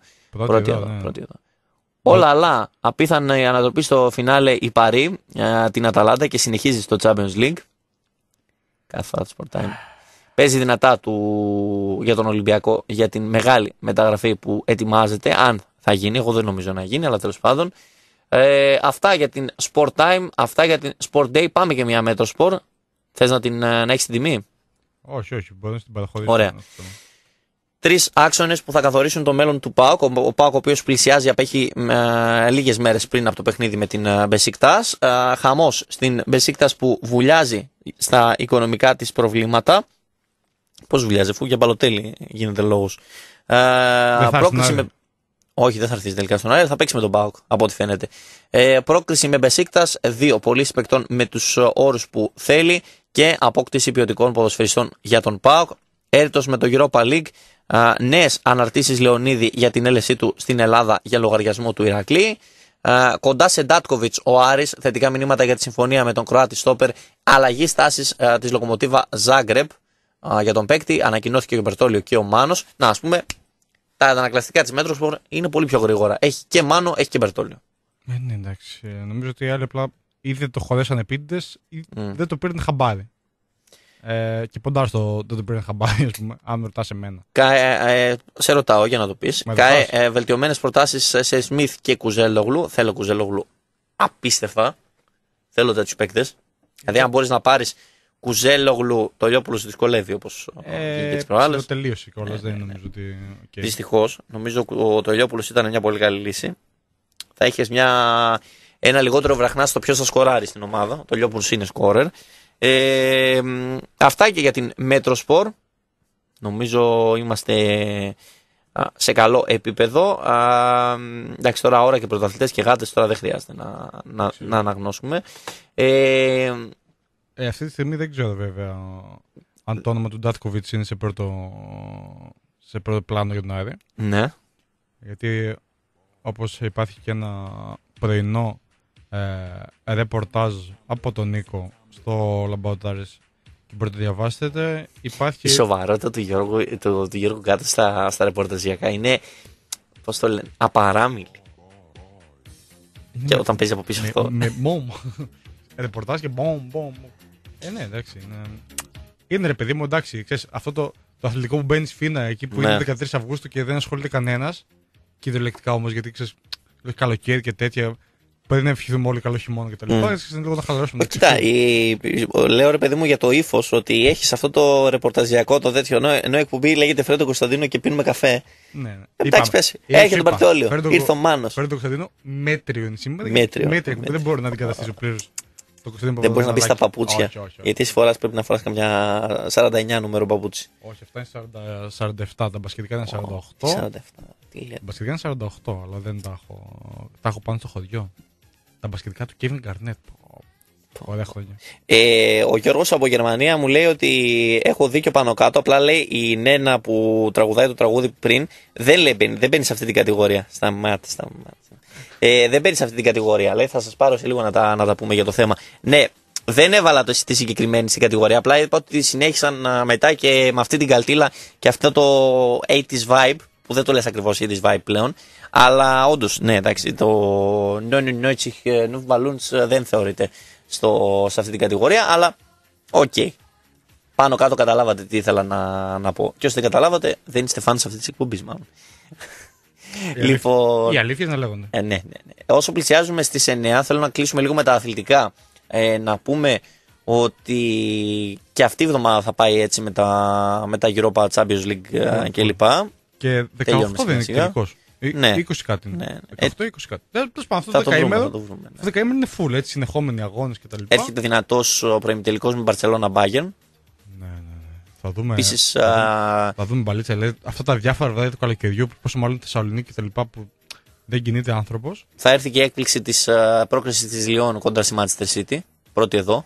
A: Όλα αλλά απίθανη ανατροπή στο φινάλε η Παρί την Αταλάντα και συνεχίζει στο Champions League. Κάθε φορά το Sport Time. Παίζει δυνατά για τον Ολυμπιακό για την μεγάλη μεταγραφή που ετοιμάζεται. Αν θα γίνει, εγώ δεν νομίζω να γίνει, αλλά τέλος πάντων. Αυτά για την Sport Time, αυτά για την Sport Day. Πάμε και μια Metro Sport. Θες να έχεις την τιμή?
B: Όχι, μπορεί να την παραχωρήσω.
A: Ωραία. τρεις άξονες που θα καθορίσουν το μέλλον του ΠΑΟΚ. Ο ΠΑΟΚ, ο οποίος πλησιάζει, απέχει λίγες μέρες πριν από το παιχνίδι με την Μπεσίκτας. Χαμός στην Μπεσίκτας που βουλιάζει στα οικονομικά της προβλήματα. Πώς βουλιάζει, αφού για Μπαλοτέλη γίνεται λόγος. Πρόκριση με... Όχι, δεν θα έρθει τελικά στον αέρα, θα παίξει με τον ΠΑΟΚ, από ό,τι φαίνεται. Πρόκριση με Μπεσίκτας, 2 πωλήσεις παικτών με τους όρους που θέλει και απόκτηση ποιοτικών ποδοσφαιριστών για τον ΠΑΟΚ. Έρητος με το Europa League. Νέες αναρτήσεις Λεωνίδη για την έλεσή του στην Ελλάδα για λογαριασμό του Ηρακλή. Κοντά σε Ντάτκοβιτς ο Άρης, θετικά μηνύματα για τη συμφωνία με τον Κροάτη στόπερ. Αλλαγή στάσης της Λοκομοτίβα Ζάγκρεπ για τον παίκτη. Ανακοινώθηκε ο Μπερτόλιο και ο Μάνος. Να, ας πούμε, τα αντανακλαστικά της Μέτρος είναι πολύ πιο γρήγορα. Έχει και Μάνο, έχει και Μπερτόλιο.
B: Ναι, εντάξει. Νομίζω ότι οι άλλοι απλά είτε το χωρέσαν επίτηδες ή δεν το πήραν χαμπάρι. Και ποντάρ στο δεν το πήραν χαμπάρι, ας πούμε, αν με ρωτάς εμένα.
A: Σε ρωτάω για να το πεις. Βελτιωμένες προτάσεις σε Σμιθ και Κουζέλογλου. Θέλω Κουζέλογλου απίστευτα. Θέλω τέτοιους παίκτες. Δηλαδή, αν μπορείς να πάρεις Κουζέλογλου, το Λιόπουλο σου δυσκολεύει όπως και τις προάλλες.
B: Το τελείωσε κιόλας, δεν νομίζω ότι. Okay.
A: Δυστυχώς, νομίζω ο Τολιόπουλος ήταν μια πολύ καλή λύση. Θα είχες ένα λιγότερο βραχνά στο ποιος θα σκοράρει στην ομάδα. Ο Τολιόπουλος είναι σκόρερ. Αυτά και για την Μέτροσπορ. Νομίζω είμαστε σε καλό επίπεδο. Εντάξει, τώρα ώρα και πρωταθλητές και γάτες τώρα δεν χρειάζεται να αναγνώσουμε.
B: Αυτή τη στιγμή δεν ξέρω βέβαια αν το όνομα του Ντάτκοβιτς είναι σε πρώτο πλάνο για τον Άρη.
A: Ναι.
B: Γιατί όπως υπάρχει και ένα πρωινό ρεπορτάζ από τον Νίκο στο Λαμπαουτάρες και μπορείτε να διαβάσετε, υπάρχει...
A: Η σοβαρότητα του Γιώργου κάτω στα ρεπορταζιακά είναι, πώς το λένε, απαράμιλη. Και όταν παίζει από πίσω αυτό.
B: Με μπομ. Ρεπορτάζ και μπομ. Ναι, εντάξει. Είναι ρε παιδί μου, εντάξει. Ξέρεις, αυτό το αθλητικό που μπαίνει σφίνα εκεί που είναι 13 Αυγούστου και δεν ασχολείται κανένας. Κυριολεκτικά όμως, γιατί ξέρεις, καλοκαίρι και τέτοια. Πρέπει να ευχηθούμε όλοι καλό χειμώνα κτλ. Λίγο να χαλαρώσουμε.
A: Κοίτα, λέω ρε παιδί μου για το ύφος ότι έχεις αυτό το ρεπορταζιακό το τέτοιο. Ενώ η εκπομπή λέγεται Φρέντο Κωνσταντίνο και πίνουμε καφέ. Ναι. Εντάξει, πες. Έχει τον Παρτεόλιο. Ήρθε ο Μάνος.
B: Φρέντο Κωνσταντίνο μέτριο είναι σήμερα.
A: Μέτριο.
B: Δεν μπορώ να αντικαταστήσω πλήρως.
A: Δεν μπορεί να μπει στα παπούτσια. Γιατί εσύ φοράς πρέπει να φοράς καμιά 49 νούμερο παπούτσι.
B: Όχι, αυτά είναι 47. Τα μπασκετικά είναι 48. Τα μπασκετικά είναι 48, αλλά δεν τα έχω. Τα έχω πάνω στο χωριό. Τα μπασκετικά του Kevin Garnett. Ωραία χρόνια.
A: Ο Γιώργος από Γερμανία μου λέει ότι έχω δίκιο πάνω κάτω. Απλά λέει η Νένα που τραγουδάει το τραγούδι πριν δεν μπαίνει σε αυτή την κατηγορία. Σταμάτα. Δεν μπαίνει σε αυτή την κατηγορία. Λέει θα σας πάρω σε λίγο να τα πούμε για το θέμα. Ναι, δεν έβαλα τη συγκεκριμένη στην κατηγορία. Απλά είπα ότι συνέχισαν μετά και με αυτή την καλτήλα και αυτό το 80's vibe. Που δεν το λες ακριβώς 80's vibe πλέον. Αλλά όντως, ναι, εντάξει, το Neue Balloons δεν θεωρείται σε αυτή την κατηγορία. Αλλά, οκ. Πάνω κάτω καταλάβατε τι ήθελα να πω. Και όσοι δεν καταλάβατε, δεν είστε φάνες αυτής της εκπομπής, μάλλον.
B: Οι αλήθειες να λέγονται.
A: Ναι. Όσο πλησιάζουμε στις 9, θέλω να κλείσουμε λίγο με τα αθλητικά. Να πούμε ότι και αυτή η εβδομάδα θα πάει έτσι με τα Europa Champions League κλπ.
B: Και 18 δεν είναι τελικός.
A: Ναι.
B: 20 κάτι.
A: Ναι.
B: 18-20 κάτι. Τέλος πάντων, αυτό το δεκαήμερο είναι full, έτσι, συνεχόμενοι αγώνες κτλ.
A: Έρχεται δυνατός ο προημιτελικός με Barcelona Bayern.
B: Ναι. Θα δούμε.
A: Επίσης,
B: θα δούμε μπαλίτσα. Λέει, αυτά τα διάφορα δηλαδή του καλοκαιριού, πόσο μάλλον Θεσσαλονίκη κτλ. Που δεν κινείται άνθρωπος.
A: Θα έρθει και η έκπληξη της πρόκρισης της Λιόν κοντά στη Manchester City. Πρώτη εδώ.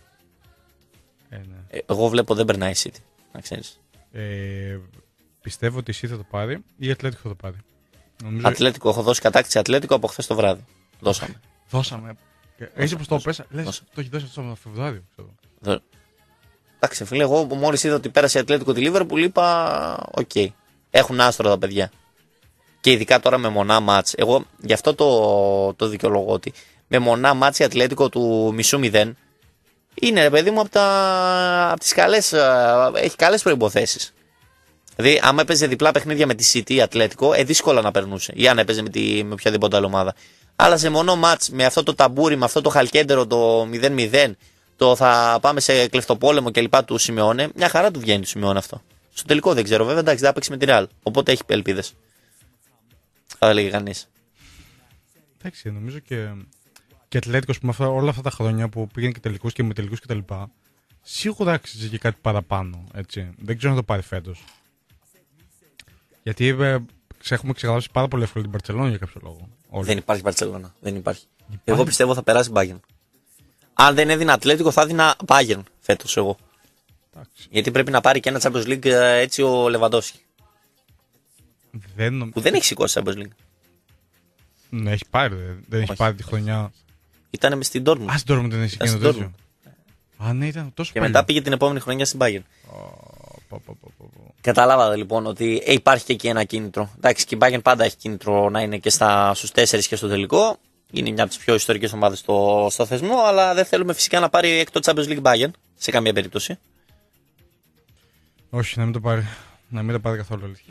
B: Ναι.
A: Εγώ βλέπω δεν περνάει η City. Να ξέρεις.
B: Πιστεύω ότι η City θα το πάρει ή η Ατλέτικο θα το πάρει.
A: Ατλέτικο, έχω δώσει κατάκτηση Ατλέτικο από χθες το βράδυ. Δώσαμε.
B: Έτσι όπως το πέσα, λες, το έχει δώσει αυτό το Φεβρουάριο.
A: Εντάξει, φίλε, εγώ μόλις είδα ότι πέρασε η Ατλέτικο τη Λίβερπουλ, είπα οκ. Έχουν άστρο τα παιδιά. Και ειδικά τώρα με μονά μάτς. Εγώ γι' αυτό το δικαιολογώ ότι με μονά μάτς η Ατλέτικο του μισού 0 είναι, ρε παιδί μου, από τις καλές. Έχει καλές προϋποθέσεις. Δηλαδή, άμα έπαιζε διπλά παιχνίδια με τη City Ατλέτικο, δύσκολα να περνούσε. Ή αν έπαιζε με οποιαδήποτε άλλη ομάδα. Αλλά σε μονό μάτς, με αυτό το ταμπούρι, με αυτό το χαλκέντερο το 0-0, το θα πάμε σε κλεφτοπόλεμο κλπ. Του Σιμεώνε, μια χαρά του βγαίνει του Σιμεώνε αυτό. Στο τελικό δεν ξέρω, βέβαια, εντάξει, δεν παίξει με τη Real. Οπότε έχει ελπίδες. Θα έλεγε κανείς.
B: Εντάξει, νομίζω και Ατλέτικος με όλα αυτά τα χρόνια που πήγαινε και τελικούς και με τελικούς κτλ. Σίγουρα άξιζε και κάτι παραπάνω. Έτσι. Δεν ξέρω να το πάρει φέτος. Γιατί έχουμε ξεγράψει πάρα πολύ εύκολα την Μπαρτσελόνα για κάποιο λόγο. Όλοι.
A: Δεν υπάρχει Μπαρτσελόνα. Δεν υπάρχει. Εγώ πιστεύω θα περάσει Bayern. Αν δεν έδινα Ατλέτικο, θα έδινα Bayern φέτος εγώ. Εντάξει. Γιατί πρέπει να πάρει και ένα Champions League έτσι ο Λεβαντόφσκι. Που δεν έχει σηκώσει Champions League.
B: Ναι, έχει πάρει. Δεν έχει πάρει τη χρονιά.
A: Ήτανε με στην Dortmund.
B: Στην Dortmund δεν έχει και τέτοιο. Α, ναι, ήταν τόσο
A: και μετά πήγε την επόμενη χρονιά στην Bayern. Καταλάβατε λοιπόν ότι υπάρχει και εκεί ένα κίνητρο. Εντάξει, και η Bayern πάντα έχει κίνητρο να είναι και στους 4 και στο τελικό. Είναι μια από τις πιο ιστορικές ομάδες στο θεσμό, αλλά δεν θέλουμε φυσικά να πάρει εκτός Champions League Bayern σε καμία περίπτωση.
B: Όχι, να μην το πάρει. Να μην το πάρει καθόλου αλήθεια.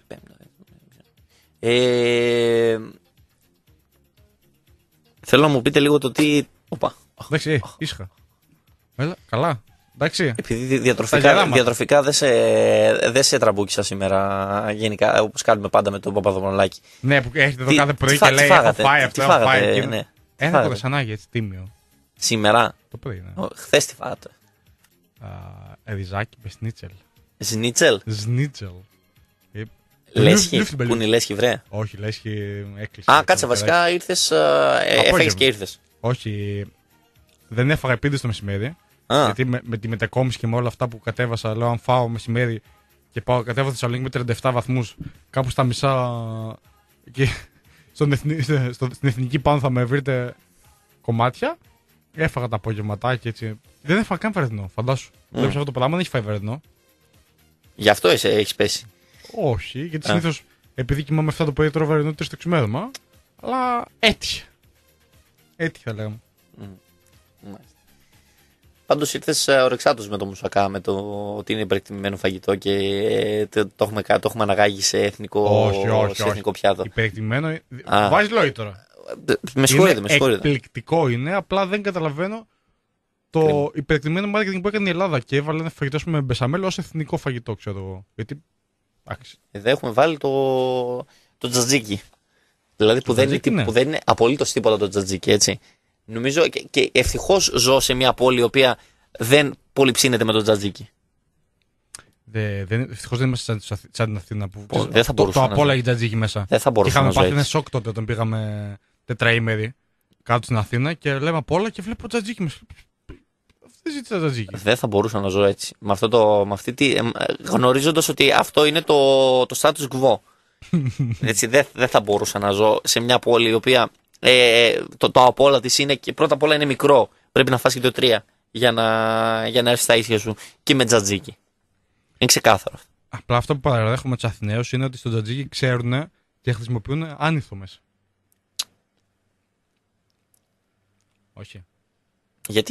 A: Θέλω να μου πείτε λίγο το τι.
B: Εντάξει, ήσυχα. Καλά. Εντάξει.
A: Επειδή διατροφικά δεν σε τραμπούκισα σήμερα γενικά, όπως κάνουμε πάντα με τον Παπαδομολάκη.
B: Ναι, που έχετε εδώ κάθε πρωί και λέει έχω φάει αυτό, έχω φάει. Ναι. Ένα κοντασανάκι έτσι τίμιο.
A: Σήμερα.
B: Το πρωί,
A: ναι. Χθες τι φάγατε?
B: Ριζάκι με
A: σνίτσελ.
B: Σνίτσελ.
A: Λέσχη. Πού είναι η Λέσχη, βρε?
B: Όχι, Λέσχη έκλεισε.
A: Α, κάτσε, βασικά ήρθες. Έφαγες και ήρθες.
B: Όχι. Δεν έφαγα επίτηδες το μεσημέρι. Γιατί με τη μετακόμιση και με όλα αυτά που κατέβασα, λέω αν φάω μεσημέρι και πάω, κατέβω στη Θεσσαλονίκη με 37 βαθμούς, κάπου στα μισά και στην εθνική πάνω θα με βρείτε κομμάτια. Έφαγα τα απογευματάκια έτσι. Δεν έφαγα καν βερετινό, φαντάσου. Βλέπεις αυτό το πράγμα, δεν έχει φάει βερετινό.
A: Γι' αυτό έχεις πέσει?
B: Όχι, γιατί συνήθως επειδή κοιμάμαι 7 το πρωί τρώω βερετινό 3 το ξημέρωμα, αλλά έτυχε. Έτυχε θα λέγαμε.
A: Πάντως ήρθες ορεξάτος με το μουσακά, με το ότι είναι υπερεκτιμημένο φαγητό και το έχουμε αναγάγει σε εθνικό, εθνικό πιάτο.
B: Υπερεκτιμημένο. Βάζεις λόγια τώρα.
A: Με συγχωρείτε.
B: Εκπληκτικό είναι, απλά δεν καταλαβαίνω το υπερεκτιμημένο marketing που έκανε η Ελλάδα και έβαλε ένα φαγητό με μπεσαμέλ ως εθνικό φαγητό, ξέρω εγώ. Γιατί.
A: Εδώ έχουμε βάλει το τζατζίκι. Δηλαδή που δεν είναι απολύτως τίποτα το τζατζίκι, έτσι. Νομίζω και ευτυχώς ζω σε μια πόλη η οποία δεν πολύ ψήνεται με το τζατζίκι.
B: Ευτυχώς δεν είμαστε σαν την Αθήνα που
A: δεν θα
B: το απ' όλα έχει τζατζίκι μέσα.
A: Δεν θα μπορούσα να ζω.
B: Είχαμε πάθει ένα σοκ τότε όταν πήγαμε τετραήμερη κάτω στην Αθήνα και λέμε απ' όλα και βλέπω τζατζίκι μέσα. Δεν ζήτησα τζατζίκι.
A: Δεν θα μπορούσα να ζω έτσι. Γνωρίζοντας ότι αυτό είναι το status quo. Έτσι, δεν θα μπορούσα να ζω σε μια πόλη η οποία το απ' όλα της είναι και πρώτα απ' όλα είναι μικρό. Πρέπει να φας και το 3 για να έρθεις στα ίσια σου και με τζατζίκι. Είναι ξεκάθαρο.
B: Απλά αυτό που παραδέχομαι τους Αθηναίους είναι ότι στο τζατζίκι ξέρουν και χρησιμοποιούν άνηθο μέσα. Όχι.
A: Γιατί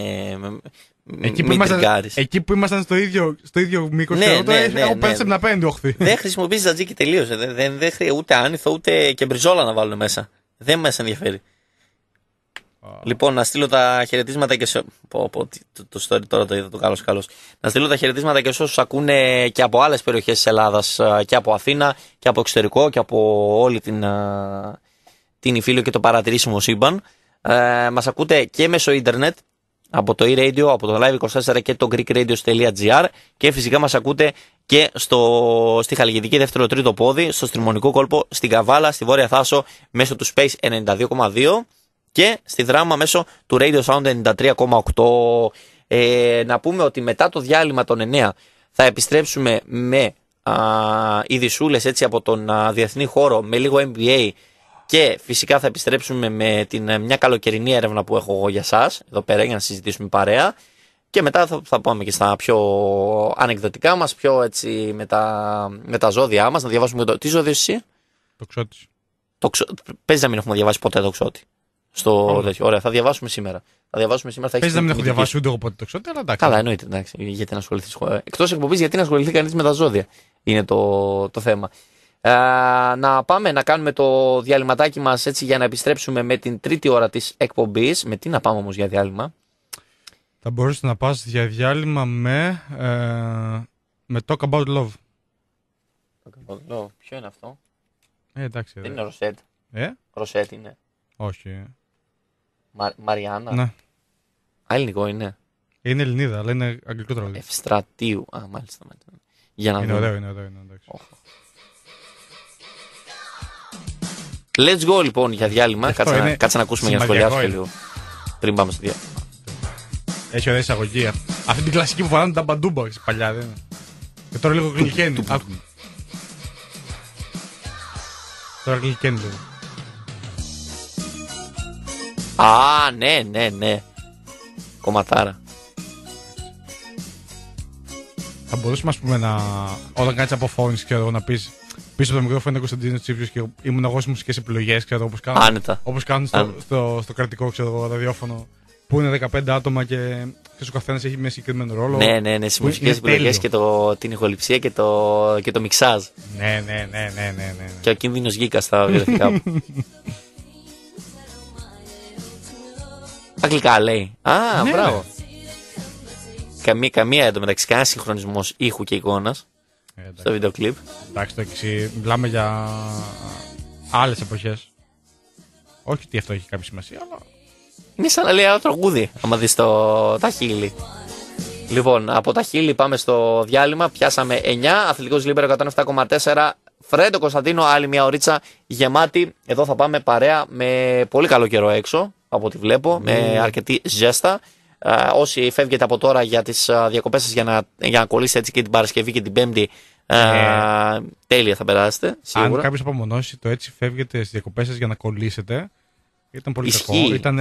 B: εκεί που ήμασταν στο ίδιο μήκος έχω πέσει την απέναντι όχθη.
A: Δεν χρησιμοποιείς τζατζίκι τελείως. Δεν χρειάζεται ούτε άνηθο ούτε και μπριζόλα να βάλουν μέσα. Δεν μας ενδιαφέρει. Λοιπόν, να στείλω τα χαιρετίσματα και σε. Το story τώρα το είδα το καλώς. Να στείλω τα χαιρετίσματα και σε όσους ακούνε και από άλλες περιοχές της Ελλάδας, και από Αθήνα και από εξωτερικό και από όλη την Ιφίλιο και το παρατηρήσιμο σύμπαν. Μας ακούτε και μέσω ίντερνετ, από το e-radio, από το live24 και το greekradios.gr και φυσικά μας ακούτε και στη Χαλκιδική δεύτερο-τρίτο πόδι, στο Στριμονικό κόλπο, στην Καβάλα, στη Βόρεια Θάσο μέσω του Space 92,2 και στη Δράμα μέσω του Radio Sound 93,8. Να πούμε ότι μετά το διάλειμμα των 9 θα επιστρέψουμε με ειδισούλες έτσι από τον διεθνή χώρο με λίγο NBA και φυσικά θα επιστρέψουμε με μια καλοκαιρινή έρευνα που έχω εγώ για σας εδώ πέρα για να συζητήσουμε παρέα και μετά θα πάμε και στα πιο ανεκδοτικά μας, πιο έτσι με τα ζώδια μας, να διαβάσουμε τι ζώδιο εσύ?
B: Το Ξώτης.
A: Παίζει να μην έχουμε διαβάσει ποτέ το Ξώτη. Ωραία, θα διαβάσουμε σήμερα.
B: Παίζει να μην έχω διαβάσει ούτε εγώ ποτέ το Ξώτη, αλλά εντάξει.
A: Καλά, εννοείται. Εντάξει, γιατί να ασχοληθείς. Εκτός εκπομπής, γιατί να ασχοληθεί κανείς με τα ζώδια. Είναι το θέμα. Να πάμε να κάνουμε το διαλυματάκι μας έτσι για να επιστρέψουμε με την τρίτη ώρα της εκπομπής. Με τι να πάμε όμως για διάλειμμα?
B: Θα μπορείς να πας για διάλειμμα με Talk About Love.
A: Το Καποδηλό, ποιο είναι αυτό?
B: Εντάξει.
A: Δεν είναι Ροσέτ. Ροσέτ είναι.
B: Όχι.
A: Μαριάννα.
B: Ναι.
A: Α, ελληνικό είναι.
B: Είναι Ελληνίδα, αλλά είναι αγγλικό τραγούδι.
A: Ευστρατείου. Α, μάλιστα. Για να
B: είναι
A: δούμε.
B: ωραίο, είναι ωραίο.
A: Let's go λοιπόν για διάλειμμα. Κάτσε να ακούσουμε για να σχολιάσουμε λίγο. Πριν πάμε στο διάλειμμα.
B: Έχει ωραία εισαγωγή. Αυτή την κλασική που φοράνε τα μπαντούμπα παλιά, δεν είναι? Και τώρα λίγο γλυκένει. Τώρα γλυκένει λίγο.
A: Α, ναι. Κομματάρα.
B: Θα μπορούσαμε, ας πούμε, όταν κάνεις αποφώνηση, ξέρω, να πεις πίσω από το μικρόφωνο είναι Κωνσταντίνος Τσίπριος και ήμουν εγώ στις μουσικές επιλογές, ξέρω, όπως κάνουν στο κρατικό, ξέρω, ραδιόφωνο, που είναι 15 άτομα και ο καθένας έχει μια συγκεκριμένο ρόλο.
A: Ναι, στις μουσικές επιλογές και την ηχοληψία και το μιξάζ.
B: Ναι.
A: Και ο κίνδυνος Γκίκας στα βιογραφικά μου. Αγγλικά λέει. Α, μπράβο. Καμία εντωμεταξύ, κανένα συγχρονισμός ήχου και εικόνας στο βίντεο κλιπ.
B: Εντάξει, το μιλάμε για άλλες εποχές. Όχι ότι αυτό έχει κάποια σημασία, αλλά.
A: Είναι σαν να λέει άλλο τραγούδι, άμα δεις τα χείλη. Λοιπόν, από τα χείλη πάμε στο διάλειμμα. Πιάσαμε 9, Αθλητικός Λίμπερο 107,4. Φρέντο Κωνσταντίνο, άλλη μια ωρίτσα γεμάτη. Εδώ θα πάμε παρέα με πολύ καλό καιρό έξω, από ό,τι βλέπω, με αρκετή ζέστα. Όσοι φεύγετε από τώρα για τις διακοπές σας για να κολλήσετε έτσι και την Παρασκευή και την Πέμπτη, τέλεια θα περάσετε. Σίγουρα.
B: Αν κάποιος απομονώσει το έτσι φεύγετε στις διακοπές σας για να κολλήσετε, ήταν πολύ κακό.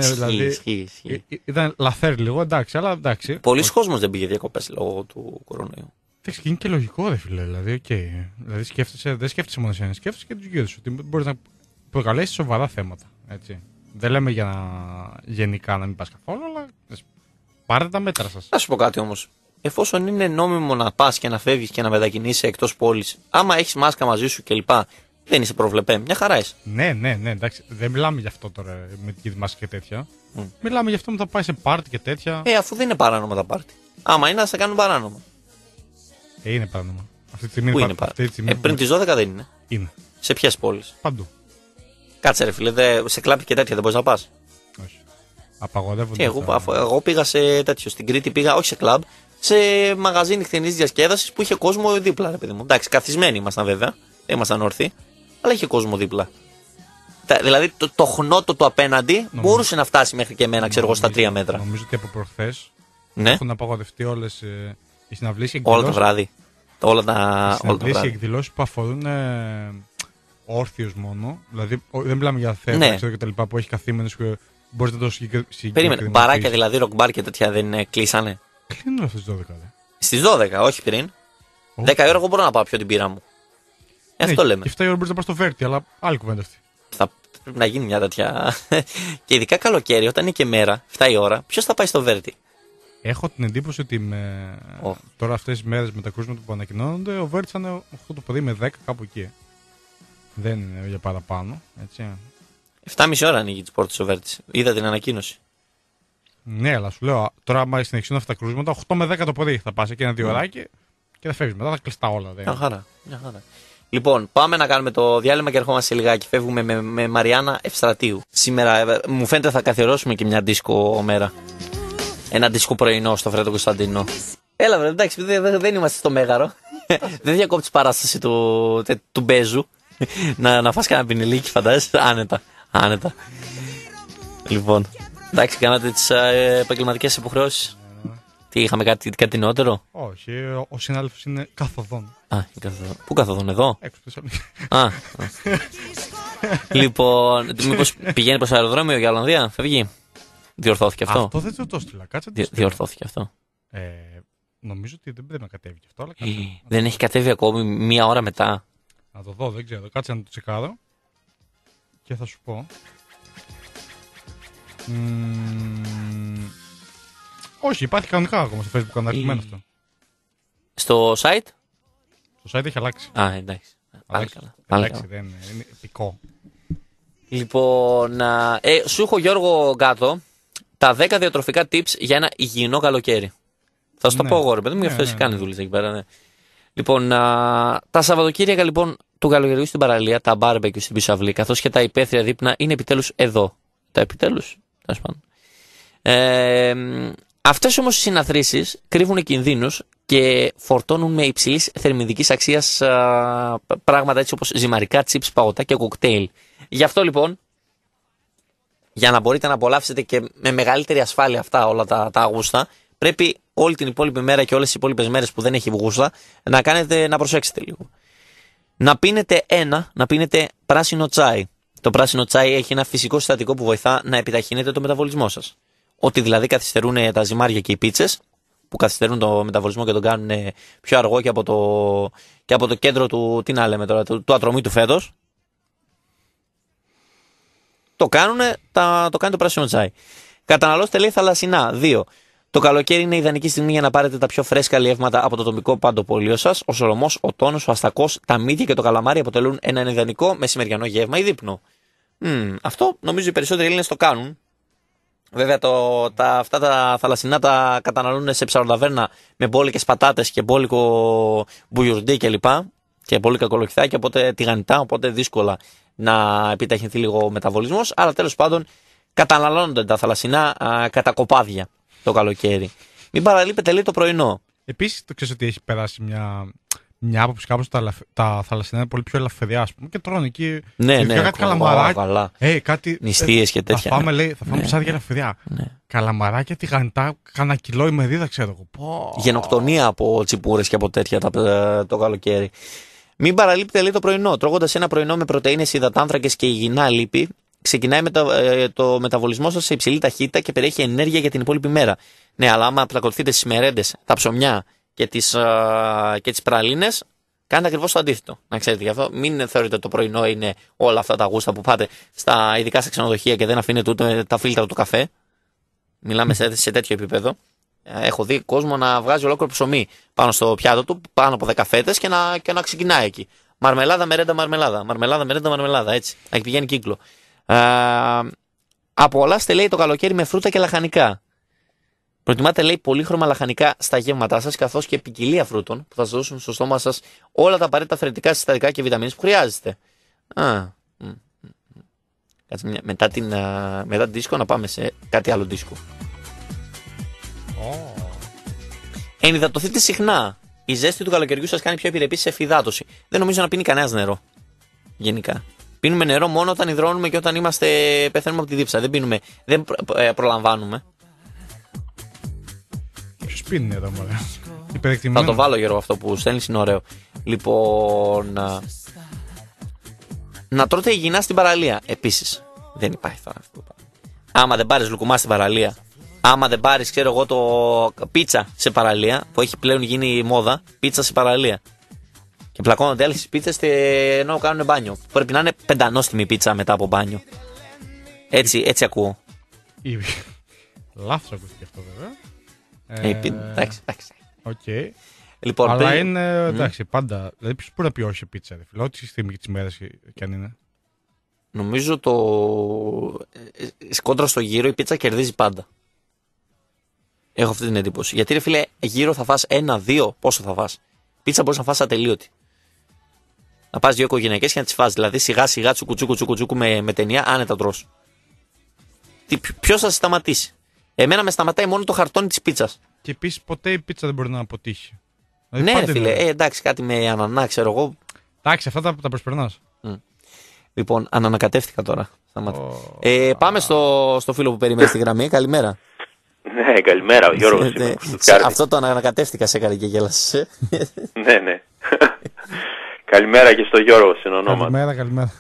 B: Ήταν λαθέρ λίγο, εντάξει, αλλά εντάξει.
A: Πολλοί κόσμος δεν πήγε διακοπές λόγω του κορονοϊού.
B: Εντάξει, είναι και λογικό, ρε φίλε. Δηλαδή, δεν σκέφτεσαι μόνο εσένα, σκέφτεσαι και τους γύρους σου. Ότι μπορείς να προκαλέσεις σοβαρά θέματα. Έτσι. Δεν λέμε για γενικά να μην πας καθόλου, αλλά πάρτε τα μέτρα σας.
A: Θα σου πω κάτι όμως. Εφόσον είναι νόμιμο να πας και να φεύγεις και να μετακινήσεις εκτός πόλης, άμα έχεις μάσκα μαζί σου κλπ. Δεν είσαι προβλεπέ. Μια χαρά είσαι.
B: Ναι, εντάξει. Δεν μιλάμε γι' αυτό τώρα με τη μάσκα και τέτοια. Μιλάμε γι' αυτό που θα πάει σε πάρτι και τέτοια.
A: Αφού δεν είναι παράνομα τα πάρτι. Άμα είναι, να σε κάνουν παράνομα.
B: Είναι παράνομα. Αυτή τη στιγμή
A: πού είναι παράνομα. Πριν τις 12 δεν είναι.
B: Είναι.
A: Σε ποιες πόλεις?
B: Παντού.
A: Κάτσε ρε φίλε, σε κλαμπ και τέτοια δεν μπορείς να πας?
B: Όχι. Απαγορεύονται.
A: Εγώ πήγα σε τέτοιο. Στην Κρήτη πήγα, όχι σε κλαμπ, σε μαγαζί νυχτερινής διασκέδασης που είχε κόσμο δίπλα, ρε παιδί μου. Εντάξει, καθισμένοι ήμασταν βέβαια. Δεν ήμασταν όρθιοι, αλλά είχε κόσμο δίπλα. Δηλαδή το χνότο του απέναντι μπορούσε να φτάσει μέχρι και εμένα, ξέρω εγώ, στα 3 μέτρα.
B: Νομίζω ότι από προχθές έχουν απαγορευτεί όλες οι συναυλίες και
A: εκδηλώσεις. Όλο το βράδυ.
B: Οι εκδηλώσεις που αφορούν όρθιους μόνο. Δηλαδή δεν μιλάμε για θέατρο και τα λοιπά που έχει καθήμενους που μπορείς να το συγκεκριμένεις.
A: Περίμενε. Μπαράκια δηλαδή, ροκμπάρ και τέτοια δεν κλείσανε?
B: Κλείνουν αυτές τις 12.
A: Στις 12, όχι πριν. 10 ώρα εγώ μπορώ να πάω, πιω την πύρα μου. Αυτό λέμε.
B: Και 7 ώρα μπορείς να πας στο Βέρτι, αλλά άλλη κουβέντα αυτή.
A: Θα πρέπει να γίνει μια τέτοια. Και ειδικά καλοκαίρι, όταν είναι και μέρα, 7 η ώρα, ποιος θα πάει στο Βέρτι?
B: Έχω την εντύπωση ότι τώρα αυτές τις μέρες με τα κρούσματα που ανακοινώνονται, ο Βέρτις θα είναι 8 το πρωί με 10 κάπου εκεί. Δεν είναι για παραπάνω, έτσι.
A: 7,5 ώρα ανοίγει τις πόρτες ο Βέρτις. Είδα την ανακοίνωση.
B: Ναι, αλλά σου λέω, τώρα άμα συνεχίσουν αυτά τα κρούσματα, 8 με 10 το πρωί θα πας εκεί 1-2 ωράκι και θα φεύγεις. Μετά θα κλειστά όλα.
A: Μια χαρά. Λοιπόν, πάμε να κάνουμε το διάλειμμα και ερχόμαστε σε λιγάκι. Φεύγουμε με Μαριάννα Ευστρατείου. Σήμερα μου φαίνεται θα καθιερώσουμε και μια δίσκο μέρα. Ένα δίσκο πρωινό στο Φρέντο Κωνσταντίνο. Έλα, βρε, εντάξει, δεν είμαστε στο Μέγαρο. Δεν διακόπτει παράσταση του Μπέζου. Να φας κανένα πινελίκι, φαντάζεσαι. Άνετα. Λοιπόν, εντάξει, κάνατε τις επαγγελματικές υποχρεώσεις. Τι, είχαμε κάτι νεότερο?
B: Όχι, ο συνάδελφος είναι καθοδόν.
A: Πού καθοδόν, εδώ?
B: Έξω στο
A: Λοιπόν, μήπως πηγαίνει προς αεροδρόμιο για Ολλανδία, φεύγει? Διορθώθηκε αυτό?
B: Αυτό δεν το έστειλα, κάτσε.
A: Διορθώθηκε αυτό.
B: Νομίζω ότι δεν πρέπει να κατέβει και αυτό, αλλά
A: δεν έχει κατέβει ακόμη, μία ώρα μετά.
B: Να το δω, δεν ξέρω, κάτσε να το τσεκάρω και θα σου πω. Όχι, υπάρχει κανονικά ακόμα στο Facebook αναρτημένο αυτό.
A: Στο site?
B: Στο site έχει αλλάξει.
A: Εντάξει.
B: Εντάξει, δεν είναι επικό.
A: Λοιπόν, σου έχω Γιώργο Γκάτο τα 10 διατροφικά tips για ένα υγιεινό καλοκαίρι. Θα σου το πω εγώ, ρε παιδί μου, γι' αυτό εσύ κάνει δουλειές εκεί πέρα. Ναι. Λοιπόν, τα Σαββατοκύριακα λοιπόν του καλοκαιριού στην παραλία, τα μπάρμπεκιου στην πίσω αυλή, καθώς και τα υπαίθρια δείπνα είναι επιτέλους εδώ. Τα επιτέλους, τέλος πάντων. Αυτές όμως οι συναθρήσεις κρύβουν κινδύνους και φορτώνουν με υψηλής θερμιδικής αξίας πράγματα έτσι όπως ζυμαρικά, τσίπς, παγωτά και κοκτέιλ. Γι' αυτό λοιπόν, για να μπορείτε να απολαύσετε και με μεγαλύτερη ασφάλεια αυτά όλα τα αγούστα, πρέπει όλη την υπόλοιπη μέρα και όλες τις υπόλοιπες μέρες που δεν έχει γούστα να προσέξετε λίγο. Να πίνετε πράσινο τσάι. Το πράσινο τσάι έχει ένα φυσικό συστατικό που βοηθά να επιταχύνετε το μεταβολισμό σας. Ότι δηλαδή καθυστερούν τα ζυμάρια και οι πίτσες, που καθυστερούν το μεταβολισμό και τον κάνουν πιο αργό και από το κέντρο του, τι να λέμε τώρα, του ατρωμί του φέτος. Το κάνει το πράσινο τσάι. Καταναλώστε λέει θαλασσινά. 2. Το καλοκαίρι είναι ιδανική στιγμή για να πάρετε τα πιο φρέσκα αλλιεύματα από το τοπικό πάντοπολείο σας. Ο σολομός, ο τόνος, ο αστακός, τα μύδια και το καλαμάρι αποτελούν ένα ιδανικό μεσημεριανό γεύμα ή δείπνο. Αυτό νομίζω οι περισσότεροι Έλληνες το κάνουν. Βέβαια αυτά τα θαλασσινά τα καταναλώνουν σε ψαροταβέρνα με μπόλικες πατάτες και μπόλικο μπουγιουρντί κλπ. Και μπόλικα κολοκυθάκια, οπότε τηγανιτά, οπότε δύσκολα να επιταχυνθεί λίγο ο μεταβολισμός. Αλλά τέλος πάντων καταναλώνονται τα θαλασσινά κατά κοπάδια το καλοκαίρι. Μην παραλείπετε λέει το πρωινό.
B: Επίσης το ξέρεις ότι έχει περάσει μια άποψη κάπως τα θαλασσινά είναι πολύ πιο ελαφριά, ας πούμε, και τρώνε εκεί.
A: Ναι,
B: κάτι καλαμαράκια.
A: Κάτι νηστείες και τέτοια.
B: Θα φάμε ψάρια ελαφριά. Ναι. Καλαμαράκια, τηγανιτά, κανένα κιλό η μερίδα, ξέρω εγώ.
A: Γενοκτονία από τσιπούρες και από τέτοια το καλοκαίρι. Μην παραλείπετε λέει το πρωινό. Τρώγοντας ένα πρωινό με πρωτεΐνες, υδατάνθρακες και υγιεινά λίπη, ξεκινάει το μεταβολισμό σας σε υψηλή ταχύτητα και περιέχει ενέργεια για την υπόλοιπη μέρα. Ναι, αλλά άμα πλακωθείτε στις μερέντες, τα ψωμιά και τις πραλίνες, κάνετε ακριβώς το αντίθετο. Να ξέρετε γι' αυτό. Μην θεωρείτε το πρωινό είναι όλα αυτά τα γούστα που πάτε ειδικά στα ξενοδοχεία και δεν αφήνετε ούτε τα φίλτρα του καφέ. Μιλάμε σε τέτοιο επίπεδο. Έχω δει κόσμο να βγάζει ολόκληρο ψωμί πάνω στο πιάτο του, πάνω από 10 φέτες και να ξεκινάει εκεί. Μαρμελάδα, μερέντα, μαρμελάδα. Μαρμελάδα, μερέντα, μαρμελάδα. Έτσι. Να πηγαίνει κύκλο. Απολαύστε λέει το καλοκαίρι με φρούτα και λαχανικά. Προτιμάτε λέει πολύχρωμα λαχανικά στα γεύματά σας, καθώς και ποικιλία φρούτων που θα σας δώσουν στο στόμα σας όλα τα απαραίτητα θρεπτικά συστατικά και βιταμίνες που χρειάζεστε. Μετά την δίσκο να πάμε σε κάτι άλλο δίσκο. Ενυδατωθείτε συχνά. Η ζέστη του καλοκαιριού σας κάνει πιο επιρρεπή σε εφυδάτωση. Δεν νομίζω να πίνει κανένας νερό. Γενικά. Πίνουμε νερό μόνο όταν υδρώνουμε και όταν πεθαίνουμε από τη δίψα. Δεν προλαμβάνουμε.
B: Ποιος πίνει νερό, μωρέ?
A: Θα το βάλω, Γιώργο, αυτό που στέλνεις είναι ωραίο. Λοιπόν, να τρώτε υγιεινά στην παραλία. Επίσης, δεν υπάρχει τώρα αυτό. Άμα δεν πάρεις λουκουμά στην παραλία, άμα δεν πάρεις, ξέρω εγώ, το πίτσα σε παραλία, που έχει πλέον γίνει μόδα, πίτσα σε παραλία. Και πλακώνονται άλλες πίτσες ενώ κάνουν μπάνιο. Πρέπει να είναι πεντανόστιμη πίτσα μετά από μπάνιο. Έτσι ακούω.
B: Λάθος ακούστηκε αυτό βέβαια.
A: Εντάξει.
B: Okay.
A: Λοιπόν,
B: αλλά είναι εντάξει, πάντα. Δηλαδή, ποιος μπορεί να πει όχι πίτσα, ρε φίλε, ό,τι στιγμή και τις μέρες κι αν είναι.
A: Νομίζω κόντρα στο γύρο η πίτσα κερδίζει πάντα. Έχω αυτή την εντύπωση. Γιατί ρε φίλε, γύρο θα φας 1-2, πόσο θα φας? Πίτσα μπορείς να φας ατελείωτη. Να πας 2 οικογενειακές και να τις φας. Δηλαδή σιγά σιγά τσουκουτσούκου με ταινία, άνετα τρως. Ποιος θα σε σταματήσει? Εμένα με σταματάει μόνο το χαρτόνι της πίτσας.
B: Και επίσης ποτέ η πίτσα δεν μπορεί να αποτύχει.
A: Δηλαδή, ναι, φίλε, εντάξει, κάτι με ανανά, ξέρω εγώ.
B: Εντάξει, αυτά τα προσπερνάς.
A: Λοιπόν, ανακατεύτηκα τώρα. Πάμε στο φίλο που περιμένει στη γραμμή. Καλημέρα.
C: Ναι, καλημέρα, ο Γιώργος.
A: Αυτό το ανακατεύτηκα σε έκανε και γέλασε.
C: Ναι. Καλημέρα και στο Γιώργο συνονόματο.
B: Καλημέρα.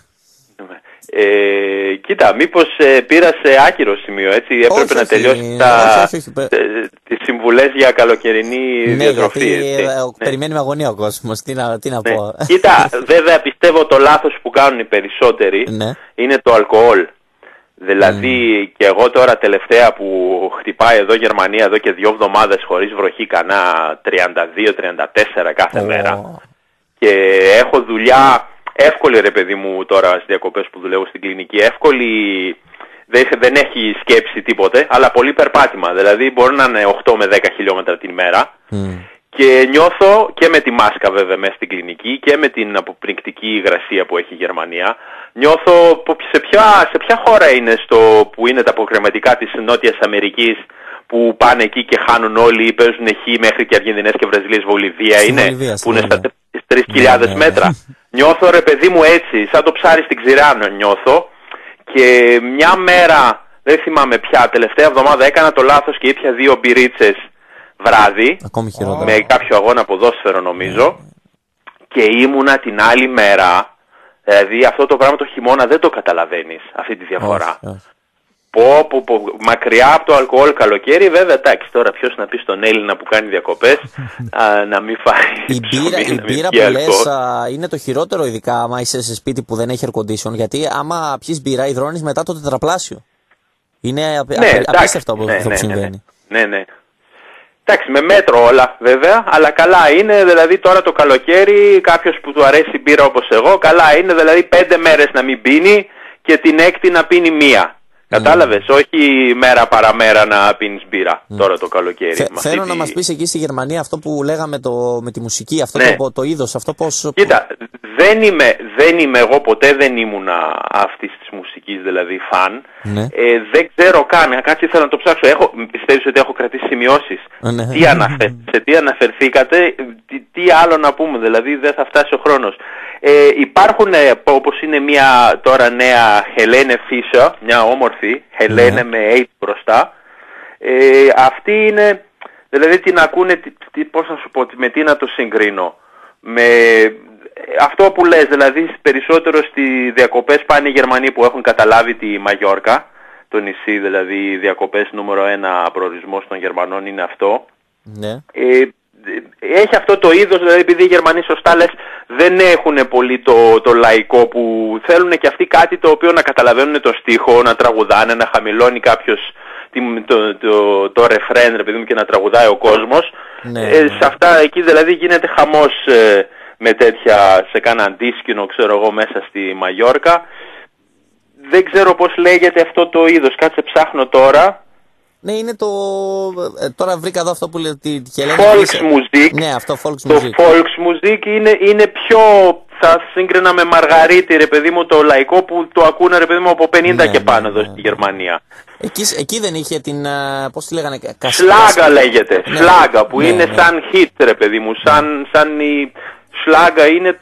C: Κοίτα, μήπως πήρα σε άκυρο σημείο, έτσι, έπρεπε να τελειώσει τις συμβουλές για καλοκαιρινή διατροφή.
A: Γιατί περιμένει με αγωνία ο κόσμος, τι να πω.
C: Κοίτα, βέβαια πιστεύω το λάθος που κάνουν οι περισσότεροι είναι το αλκοόλ. Δηλαδή και εγώ τώρα τελευταία που χτυπάει εδώ Γερμανία εδώ και 2 εβδομάδες χωρίς βροχή, κανένα 32-34 κάθε μέρα, και έχω δουλειά εύκολη, ρε παιδί μου, τώρα στις διακοπές που δουλεύω στην κλινική, εύκολη, δεν έχει σκέψη τίποτε, αλλά πολύ περπάτημα, δηλαδή μπορεί να είναι 8 με 10 χιλιόμετρα την ημέρα Και νιώθω και με τη μάσκα βέβαια μέσα στην κλινική και με την αποπνικτική υγρασία που έχει η Γερμανία. Νιώθω σε ποια χώρα είναι που είναι τα αποκρεματικά της Νότιας Αμερικής, που πάνε εκεί και χάνουν όλοι ή παίζουν χ μέχρι και Αργεντινές και Βραζιλίες, Βολιβία είναι, που είναι στα 3.000 μέτρα. Νιώθω ρε παιδί μου έτσι, σαν το ψάρι στην ξηρά νιώθω. Και μια μέρα, δεν θυμάμαι πια, τελευταία εβδομάδα έκανα το λάθος και ήπια 2 μπυρίτσες βράδυ, με κάποιο αγώνα ποδόσφαιρο νομίζω, και ήμουνα την άλλη μέρα, δηλαδή αυτό το πράγμα το χειμώνα δεν το καταλαβαίνεις, αυτή τη διαφορά. Μακριά από το αλκοόλ καλοκαίρι, βέβαια, εντάξει, τώρα ποιος να πει στον Έλληνα που κάνει διακοπές να μην φάει.
A: Η μπύρα που λες είναι το χειρότερο, ειδικά άμα είσαι σε σπίτι που δεν έχει air condition, γιατί άμα πιεις μπύρα υδρώνεις μετά το τετραπλάσιο. Είναι απίστευτο αυτό που συμβαίνει.
C: Ναι. Εντάξει, με μέτρο όλα βέβαια, αλλά καλά είναι, δηλαδή τώρα το καλοκαίρι κάποιος που του αρέσει η μπύρα όπως εγώ, καλά είναι δηλαδή 5 μέρες να μην πίνει και την 6η να πίνει 1. Κατάλαβες, όχι μέρα παραμέρα να πίνεις μπύρα τώρα το καλοκαίρι.
A: Θέλω να μας πεις εκεί στη Γερμανία αυτό που λέγαμε με τη μουσική, αυτό το είδος, αυτό πώς...
C: Κοίτα, εγώ ποτέ δεν ήμουνα αυτής της μουσικής, δηλαδή φαν. Δεν ξέρω καν, κάτι ήθελα να το ψάξω. Πιστεύεις ότι έχω κρατήσει σημειώσεις? Σε τι αναφερθήκατε, τι άλλο να πούμε, δηλαδή δεν θα φτάσει ο χρόνος. Υπάρχουν, όπως είναι μια τώρα νέα Helene Fischer, μια όμορφη Helene με H μπροστά. Αυτή είναι, δηλαδή την ακούνε, πώς να σου πω, με τι να το συγκρίνω, με αυτό που λες, δηλαδή περισσότερο στις διακοπές πάνε οι Γερμανοί που έχουν καταλάβει τη Μαγιόρκα, το νησί, δηλαδή οι διακοπές νούμερο 1 προορισμός των Γερμανών είναι αυτό. Έχει αυτό το είδος, δηλαδή επειδή οι Γερμανοί, σωστά λες, δεν έχουν πολύ το λαϊκό, που θέλουν και αυτοί κάτι το οποίο να καταλαβαίνουν το στίχο, να τραγουδάνε, να χαμηλώνει κάποιος το ρεφρέν, ρε παιδί μου, και να τραγουδάει ο κόσμος. Σε αυτά εκεί δηλαδή γίνεται χαμός με τέτοια, σε κάνα αντίσκηνο, ξέρω εγώ, μέσα στη Μαγιόρκα. Δεν ξέρω πώς λέγεται αυτό το είδος, κάτσε ψάχνω τώρα.
A: Ναι, είναι τώρα βρήκα εδώ αυτό που λέει τη Helene.
C: Volksmusik.
A: Ναι, αυτό Volksmusik.
C: Το Volksmusik είναι πιο, θα σύγκρινα με Μαργαρίτη, ρε παιδί μου, το λαϊκό που το ακούνε, ρε παιδί μου, από 50 και πάνω εδώ στη Γερμανία.
A: Εκεί δεν είχε την, πώς τη λέγανε,
C: Σλάγκα λέγεται, Σλάγκα, που είναι σαν hit, ρε παιδί μου, σαν η Σλάγκα είναι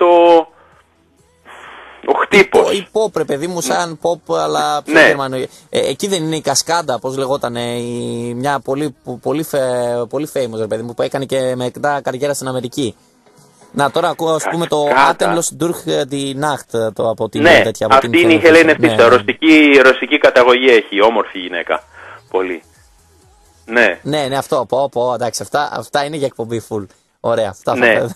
C: ο χτύπος.
A: Η pop, ρε παιδί μου, σαν pop, αλλά πιο γερμανό. Εκεί δεν είναι η Κασκάντα, πώς λεγότανε, μια πολύ famous, ρε παιδί μου, που έκανε και μετά καριέρα στην Αμερική. Να, τώρα ακούω, ας πούμε, το Atemlos durch die Nacht, από την τέτοια.
C: Ναι, αυτή είναι η Helene Fischer, ρωσική καταγωγή έχει, όμορφη γυναίκα. Πολύ.
A: Ναι, αυτό, εντάξει, αυτά είναι για εκπομπή full. Ωραία, αυτά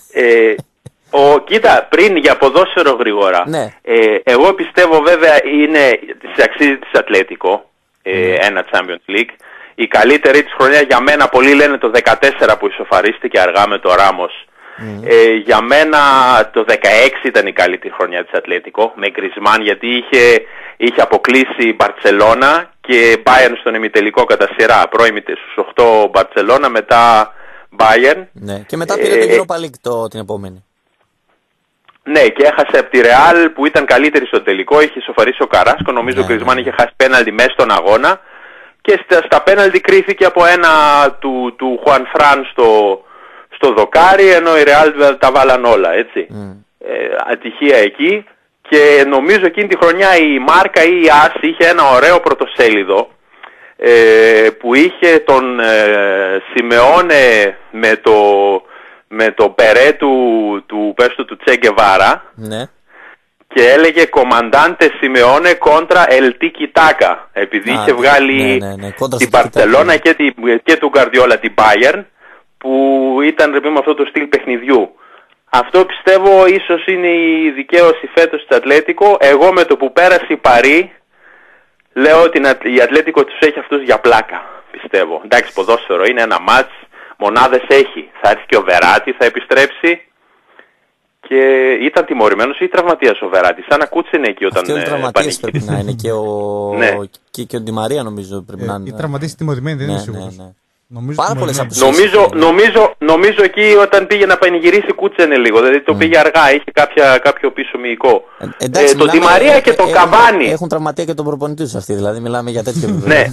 C: κοίτα, πριν για ποδόσφαιρο γρήγορα, εγώ πιστεύω βέβαια είναι στις αξίες της Ατλέτικο, ένα Champions League. Η καλύτερη της χρονιά για μένα, πολλοί λένε το 14 που ισοφαρίστηκε αργά με το Ράμος. Για μένα το 16 ήταν η καλύτερη χρονιά της Ατλέτικο, με Γκρισμάν, γιατί είχε αποκλείσει Μπαρτσελώνα και Bayern στον ημιτελικό κατά σειρά. Προήμητε στους 8 Μπαρτσελώνα, μετά Bayern.
A: Και μετά πήρε το Europa League την επόμενη.
C: Ναι, και έχασε από τη Ρεάλ που ήταν καλύτερη στο τελικό, είχε σοφαρίσει ο Καράσκο, νομίζω ο Γκρισμάν είχε χάσει πέναλτι μέσα στον αγώνα και στα πέναλτι κρίθηκε από ένα του Χουαν Φραν στο δοκάρι, ενώ η Ρεάλ τα βάλαν όλα, έτσι. Ατυχία εκεί, και νομίζω εκείνη τη χρονιά η Μάρκα ή η Άς είχε ένα ωραίο πρωτοσέλιδο που είχε τον Σιμεώνε με το περέ του Τσε Γκεβάρα, και έλεγε «Κομαντάντε Σιμεώνε κόντρα El Tiki Taka», επειδή είχε βγάλει την Μπαρτσελώνα και του Γκαρδιόλα την Bayern, που ήταν ρε με αυτό το στυλ παιχνιδιού. Αυτό πιστεύω ίσως είναι η δικαίωση φέτος της Ατλέτικο. Εγώ με το που πέρασε η Παρί λέω ότι η Ατλέτικο τους έχει αυτούς για πλάκα, πιστεύω. Εντάξει, ποδόσφαιρο είναι ένα μάτς, μονάδες έχει. Θα έρθει και ο Βεράτη, θα επιστρέψει, και ήταν τιμωρημένος ή τραυματίας ο Βεράτη. Σαν να κούτσινε εκεί όταν
A: τραυματίας πρέπει να είναι, και ο Ντι Μαρία νομίζω πρέπει να είναι.
B: Οι τραυματίες τιμωρημένοι δεν είναι σίγουρος.
C: Νομίζω εκεί όταν πήγε να πανηγυρίσει κούτσενε λίγο. Δηλαδή το πήγε αργά, είχε κάποιο πίσω μυϊκό. Το Ντι Μαρία και το Καβάνι.
A: Έχουν τραυματία και τον προπονητή του αυτοί, δηλαδή μιλάμε για τέτοιο επίπεδο.
C: Ναι.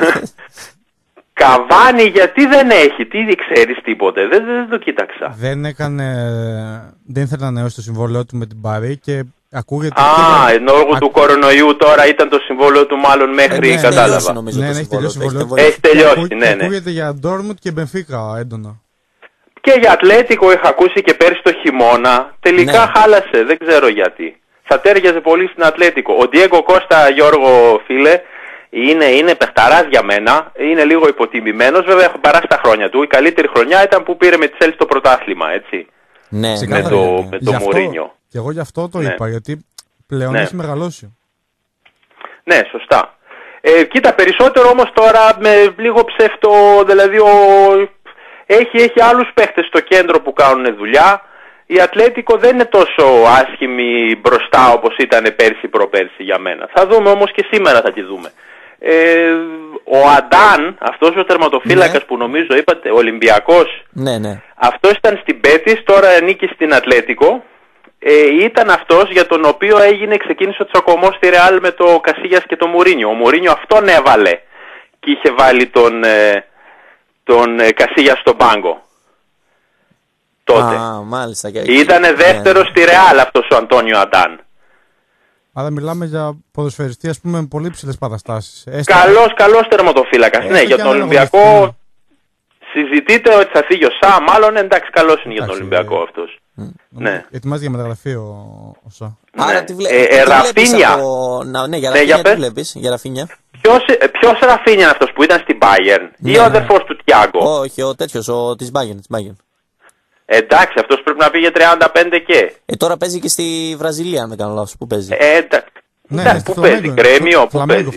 C: Καβάνι γιατί δεν έχει, τι ξέρεις τίποτε, δεν το κοίταξα.
B: Δεν ήθελε να νεώσει το συμβόλαιο του με την Παρί και ακούγεται...
C: λόγω του κορονοϊού τώρα ήταν το συμβόλαιο του μάλλον μέχρι, κατάλαβα.
B: Έχει τελειώσει το συμβόλαιο.
C: Έχει τελειώσει, ναι.
B: Ακούγεται για Ντόρτμουντ και Μπενφίκα έντονα.
C: Και για Ατλέτικο είχα ακούσει και πέρσι το χειμώνα, τελικά χάλασε, δεν ξέρω γιατί. Θα τέριαζε πολύ στην Ατλέτικο. Ο Ντιέγκο Κώστα, Γιώργο φίλε, είναι παιχταράς για μένα, είναι λίγο υποτιμημένος, βέβαια έχω περάσει τα χρόνια του. Η καλύτερη χρονιά ήταν που πήρε με τη Chelsea το πρωτάθλημα, έτσι.
A: Ναι,
C: με το Μουρίνιο.
B: Και εγώ γι' αυτό το είπα, γιατί πλέον έχει μεγαλώσει.
C: Ναι, σωστά. Κοίτα, περισσότερο όμως τώρα με λίγο ψεύτο, δηλαδή έχει άλλους παίχτες στο κέντρο που κάνουν δουλειά. Η Ατλέτικο δεν είναι τόσο άσχημη μπροστά όπως ήταν πέρσι προπέρσι για μένα. Θα δούμε όμως και σήμερα θα τη δούμε. Ο Αντάν, αυτός ο τερματοφύλακας που νομίζω είπατε, Ολυμπιακός, αυτός ήταν στην Πέτης, τώρα ανήκει στην Ατλέτικο. Ήταν αυτός για τον οποίο ξεκίνησε ο τσακωμός στη Ρεάλ με το Κασίγιας και το Μουρίνιο. Ο Μουρίνιο αυτόν έβαλε και είχε βάλει τον Κασίγιας στον πάγκο. Τότε.
A: Μάλιστα.
C: Ήτανε δεύτερος στη Ρεάλ αυτός ο Αντώνιο Αντάν.
B: Άρα μιλάμε για ποδοσφαιριστή, ας πούμε, με πολύ ψηλές παραστάσεις.
C: Καλός τερματοφύλακας. Ναι, για τον Ολυμπιακό συζητείτε ότι θα φύγει ο Σα, μάλλον εντάξει, καλός είναι για τον Ολυμπιακό αυτός. Ναι.
B: Ετοιμάζει για μεταγραφή ο Σα.
A: Άρα
C: Ραφίνια.
A: Ναι, για Ραφίνια τι βλέπεις, για Ραφίνια.
C: Ποιος Ραφίνια είναι αυτός που ήταν στην Bayern ή ο αδερφός του Τιάγκο?
A: Όχι, ο τέτοιος, της Bayern.
C: Εντάξει, αυτός πρέπει να πήγε 35 και.
A: Τώρα παίζει και στη Βραζιλία, αν δεν κάνω λάθος. Πού παίζει?
C: Εντάξει. Πού παίζει, Γκρέμιο, πού παίζει?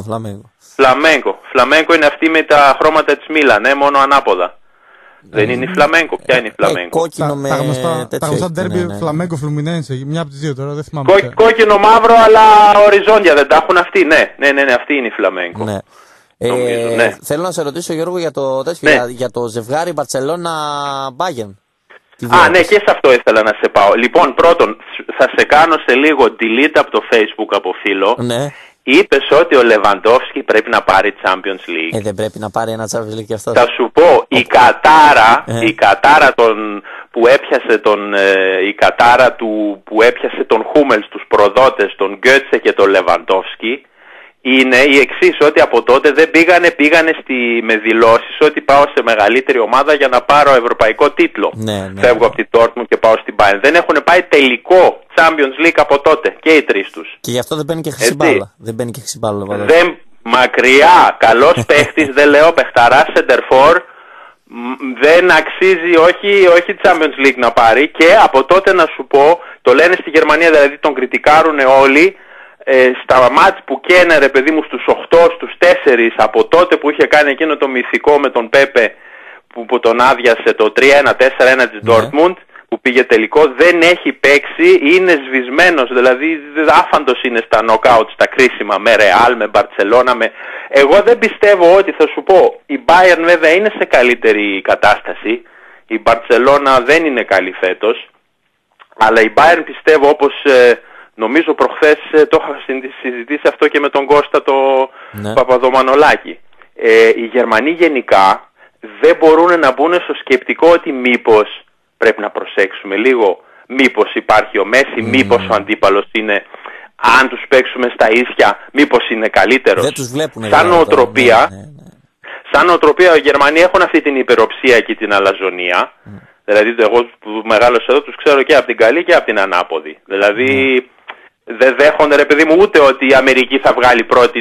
C: Φλαμέγκο είναι αυτή με τα χρώματα της Μίλαν, μόνο ανάποδα. Δεν είναι η Φλαμέγκο, ποια είναι η Φλαμέγκο?
A: Κόκκινο με
B: τα γνωστά ντέρμπι Φλαμέγκο Φλουμινένσε, μια από τις δύο τώρα, δεν θυμάμαι.
C: Κόκκινο μαύρο, αλλά οριζόντια δεν τα έχουν αυτοί, ναι, αυτή είναι η Φλαμέγκο.
A: Νομίζω, θέλω να σε ρωτήσω, Γιώργο, για το ζευγάρι Μπαρτσελώνα-Bayern.
C: Ναι, και σε αυτό ήθελα να σε πάω. Λοιπόν, πρώτον, θα σε κάνω σε λίγο delete από το Facebook από φίλο.
A: Ναι.
C: Είπες ότι ο Λεβαντόφσκι πρέπει να πάρει Champions League.
A: Δεν πρέπει να πάρει ένα Champions League και αυτό.
C: Θα σου πω, η Κατάρα που έπιασε τον Χούμελ στους προδότες, τον Γκέτσε και τον Λεβαντόφσκι, είναι η εξής, ότι από τότε δεν πήγανε με δηλώσεις ότι πάω σε μεγαλύτερη ομάδα για να πάρω ευρωπαϊκό τίτλο. Φεύγω από τη Dortmund και πάω στην Bayern. Δεν έχουν πάει τελικό Champions League από τότε και οι τρεις τους.
A: Και γι' αυτό δεν μπαίνει και χρυσή μπάλα. Δεν μπαίνει και χρυσή μπάλα.
C: Μακριά, καλός παίχτης, δεν λέω παιχταράς, σεντερφόρ, δεν αξίζει, όχι Champions League να πάρει. Και από τότε να σου πω, το λένε στη Γερμανία, δηλαδή τον κριτικάρουν όλοι. Στα μάτς που καίνε παιδί μου στους 8, στους 4, από τότε που είχε κάνει εκείνο το μυθικό με τον Πέπε που τον άδειασε το 3-1-4-1 της Dortmund, που πήγε τελικό, δεν έχει παίξει, είναι σβησμένος, δηλαδή άφαντος είναι στα νοκάουτ, στα κρίσιμα, με Real, με Barcelona, Εγώ δεν πιστεύω ότι, θα σου πω, η Bayern βέβαια είναι σε καλύτερη κατάσταση, η Barcelona δεν είναι καλή φέτος, αλλά η Bayern πιστεύω, όπως νομίζω προχθές το είχα συζητήσει αυτό και με τον Κώστα το Παπαδομανολάκη, οι Γερμανοί γενικά δεν μπορούν να μπουν στο σκεπτικό ότι μήπως πρέπει να προσέξουμε λίγο, μήπως υπάρχει ο Μέση, μήπως ο αντίπαλος είναι, αν τους παίξουμε στα ίσια, μήπως είναι καλύτερος.
A: Δεν τους βλέπουν.
C: Σαν νοοτροπία, σαν νοοτροπία οι Γερμανοί έχουν αυτή την υπεροψία και την αλαζονία. Δηλαδή εγώ που μεγάλωσα εδώ τους ξέρω και από την καλή και από την ανάποδη. Δηλαδή δεν δέχονται, ρε παιδί μου, ούτε ότι η Αμερική θα βγάλει πρώτη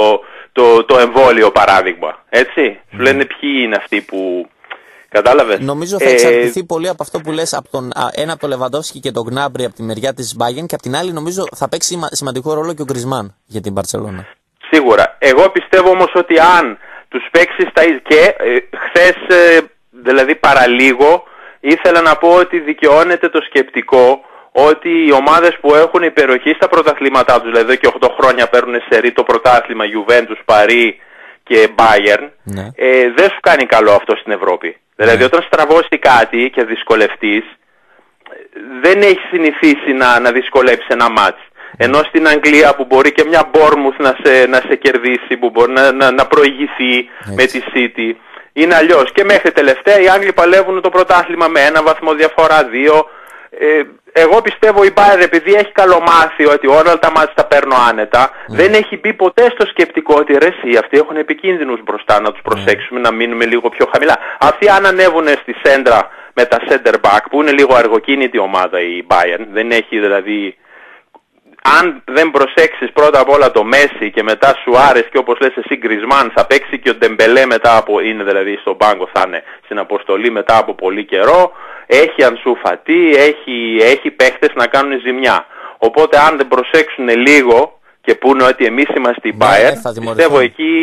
C: το εμβόλιο, παράδειγμα. Έτσι. Σου λένε ποιοι είναι αυτοί που... Κατάλαβες.
A: Νομίζω θα εξαρτηθεί πολύ από αυτό που λες, από το Λεβαντόφσκι και τον Γκνάμπρι από τη μεριά της Bayern, και από την άλλη νομίζω θα παίξει σημαντικό ρόλο και ο Γκρισμάν για την Μπαρτσελόνα.
C: Σίγουρα. Εγώ πιστεύω όμως ότι αν τους παίξει και χθες, δηλαδή παραλίγο, ήθελα να πω ότι δικαιώνεται το σκεπτικό ότι οι ομάδες που έχουν υπεροχή στα πρωταθλήματά τους, δηλαδή εδώ και 8 χρόνια παίρνουν σερί το πρωτάθλημα, Juventus, Παρί και Bayern, δεν σου κάνει καλό αυτό στην Ευρώπη. Δηλαδή όταν στραβώσει κάτι και δυσκολευτείς, δεν έχει συνηθίσει να δυσκολέψει ένα μάτς. Ενώ στην Αγγλία που μπορεί και μια Bournemouth να σε κερδίσει, που μπορεί να προηγηθεί με τη City, είναι αλλιώς. Και μέχρι τελευταία οι Άγγλοι παλεύουν το πρωτάθλημα με 1 βαθμό διαφορά, 2. Εγώ πιστεύω η Bayern, επειδή έχει καλομάθει ότι όλα τα μάτς τα παίρνω άνετα, δεν έχει μπει ποτέ στο σκεπτικό ότι ρε εσύ, αυτοί έχουν επικίνδυνους μπροστά, να τους προσέξουμε, να μείνουμε λίγο πιο χαμηλά. Αυτοί αν ανέβουν στη σέντρα με τα center back, που είναι λίγο αργοκίνητη ομάδα η Bayern, δεν έχει δηλαδή... Αν δεν προσέξεις πρώτα απ' όλα το Μέση και μετά Σουάρες και όπως λες εσύ Γκρισμάν, θα παίξει και ο Ντεμπελέ μετά από, είναι δηλαδή στον πάγκο, θα είναι στην αποστολή μετά από πολύ καιρό, έχει Ανσού Φατί, έχει παίχτες να κάνουν ζημιά. Οπότε αν δεν προσέξουν λίγο και πούνε ότι εμείς είμαστε η Bayern, πιστεύω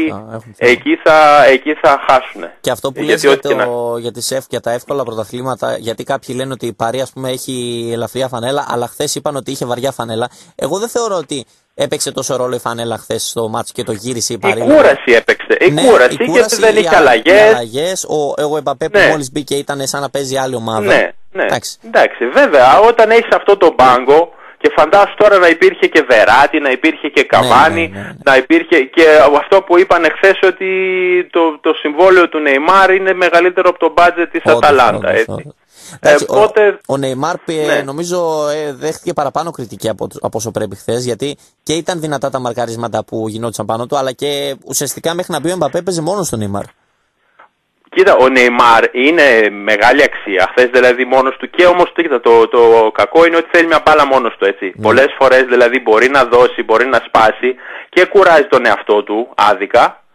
C: εκεί θα χάσουν.
A: Και αυτό που λες για τα εύκολα πρωταθλήματα, γιατί κάποιοι λένε ότι η Παρί ας πούμε έχει ελαφριά φανέλα, αλλά χθες είπαν ότι είχε βαριά φανέλα. Εγώ δεν θεωρώ ότι έπαιξε τόσο ρόλο η φανέλα χθες στο μάτς και το γύρισε η Παρί.
C: Η κούραση έπαιξε. Η κούραση γιατί δεν είχε αλλαγές.
A: Ο Εμπαπέ που μόλις μπήκε ήταν σαν να παίζει άλλη ομάδα.
C: Ναι. Εντάξει, βέβαια, όταν έχεις αυτό το μπάγκο. Και φαντάσου τώρα να υπήρχε και Βεράτη, να υπήρχε και Καβάνι, να υπήρχε και αυτό που είπαν εχθές ότι το συμβόλαιο του Νεϊμάρ είναι μεγαλύτερο από το μπάτζετ της Αταλάντα.
A: Ο Νεϊμάρ νομίζω δέχτηκε παραπάνω κριτική από όσο πρέπει χθες, γιατί και ήταν δυνατά τα μαρκαρίσματα που γινόντουσαν πάνω του, αλλά και ουσιαστικά μέχρι να μπει ο Εμπαπέ παίζε μόνο στον Νεϊμάρ.
C: Κοίτα, ο Νεϊμάρ είναι μεγάλη αξία. Χθες δηλαδή μόνος του, και όμως το κακό είναι ότι θέλει μια μπάλα μόνος του, έτσι. Πολλές φορές δηλαδή μπορεί να δώσει, μπορεί να σπάσει και κουράζει τον εαυτό του άδικα.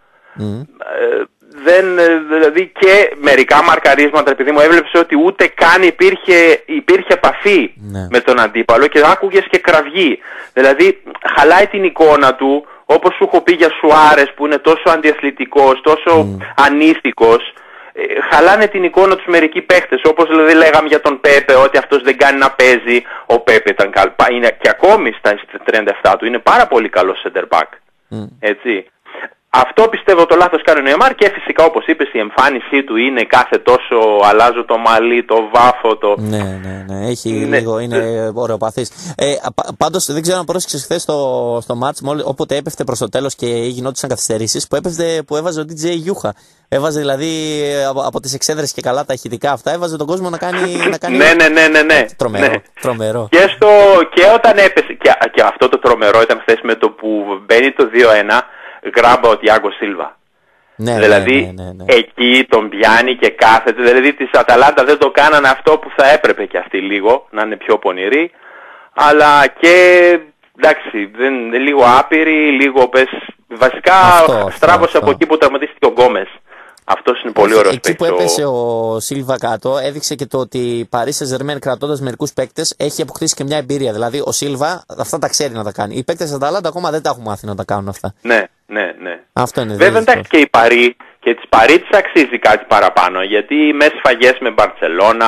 C: Δηλαδή και μερικά μαρκαρίσματα, επειδή μου έβλεψε ότι ούτε καν υπήρχε επαφή με τον αντίπαλο και άκουγες και κραυγή. Δηλαδή χαλάει την εικόνα του, όπως σου έχω πει για Σουάρες που είναι τόσο αντιαθλητικός, τόσο ανήθικος. Χαλάνε την εικόνα τους μερικοί παίχτες, όπως δηλαδή λέγαμε για τον Πέπε, ότι αυτός δεν κάνει να παίζει. Ο Πέπε ήταν και ακόμη στα 37 του είναι πάρα πολύ καλός center back. Έτσι. Αυτό πιστεύω το λάθος κάνει ο Νεϊμάρ, και φυσικά όπως είπες η εμφάνισή του είναι κάθε τόσο αλλάζω το μαλλί, το βάφο,
A: Ναι, έχει λίγο, είναι ωραιοπαθής. Πάντως δεν ξέρω αν πρόσεξες χθες στο μάτς, όποτε έπεφτε προς το τέλος και γινόντουσαν καθυστερήσεις, που έβαζε ο DJ Γιούχα. Έβαζε δηλαδή από τις εξέδρες και καλά τα ηχητικά αυτά, έβαζε τον κόσμο να κάνει...
C: Ναι.
A: Τρομερό.
C: Και όταν έπεσε, και αυτό το τρομερό ήταν χθες με το που μπαίνει το 2-1, γράμπα ο Τιάγκο Σίλβα. Δηλαδή εκεί τον πιάνει και κάθεται. Δηλαδή της Αταλάντα δεν το κάνανε αυτό που θα έπρεπε και αυτοί λίγο, να είναι πιο πονηροί. Αλλά και εντάξει, είναι λίγο άπειροι, λίγο πες. Βασικά στράβωσε από εκεί που τραυματίστηκε ο Γκόμες. Αυτός είναι πολύ ωραίος παίκτης.
A: Εκεί που έπεσε ο Σίλβα κάτω, έδειξε και το ότι η Paris Saint-Germain, κρατώντας μερικούς παίκτες, έχει αποκτήσει και μια εμπειρία. Δηλαδή ο Σίλβα αυτά τα ξέρει να τα κάνει. Οι παίκτες της Αταλάντα ακόμα δεν τα έχουν μάθει να τα κάνουν αυτά.
C: Ναι.
A: Αυτό είναι.
C: Βέβαια εντάξει, και η Paris και της Paris της αξίζει κάτι παραπάνω. Γιατί με σφαγές με Μπαρτσελώνα.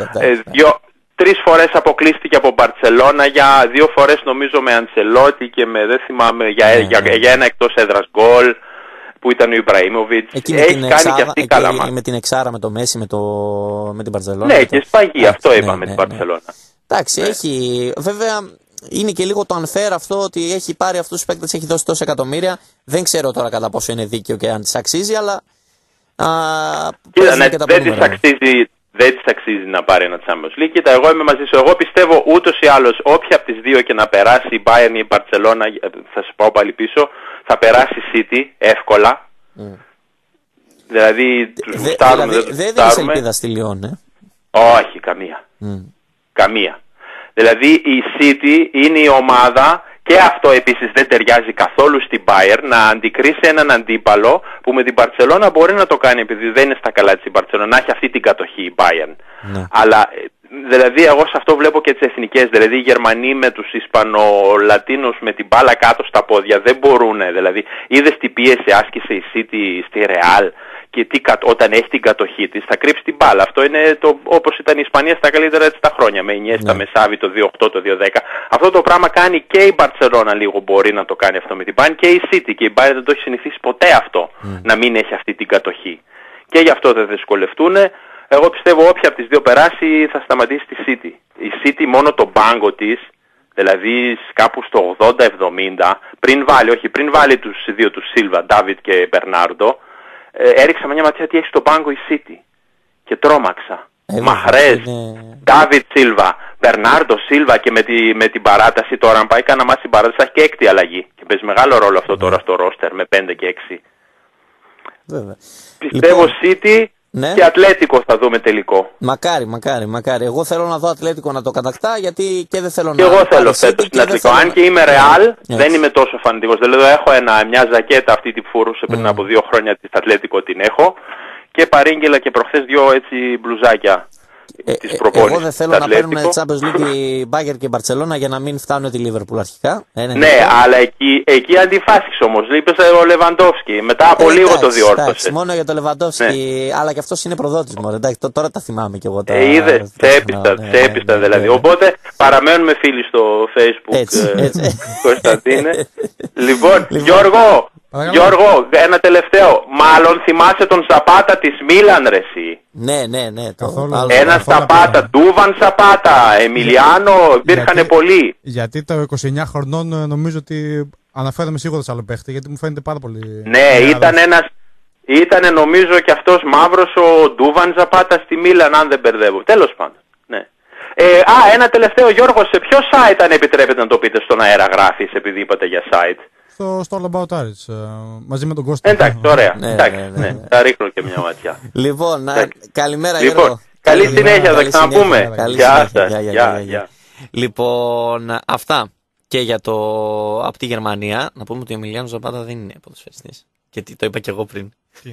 C: 3 φορές αποκλείστηκε από Μπαρτσελώνα, για 2 φορές νομίζω με Αντσελότη και δεν θυμάμαι για ένα εκτός έδρας γκολ που ήταν ο Ιμπραήμοβιτς.
A: Έχει κάνει και αυτή καλά μάτια. Με την εξάρα, με το Μέση, με την Μπαρτσελώνα.
C: Ναι, και σφαγή, αυτό είπαμε την Μπαρτσελώνα.
A: Εντάξει, έχει. Βέβαια, είναι και λίγο το unfair αυτό ότι έχει πάρει αυτούς τους παίκτες, έχει δώσει τόσα εκατομμύρια. Δεν ξέρω τώρα κατά πόσο είναι δίκαιο και αν τις αξίζει, αλλά.
C: Δεν της αξίζει να πάρει ένα Champions League. Κοίτα, εγώ είμαι μαζί σου. Εγώ πιστεύω ούτως ή άλλως όποια από τις δύο και να περάσει η Bayern ή η Barcelona, θα σου πάω πάλι πίσω, θα περάσει η City εύκολα. Δηλαδή τους γουστάρουμε, δεν τους
A: γουστάρουμε. Δεν δίνεις ελπίδα στη Λιόν,
C: Όχι, καμία. Δηλαδή η City είναι η ομάδα, και αυτό επίσης δεν ταιριάζει καθόλου στην Bayern, να αντικρίσει έναν αντίπαλο που με την Barcelona μπορεί να το κάνει, επειδή δεν είναι στα καλά της η Barcelona, να έχει αυτή την κατοχή η Bayern. Αλλά δηλαδή εγώ σε αυτό βλέπω και τις εθνικές, δηλαδή οι Γερμανοί με τους Ισπανολατίνους με την μπάλα κάτω στα πόδια δεν μπορούν. Δηλαδή είδες τι πίεση άσκησε η City στη Real και όταν έχει την κατοχή της θα κρύψει την μπάλα. Αυτό είναι όπως ήταν η Ισπανία στα καλύτερα της τα χρόνια, με Ινιέστα, με Σάβι το 2-8, το 2-10. Αυτό το πράγμα κάνει και η Μπαρτσελόνα λίγο, μπορεί να το κάνει αυτό με την Bayern, και η City, και η Bayern δεν το έχει συνηθίσει ποτέ αυτό, να μην έχει αυτή την κατοχή. Και γι' αυτό δεν δυσκολευτούν. Εγώ πιστεύω όποια από τις δύο περάσει θα σταματήσει τη City. Η City μόνο τον πάγκο της, δηλαδή κάπου στο 80-70, πριν βάλει τους δύο τους Σίλβα, Ντάβιτ και Μπερνάρντο, έριξα μια ματιά τι έχει στον πάγκο η City και τρόμαξα. Μαχρές, Ντάβιτ Σίλβα, Μπερνάρντο Σίλβα, και με την παράταση τώρα, αν πάει κανένα μάτι στην παράταση θα έχει και έκτη αλλαγή και παίζει μεγάλο ρόλο αυτό τώρα στο ρόστερ με 5 και 6.
A: Βέβαια.
C: Πιστεύω City και Ατλέτικο θα δούμε τελικό.
A: Μακάρι. Εγώ θέλω να δω Ατλέτικο να το κατακτά, γιατί και δεν θέλω
C: και εγώ θέλω φέτος την Ατλέτικο. Αν και είμαι Ρεάλ, δεν είμαι τόσο φανατικός. Δηλαδή έχω μια ζακέτα αυτή που φορούσε πριν από 2 χρόνια της Ατλέτικο, την έχω, και παρήγγειλα και προχθές 2 έτσι μπλουζάκια της προπόνησης.
A: Εγώ δεν θέλω να παίρνουν Champions League η Bayern και η Barcelona για να μην φτάνουν τη Liverpool αρχικά.
C: Ναι, αλλά εκεί αντιφάσεις όμως. Λείπες ο Λεβαντόφσκι. Μετά από λίγο το διόρθωσε.
A: Μόνο για το Λεβαντόφσκι, αλλά και αυτός είναι προδότης μου. Τώρα τα θυμάμαι κι εγώ.
C: Είδες, τσέπιστα δηλαδή. Οπότε παραμένουμε φίλοι στο Facebook, Κωνσταντίνε. Λοιπόν, Γιώργο, ένα τελευταίο. Μάλλον θυμάσαι τον Ζαπάτα της Μίλαν, ρε εσύ.
A: Ναι.
C: Ένα Ζαπάτα, Ντούβαν Ζαπάτα, Εμιλιάνο, υπήρχαν πολλοί.
B: Γιατί το 29 χρονών νομίζω ότι αναφέρομαι σίγουρα σε άλλο παίχτη, γιατί μου φαίνεται πάρα πολύ.
C: Ναι, ήτανε νομίζω και αυτός μαύρος ο Ντούβαν Ζαπάτα στη Μίλαν, αν δεν μπερδεύω. Τέλος πάντων. Ναι. Ένα τελευταίο, Γιώργο, σε ποιο site, αν επιτρέπετε να το πείτε στον αέρα, γράφεις, επειδή είπατε για site?
B: Στο All About Aris, μαζί με τον Κώστα.
C: Εντάξει, ωραία. Ναι. Θα ρίχνω και μια ματιά.
A: Λοιπόν, καλημέρα, Γιώργο.
C: Καλή συνέχεια, θα ξαναπούμε. Γεια σας.
A: Λοιπόν, αυτά και για από τη Γερμανία. Να πούμε ότι ο Εμιλιάνο Ζαπάτα δεν είναι ποδοσφαιριστής. Γιατί το είπα και εγώ πριν.
B: Τι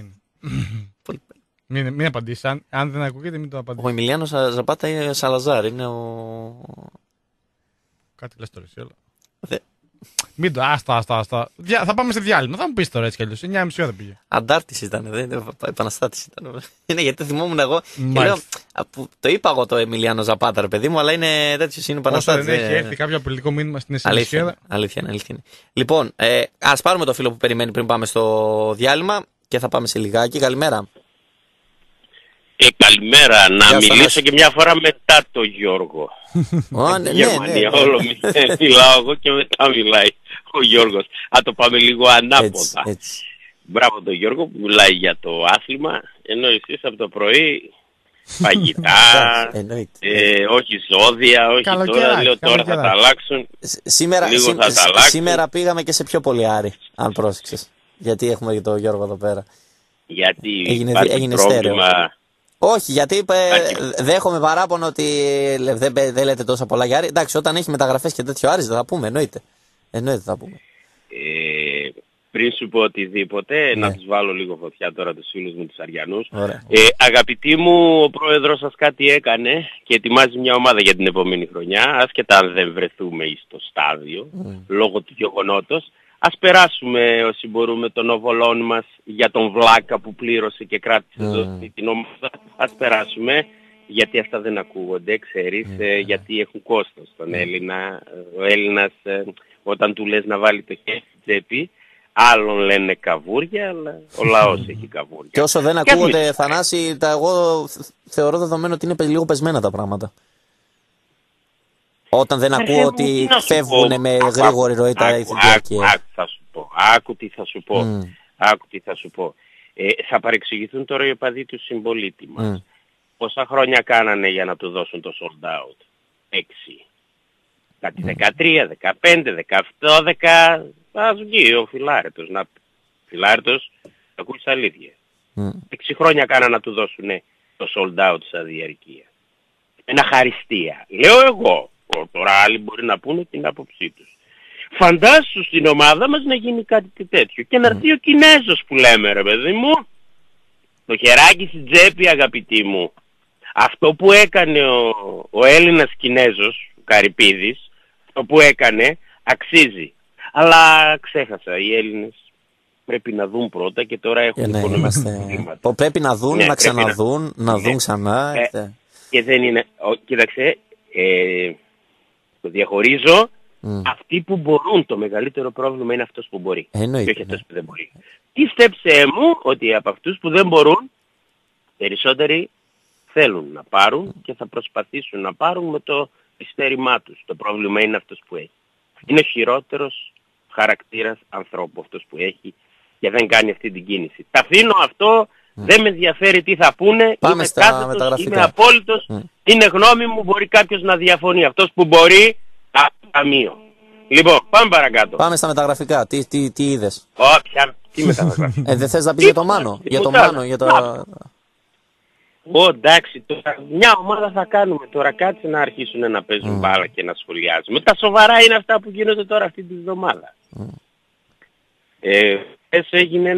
B: είναι? Μην απαντήσεις. Αν δεν ακούγεται, μην το απαντήσεις.
A: Ο Εμιλιάνο Ζαπάτα είναι Σαλαζάρ. Είναι ο...
B: Κάτι λες τώρα εσύ, όλα. Μην το, άστα. Θα πάμε σε διάλειμμα. Θα μου πεις τώρα έτσι κι αλλιώς. 9.30 ώρα πήγε.
A: Αντάρτης ήταν, επαναστάτης ήταν. Είναι γιατί θυμόμουν εγώ. Και λέω, το είπα εγώ το Εμιλιάνο Ζαπάτα, ρε παιδί μου, αλλά είναι τέτοιος, είναι επαναστάτης.
B: Όσο δεν έχει έρθει κάποιο απειλητικό μήνυμα στην εσωτερική.
A: Αλήθεια είναι. Λοιπόν, ας πάρουμε το φίλο που περιμένει πριν πάμε στο διάλειμμα και θα πάμε σε λιγάκι. Καλημέρα.
D: Καλημέρα. Να μιλήσω και μια φορά μετά το Γιώργο.
A: Ναι.
D: Γερμανία, όλο μιλάω εγώ και μετά μιλάει ο Γιώργος. Αν το πάμε λίγο ανάποδα.
A: Έτσι.
D: Μπράβο τον Γιώργο που μιλάει για το άθλημα, ενώ εσείς από το πρωί φαγητά, όχι ζώδια, όχι τώρα, λέω τώρα θα τα αλλάξουν.
A: Σήμερα πήγαμε και σε πιο πολύ Άρη, αν πρόσεξες. Γιατί έχουμε και τον Γιώργο εδώ πέρα.
D: Γιατί
A: έγινε πρόβλημα. Όχι, γιατί δέχομαι παράπονο ότι δεν λέτε τόσα πολλά για Άρη. Εντάξει, όταν έχει μεταγραφές και τέτοιο Άρης δεν θα πούμε, εννοείται θα πούμε.
D: Πριν σου πω οτιδήποτε, να τους βάλω λίγο φωτιά τώρα τους φίλους μου τους Αριανούς. Αγαπητοί μου, ο πρόεδρος σας κάτι έκανε και ετοιμάζει μια ομάδα για την επόμενη χρονιά, άσχετα αν δεν βρεθούμε στο στάδιο, λόγω του γεγονότος. Ας περάσουμε όσοι μπορούμε τον οβολόν μας για τον Βλάκα που πλήρωσε και κράτησε εδώ την ομάδα. Ας περάσουμε, γιατί αυτά δεν ακούγονται, ξέρεις, γιατί έχουν κόστος στον Έλληνα. Ο Έλληνας όταν του λες να βάλει το χέρι στην τσέπη, άλλον λένε καβούρια, αλλά ο λαός έχει καβούρια.
A: Και όσο δεν ακούγονται, Θανάση, εγώ θεωρώ δεδομένο ότι είναι λίγο πεσμένα τα πράγματα. Όταν δεν ακούω ότι φεύγουν με γρήγορη ροή τα ηθικία.
D: Άκου τι θα σου πω. Θα παρεξηγηθούν τώρα οι οπαδοί του συμπολίτη μας. Πόσα χρόνια κάνανε για να του δώσουν το sold out? 6. Κάτι 13, 15, 12. Ας βγει ο Φιλάρετος ακούεις αλήθεια. 6 χρόνια κάνανε να του δώσουν το sold out στα διαρκεία. Ένα χαριστία. Λέω εγώ. Τώρα άλλοι μπορεί να πούνε την άποψή τους. Φαντάσου στην ομάδα μας να γίνει κάτι τέτοιο. Και να έρθει ο Κινέζος που λέμε, ρε παιδί μου. Το χεράκι στην τσέπη, αγαπητοί μου. Αυτό που έκανε ο Έλληνας Κινέζος, ο Καρυπίδης, αυτό που έκανε αξίζει. Αλλά ξέχασα, οι Έλληνες πρέπει να δουν πρώτα και τώρα έχουν οικονομικά προβλήματα.
A: Πρέπει να δουν, να ξαναδούν, να δουν ξανά.
D: Και δεν είναι... Κοίταξε, το διαχωρίζω. Αυτοί που μπορούν, το μεγαλύτερο πρόβλημα είναι αυτός που μπορεί. Και όχι αυτός που δεν μπορεί. Πίστεψέ μου ότι από αυτούς που δεν μπορούν, περισσότεροι θέλουν να πάρουν και θα προσπαθήσουν να πάρουν με το πιστέρημά τους. Το πρόβλημα είναι αυτός που έχει. Είναι ο χειρότερος χαρακτήρας ανθρώπου αυτός που έχει και δεν κάνει αυτή την κίνηση. Τα αφήνω αυτό, δεν με ενδιαφέρει τι θα πούνε, είμαι κάθετος, είμαι απόλυτος, είναι γνώμη μου, μπορεί κάποιος να διαφωνεί. Αυτός που μπορεί, ταμείο. Λοιπόν, πάμε παρακάτω.
A: Πάμε στα μεταγραφικά. Τι είδες?
D: Τι μεταγραφικά?
A: Δεν θες να πεις για το Μάνο? Για το Μάνο, για το...
D: Εντάξει, τώρα μια ομάδα θα κάνουμε. Τώρα κάτσε να αρχίσουν να παίζουν μπάλα και να σχολιάζουμε. Τα σοβαρά είναι αυτά που γίνονται τώρα αυτή τη βδομάδα. Έγινε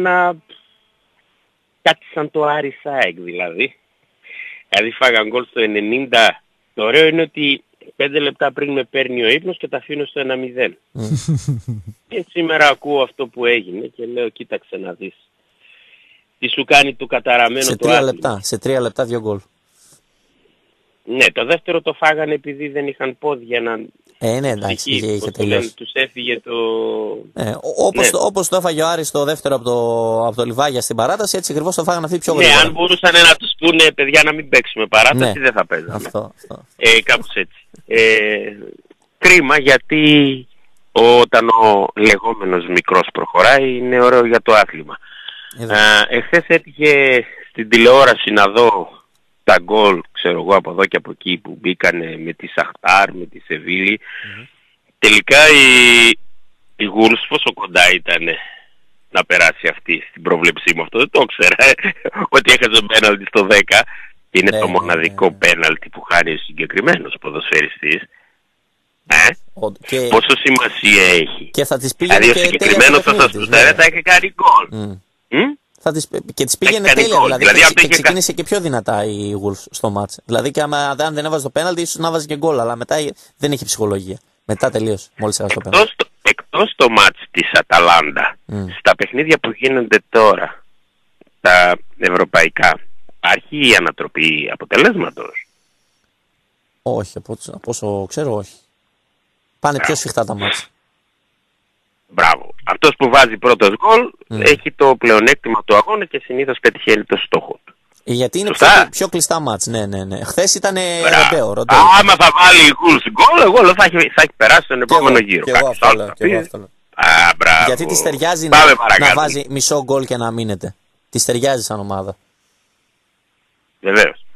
D: κάτι σαν το Άρη ΑΕΚ δηλαδή. Δηλαδή φάγαν γκολ στο 90. Το ωραίο είναι ότι 5 λεπτά πριν με παίρνει ο ύπνος και τα αφήνω στο 1-0. Και σήμερα ακούω αυτό που έγινε και λέω κοίταξε να δεις. Τι σου κάνει το καταραμένο
A: σε
D: το
A: 3 λεπτά, σε 3 λεπτά 2 γκολ.
D: Ναι, το δεύτερο το φάγανε επειδή δεν είχαν πόδια να...
A: Ναι, εντάξει, είχε τελειώσει.
D: Τους έφυγε το...
A: Όπως το έφαγε ο Άρης το δεύτερο από το Λιβάγια στην παράταση, έτσι ακριβώς το φάγανε αυτοί πιο γρήγορα.
D: Ναι, αν μπορούσαν να τους πούνε παιδιά να μην παίξουμε παράταση, δεν θα παίζαμε.
A: Αυτό.
D: Κάπως έτσι. Κρίμα γιατί όταν ο λεγόμενος μικρός προχωράει είναι ωραίο για το άθλημα. Εχθές έτυχε στην τηλεόραση να δω τα γκολ, ξέρω εγώ, από εδώ και από εκεί που μπήκανε με τη Σαχτάρ, με τη Σεβίλη. Τελικά η Γουλς πόσο κοντά ήταν να περάσει αυτή στην πρόβλεψή μου? Αυτό δεν το ήξερα, ότι έχασε πέναλτι στο 10 και είναι το μοναδικό πέναλτι που χάνει ο συγκεκριμένος ποδοσφαιριστής. Πόσο σημασία έχει?
A: Και θα τις πήγαινε
D: δηλαδή ο συγκεκριμένος θα έχει κάνει γκολ.
A: Και τις πήγαινε τέλεια, δηλαδή και ξεκίνησε και πιο δυνατά η Wolves στο μάτς. Δηλαδή και αν δεν έβαζε το πέναλτι ίσως να βάζει και γκολ, αλλά μετά δεν είχε ψυχολογία. Μετά τελείωσε, μόλις έβαζε το πέναλτι.
D: Εκτός το μάτς της Αταλάντα, στα παιχνίδια που γίνονται τώρα, τα ευρωπαϊκά, υπάρχει η ανατροπή αποτελέσματος?
A: Όχι, από όσο ξέρω όχι. Πάνε πιο σφιχτά τα μάτς.
D: Μπράβο. Αυτός που βάζει πρώτος γκολ έχει το πλεονέκτημα του αγώνα και συνήθως πετυχαίνει το στόχο του.
A: Γιατί είναι πιο κλειστά μάτς. Ναι. Χθες ήταν ροντέο.
D: Άμα θα βάλει η Γουλς γκολ, εγώ θα έχει περάσει τον επόμενο γύρο.
A: Και εγώ αυτό λέω. Γιατί της ταιριάζει να βάζει μισό γκολ και να μείνεται. Της ταιριάζει σαν ομάδα.
D: Βεβαίως.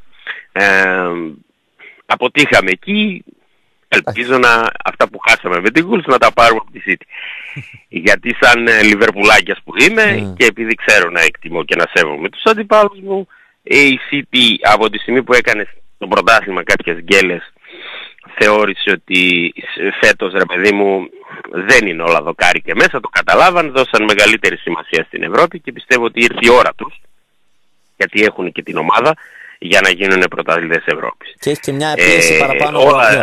D: Αποτύχαμε εκεί. Ελπίζω αυτά που χάσαμε με την Γουλς να τα πάρουμε από τη City. Γιατί σαν Λιβερπουλάκιας που είμαι και επειδή ξέρω να εκτιμώ και να σέβομαι τους αντιπάλους μου, η City από τη στιγμή που έκανε το πρωτάθλημα κάποιες γκέλες θεώρησε ότι φέτος ρε παιδί μου δεν είναι όλα δοκάρι και μέσα, το καταλάβαν, δώσαν μεγαλύτερη σημασία στην Ευρώπη και πιστεύω ότι ήρθε η ώρα τους, γιατί έχουν και την ομάδα, για να γίνουν πρωταθλητές Ευρώπης.
A: Και έχει και μια πίεση παραπάνω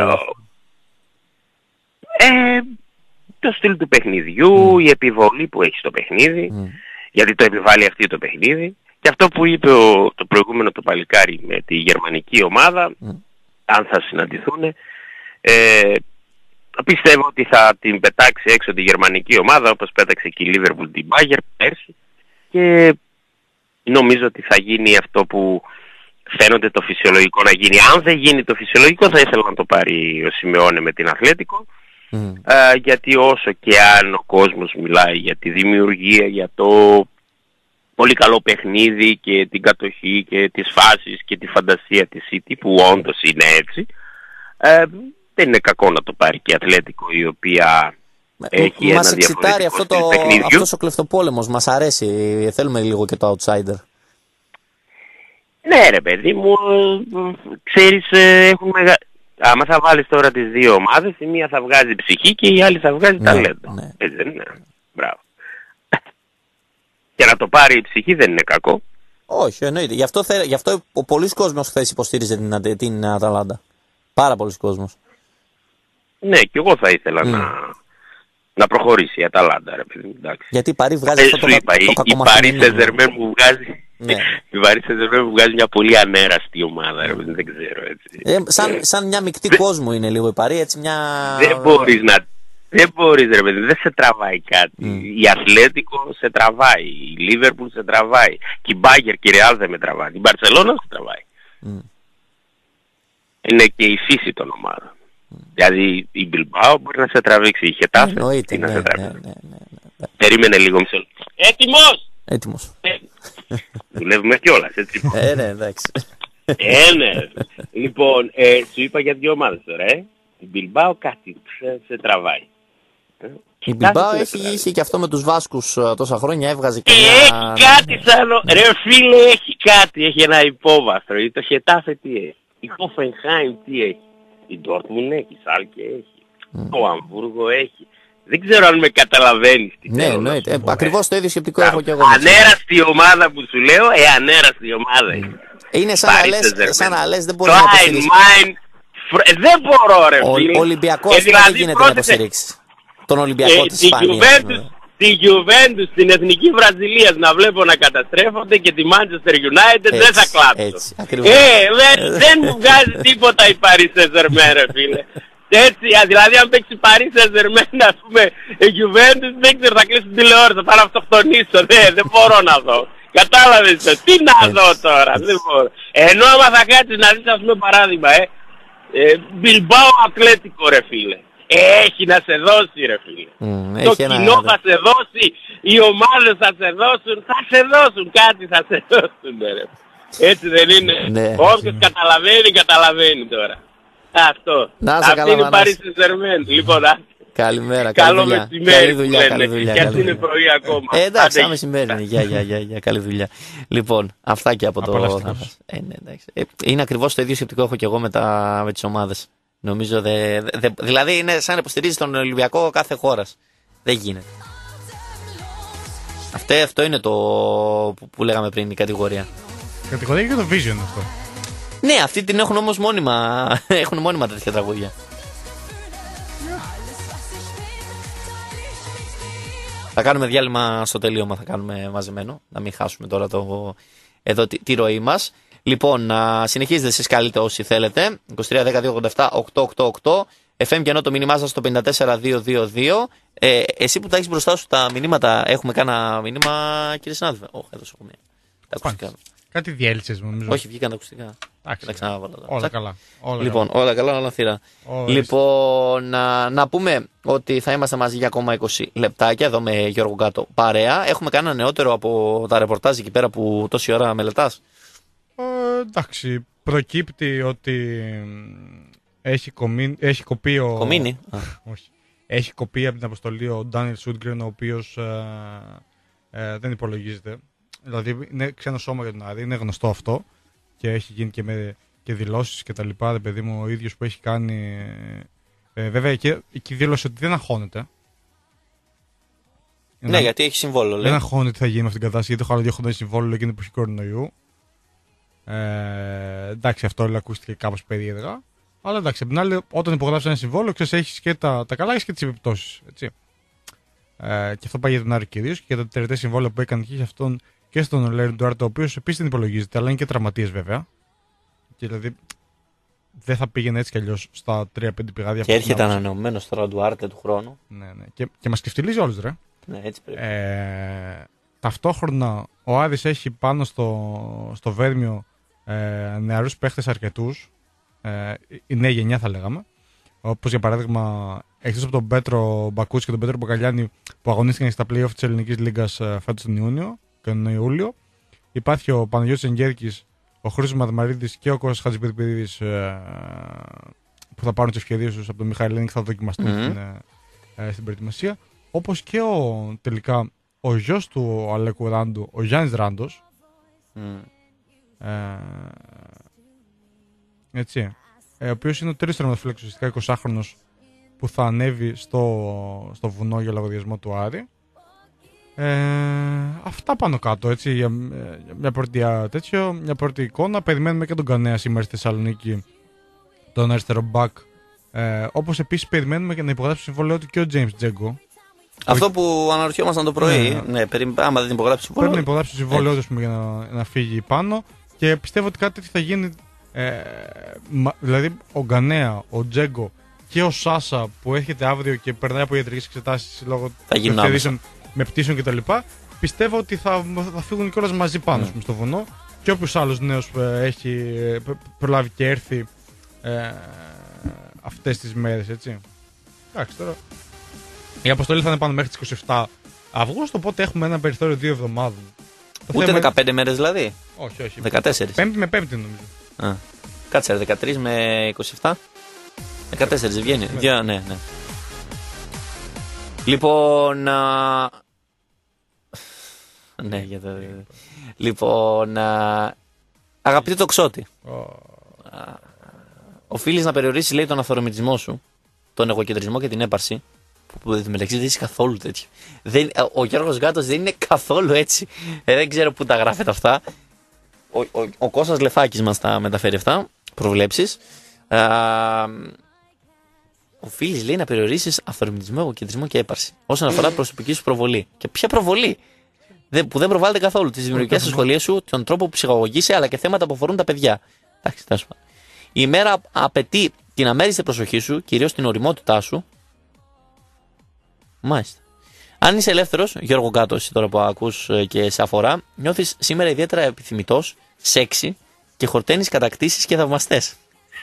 D: το στυλ του παιχνιδιού, η επιβολή που έχει στο παιχνίδι, γιατί το επιβάλλει αυτή το παιχνίδι, και αυτό που είπε το προηγούμενο το παλικάρι με τη γερμανική ομάδα, αν θα συναντηθούν, πιστεύω ότι θα την πετάξει έξω τη γερμανική ομάδα όπως πέταξε και η Liverpool την Bayern πέρσι, και νομίζω ότι θα γίνει αυτό που φαίνονται το φυσιολογικό να γίνει. Αν δεν γίνει το φυσιολογικό θα ήθελα να το πάρει ο Σιμεώνε με την Αθλέτικο, γιατί όσο και αν ο κόσμος μιλάει για τη δημιουργία, για το πολύ καλό παιχνίδι και την κατοχή και τις φάσεις και τη φαντασία της City, που όντως είναι έτσι, δεν είναι κακό να το πάρει και η Αθλέτικο, η οποία έχει ένα διαφορετικό στυλ παιχνιδιού.
A: Αυτός ο κλεφτοπόλεμος μας αρέσει, θέλουμε λίγο και το outsider.
D: Ναι ρε παιδί μου, ξέρεις, άμα θα βάλεις τώρα τις δύο ομάδες, η μία θα βγάζει ψυχή και η άλλη θα βγάζει ταλέντο.
A: Ναι.
D: Έτσι δεν είναι? Μπράβο. Και να το πάρει η ψυχή δεν είναι κακό.
A: Όχι, εννοείται. Γι' αυτό ο πολλής κόσμος χθες υποστήριζε την Αταλάντα. Πάρα πολλής κόσμος.
D: Ναι, και εγώ θα ήθελα να προχωρήσει η Αταλάντα, ρε παιδί.
A: Γιατί η Παρί βγάζει αυτό το κακομαθημένο.
D: Η Παρί Σεν-Ζερμέν μου βγάζει... Η Παρί Σεν-Ζερμέν μου βγάζει μια πολύ ανέραστη ομάδα, ρε παιδί, δεν ξέρω έτσι.
A: Σαν μια μεικτή κόσμου είναι λίγο η Παρί, έτσι μια...
D: Δεν μπορείς ρε παιδί, δεν σε τραβάει κάτι. Η Αθλέτικο σε τραβάει, η Λίβερπουλ σε τραβάει, και η Μπάγκερ και η Ρεάλ δεν με τραβάει, η Μπαρσελόνα σε τραβάει. Είναι και η φύση των ομάδων. Δηλαδή η Μπιλμπάο μπορεί να σε τραβήξει, η Χετάφε να σε τραβήξει. Περίμενε λίγο, μισό.
A: Έτοιμος.
D: Δουλεύουμε κιόλας, έτσι.
A: Ναι, εντάξει.
D: Ναι. Λοιπόν, σου είπα για δύο ομάδες τώρα, Η Μπιλμπάο κάτι σε τραβάει.
A: Η Μπιλμπάο είχε και αυτό με τους Βάσκους τόσα χρόνια, έβγαζε και
D: έχει κάτι σαν... Ρε φίλε, έχει κάτι, έχει ένα υπόβαθρο. Το Χετάφε τι έχει, η Χόφενχάιμ τι έχει, η Ντόρτμουντ έχει, η Σάλκε έχει, το Αμβούργο έχει. Δεν ξέρω αν με καταλαβαίνεις τι
A: ναι,
D: θέλω.
A: Εννοείται. Ακριβώς το ίδιο σκεπτικό έχω και εγώ.
D: Ανέραστη ομάδα που σου λέω, ανέραστη ομάδα
A: είναι σαν να λες, δεν μπορεί να υποστηρίξει.
D: Δεν μπορώ ρε φίλε.
A: Ο Ολυμπιακός δεν γίνεται να υποστηρίξει. Τον Ολυμπιακό της Ισπανίας.
D: Τη Juventus στην Εθνική Βραζιλίας να βλέπω να καταστρέφονται και τη Manchester United δεν θα κλάψω. Δεν μου βγάζει τίποτα η Paris Saint-Germain ρε φίλε. Έτσι, δηλαδή αν παίξει Paris Saint-Germain, ας πούμε, η Juventus, δεν ξέρω, θα κλείσει την τηλεόραση, θα πάρω να αυτοκτονήσω, δεν μπορώ να δω. Κατάλαβες το, τι να δω τώρα, δεν μπορώ. Ενώ άμα θα κάτσεις να δεις, ας πούμε, παράδειγμα, Bilbao Ατλέτικο ρε φίλε. Έχει να σε δώσει ρε φίλε. Το κοινό θα σε δώσει, οι ομάδες θα σε δώσουν, κάτι θα σε δώσουν ρε. Έτσι δεν είναι. Όποιος καταλαβαίνει τώρα. Αυτό. Αυτή είναι η Paris Saint-Germain. Λοιπόν,
A: καλημέρα.
D: Καλό μεσημέρι. Καλή δουλειά. Γιατί είναι πρωί ακόμα.
A: Εντάξει, άμα μεσημέρι. Γεια, καλή δουλειά. Λοιπόν, αυτά και από το. Είναι ακριβώς το ίδιο σκεπτικό έχω και εγώ με τις ομάδες. Νομίζω δηλαδή είναι σαν να υποστηρίζει τον Ολυμπιακό κάθε χώρας. Δεν γίνεται. Αυτό είναι το που λέγαμε πριν, η κατηγορία.
B: Κατηγορία και το Vision αυτό.
A: Ναι, αυτοί την έχουν όμως μόνιμα. Έχουν μόνιμα τέτοια τραγούδια. Θα κάνουμε διάλειμμα στο τελείωμα, θα κάνουμε μαζεμένο. Να μην χάσουμε τώρα εδώ τη ροή μας. Λοιπόν, συνεχίζετε εσείς καλείτε όσοι θέλετε. 23-10-287-888. FM και ενώ το μήνυμά σας στο 54-222. Εσύ που τα έχεις μπροστά σου τα μηνύματα, έχουμε κάνα μήνυμα, κύριε συνάδελφε? Όχι, εδώ σου έχω μία. Τα ακουστικά.
B: Κάτι διέλυσες νομίζω.
A: Όχι, βγήκαν τα ακουστικά.
B: Όλα καλά.
A: Λοιπόν, όλα καλά, όλα θύρα. Λοιπόν, να πούμε ότι θα είμαστε μαζί για ακόμα 20 λεπτάκια εδώ με Γιώργο Κάτω παρέα. Έχουμε κανένα νεότερο από τα ρεπορτάζ εκεί πέρα που τόση ώρα μελετάς?
B: Εντάξει, προκύπτει ότι έχει κοπεί ο...
A: Κομίνη?
B: Όχι. Έχει κοπεί από την αποστολή ο Ντάνιελ Σούντγκρεν, ο οποίος δεν υπολογίζεται. Δηλαδή είναι ξένο σώμα για τον Άρη, είναι γνωστό αυτό και έχει γίνει και δηλώσεις και τα λοιπά, παιδί μου, ο ίδιος που έχει κάνει. Βέβαια εκεί δήλωσε ότι δεν αγχώνεται.
A: Ναι, γιατί έχει συμβόλαιο.
B: Δεν αγχώνεται τι θα γίνει με αυτήν την κατάσταση, γιατί έχω άλλο 2 χρόνια συμβόλαιο εκείνη που έχει κορονοϊού. Εντάξει, αυτό όλο ακούστηκε κάπως περίεργα. Αλλά εντάξει, απ' την άλλη, όταν υπογράψει ένα συμβόλαιο, ξέρεις, έχεις και τα καλά, έχεις και τις επιπτώσεις. Έτσι. Και αυτό πάει για τον Άρη κυρίως και για τα τελευταία συμβόλαια που έκανε και αυτόν και στον Λέρι Ντουάρτε, ο οποίος επίσης δεν υπολογίζεται, αλλά είναι και τραυματίες βέβαια. Και δηλαδή δεν θα πήγαινε έτσι κι αλλιώς στα 3-5 πηγάδια.
A: Και έρχεται ανανεωμένος τώρα ο Ντουάρτε του χρόνου.
B: Ναι. Και μας ξεφτιλίζει όλους, ρε.
A: Ναι, έτσι πρέπει.
B: Ταυτόχρονα ο Άρης έχει πάνω στο Βέρμιο νεαρούς παίχτες αρκετούς. Η νέα γενιά θα λέγαμε. Όπως για παράδειγμα, εκτός από τον Πέτρο Μπακούτσι και τον Πέτρο Μπακαλιάνη που αγωνίστηκαν στα play-off της Ελληνικής Λίγκας φέτος τον Ιούνιο και τον Ιούλιο, υπάρχει ο Παναγιώτης Εγγέρκης, ο Χρήστος Μαδημαρίδης και ο Κώστας Χατζηπιρπηρίδης που θα πάρουν τις ευκαιρίες τους από τον Μιχαηλίνη και θα δοκιμαστούν στην προετοιμασία. Όπως και τελικά ο γιος του Αλέκου Ράντου, ο Γιάννης Ράντος. Έτσι. Ο οποίος είναι ο τρίτος τερματοφύλακας, ουσιαστικά 20χρονος, που θα ανέβει στο βουνό για λογαριασμό του Άρη. Αυτά πάνω κάτω, έτσι, για μια πρώτη εικόνα. Περιμένουμε και τον Κανέα σήμερα στη Θεσσαλονίκη, τον αριστερό μπακ. Όπως επίσης περιμένουμε και να υπογράψει συμβόλαιο του και ο James Τζέγκο,
A: Αυτό που αναρωτιόμασταν το πρωί, άμα δεν υπογράψει
B: συμβόλαιο. Πρέπει να υπογράψει το συμβόλαιο του για να φύγει πάνω και πιστεύω ότι κάτι τέτοιο θα γίνει. Δηλαδή, ο Γκανέα, ο Τζέγκο και ο Σάσα που έρχεται αύριο και περνάει από ιατρικές εξετάσεις λόγω των με πτήσεων κτλ. Πιστεύω ότι θα φύγουν κιόλας μαζί πάνω στο βουνό και όποιος άλλος νέος έχει προλάβει και έρθει αυτές τις μέρες, έτσι. Εντάξει, τώρα η αποστολή θα είναι πάνω μέχρι τις 27 Αυγούστου, οπότε έχουμε ένα περιθώριο 2 εβδομάδων.
A: Ούτε 15 μέρες δηλαδή.
B: Όχι.
A: 14.
B: Πέμπτη με Πέμπτη νομίζω.
A: Κάτσε, 13 με 27. 14 βγαίνει. Ναι. Λοιπόν. Ναι, Λοιπόν. Αγαπητέ τοξότη. Οφείλεις να περιορίσεις, λέει, τον αυθορμητισμό σου, τον εγωκεντρισμό και την έπαρση. Που μεταξύ δεν είσαι καθόλου τέτοιο. Ο Γιώργος Γκάτος δεν είναι καθόλου έτσι. Δεν ξέρω πού τα γράφετε αυτά. Ο Κώστας Λεφάκης μας τα μεταφέρει αυτά. Προβλέψεις. Οφείλεις, λέει, να περιορίσεις αυθορμητισμό, εγωκεντρισμό και έπαρση όσον αφορά προσωπική σου προβολή. Και ποια προβολή? Που δεν προβάλλεται καθόλου. Τις δημιουργικές ασχολίες σου, τον τρόπο που ψυχαγωγείσαι, αλλά και θέματα που αφορούν τα παιδιά. Εντάξει, τέλος πάντων. Η ημέρα απαιτεί την αμέριστη προσοχή σου, κυρίως την ωριμότητά σου. Μάλιστα. Αν είσαι ελεύθερος, Γιώργο Γκάτο, εσύ τώρα που ακούς και σε αφορά, νιώθεις σήμερα ιδιαίτερα επιθυμητός, σεξι και χορταίνεις κατακτήσεις και θαυμαστές.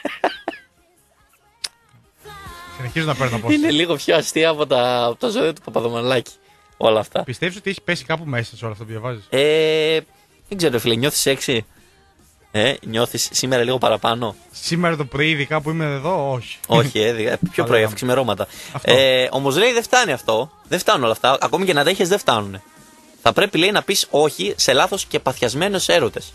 B: Συνεχίζω να παίρνω απόσταση.
A: Είναι λίγο πιο αστεία από τα ζώδια του Παπαδομανλάκη. Όλα αυτά.
B: Πιστεύεις ότι έχει πέσει κάπου μέσα σε όλα αυτά που διαβάζεις?
A: Δεν ξέρω, φίλε, νιώθεις σεξι? Νιώθεις σήμερα λίγο παραπάνω?
B: Σήμερα το πρωί, ειδικά που είμαι εδώ, όχι.
A: Όχι, πιο πρωί, ξημερώματα. Όμως λέει δεν φτάνει αυτό. Δεν φτάνουν όλα αυτά. Ακόμη και να τα έχεις, δεν φτάνουν. Θα πρέπει, λέει, να πεις όχι σε λάθος και παθιασμένους έρωτες.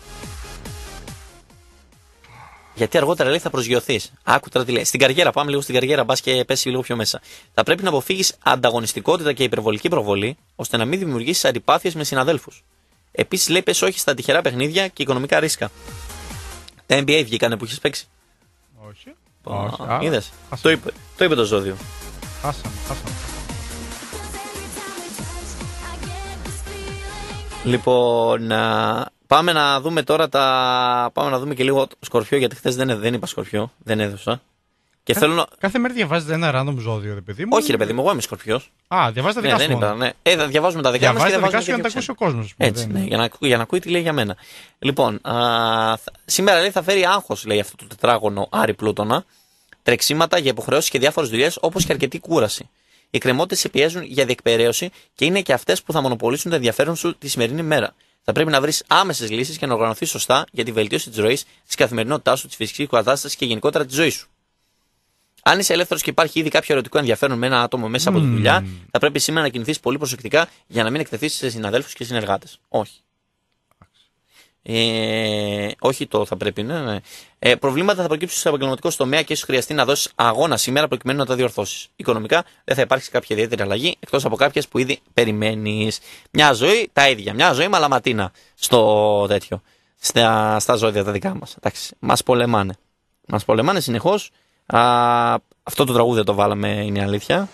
A: Γιατί αργότερα, λέει, θα προσγειωθείς. Άκου τώρα τι λέει. Στην καριέρα, πάμε λίγο στην καριέρα, μπας και πέσει λίγο πιο μέσα. Θα πρέπει να αποφύγεις ανταγωνιστικότητα και υπερβολική προβολή, ώστε να μην δημιουργήσεις αντιπάθειες με συναδέλφους. Επίσης, λέει, πες όχι στα τυχερά παιχνίδια και οικονομικά ρίσκα. Τα NBA βγήκανε που έχεις παίξει?
B: Όχι.
A: Είδες. Το είπε το ζώδιο.
B: Χάσαμε.
A: Λοιπόν, πάμε να δούμε τώρα Πάμε να δούμε και λίγο Σκορπιό, γιατί χθες δεν είπα Σκορπιό. Δεν έδωσα. Και
B: Κάθε μέρα διαβάζετε ένα random ζώδιο, ρε παιδί μου?
A: Όχι, ρε παιδί μου, εγώ είμαι Σκορπιός.
B: Διαβάζετε δικά σου μόνο?
A: Ναι. Διαβάζουμε τα δικά μας και
B: διαβάζουμε για να τα ακούσει ο κόσμος.
A: Έτσι, ναι, για να ακούει τι λέει για μένα. Λοιπόν, σήμερα, λέει, θα φέρει άγχος, λέει, αυτό το τετράγωνο Άρη Πλούτονα, τρεξίματα για υποχρεώσεις και διάφορες δουλειές, όπως και αρκετή κούραση. Οι εκκρεμότητες σε πιέζουν για διεκπαιρέωση και είναι και αυτές που θα μονοπολίσουν το ενδιαφέρον σου τη σημερινή μέρα. Θα πρέπει να βρεις άμεσες λύσεις και να οργανωθείς σωστά για τη βελτίωση της ροής, της καθημερινότητάς σου, της φυσικής κατάστασης και γενικότερα της ζωής σου. Αν είσαι ελεύθερος και υπάρχει ήδη κάποιο ερωτικό ενδιαφέρον με ένα άτομο μέσα από τη δουλειά, θα πρέπει σήμερα να κινηθείς πολύ προσεκτικά για να μην εκτεθείς σε συναδέλφους και συνεργάτες. Όχι. Όχι το θα πρέπει, ναι. Προβλήματα θα προκύψουν σε επαγγελματικό τομέα και ίσως χρειαστεί να δώσεις αγώνα σήμερα προκειμένου να τα διορθώσεις. Οικονομικά δεν θα υπάρξει κάποια ιδιαίτερη αλλαγή εκτός από κάποιες που ήδη περιμένεις. Μια ζωή τα ίδια. Μια ζωή μαλαματίνα στο τέτοιο. Στα ζώδια τα δικά μας. Εντάξει, μας πολεμάνε συνεχώς. Αυτό το τραγούδι το βάλαμε, είναι η αλήθεια.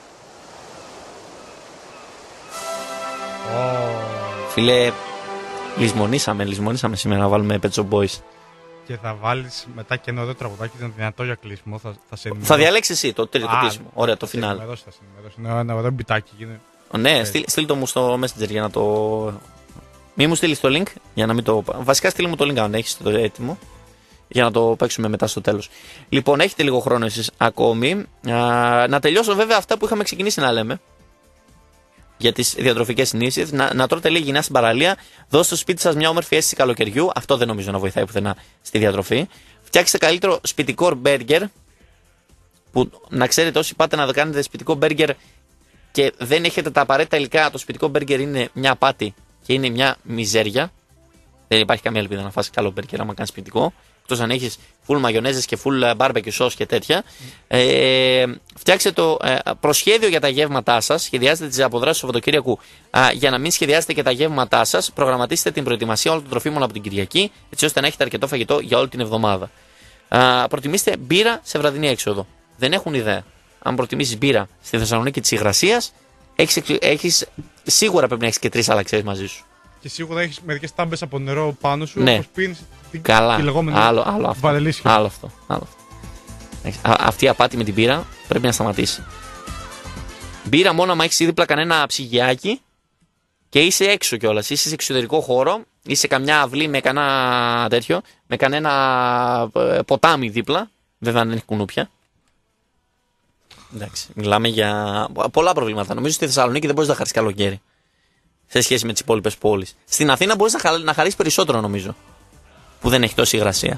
A: Φίλε, λησμονήσαμε σήμερα να βάλουμε Pet Shop Boys.
B: Και θα βάλεις μετά και ένα τραγουδάκι, ήταν δυνατό για κλείσιμο.
A: Θα διαλέξεις εσύ το τρίτο κλείσιμο. Ωραία, το φινάλ.
B: Ένα ωραίο μπιτάκι.
A: Ναι, στείλ το μου στο Messenger για να το... Μη μου στείλεις το link για να μην το... Βασικά στείλ μου το link αν έχεις το έτοιμο, για να το παίξουμε μετά στο τέλος. Λοιπόν, έχετε λίγο χρόνο εσείς ακόμη. Να τελειώσω βέβαια αυτά που είχαμε ξεκινήσει να λέμε για τις διατροφικές συνήθειες. Να τρώτε λίγη γυνά στην παραλία. Δώστε στο σπίτι σας μια όμορφη αίσθηση καλοκαιριού. Αυτό δεν νομίζω να βοηθάει πουθενά στη διατροφή. Φτιάξτε καλύτερο σπιτικό μπέργκερ. Που να ξέρετε, όσοι πάτε να κάνετε σπιτικό μπέργκερ και δεν έχετε τα απαραίτητα υλικά, το σπιτικό μπέργκερ είναι μια απάτη και είναι μια μιζέρια. Δεν υπάρχει καμία ελπίδα να φας καλό μπέργκερ άμα κάνεις σπιτικό. Εκτός αν έχεις full μαγιονέζες και full barbecue sauce και τέτοια. Φτιάξτε το προσχέδιο για τα γεύματά σας. Σχεδιάστε τις αποδράσεις του Σαββατοκύριακου για να μην σχεδιάσετε και τα γεύματά σας. Προγραμματίστε την προετοιμασία όλων των τροφίμων από την Κυριακή, έτσι ώστε να έχετε αρκετό φαγητό για όλη την εβδομάδα. Προτιμήστε μπύρα σε βραδινή έξοδο. Δεν έχουν ιδέα. Αν προτιμήσεις μπύρα στη Θεσσαλονίκη της υγρασίας έχεις σίγουρα πρέπει να έχεις και 3 αλαξίες μαζί σου.
B: Και σίγουρα έχεις μερικές τάμπες από νερό πάνω σου,
A: ναι.
B: όπως πίνεις
A: τη
B: λεγόμενη βαρελίσια.
A: Άλλο αυτό. Αυτή η απάτη με την μπύρα πρέπει να σταματήσει. Μπύρα μόνο άμα έχεις δίπλα κανένα ψυγιάκι και είσαι έξω κιόλας, είσαι σε εξωτερικό χώρο, είσαι σε καμιά αυλή με κανένα τέτοιο, με κανένα ποτάμι δίπλα, βέβαια δεν έχει κουνούπια. Εντάξει, μιλάμε για πολλά προβλήματα. Νομίζω στη Θεσσαλονίκη δεν μπορείς να χαρείς καλοκαίρι σε σχέση με τις υπόλοιπες πόλεις. Στην Αθήνα μπορείς να χαρείς περισσότερο, νομίζω, που δεν έχει τόση υγρασία.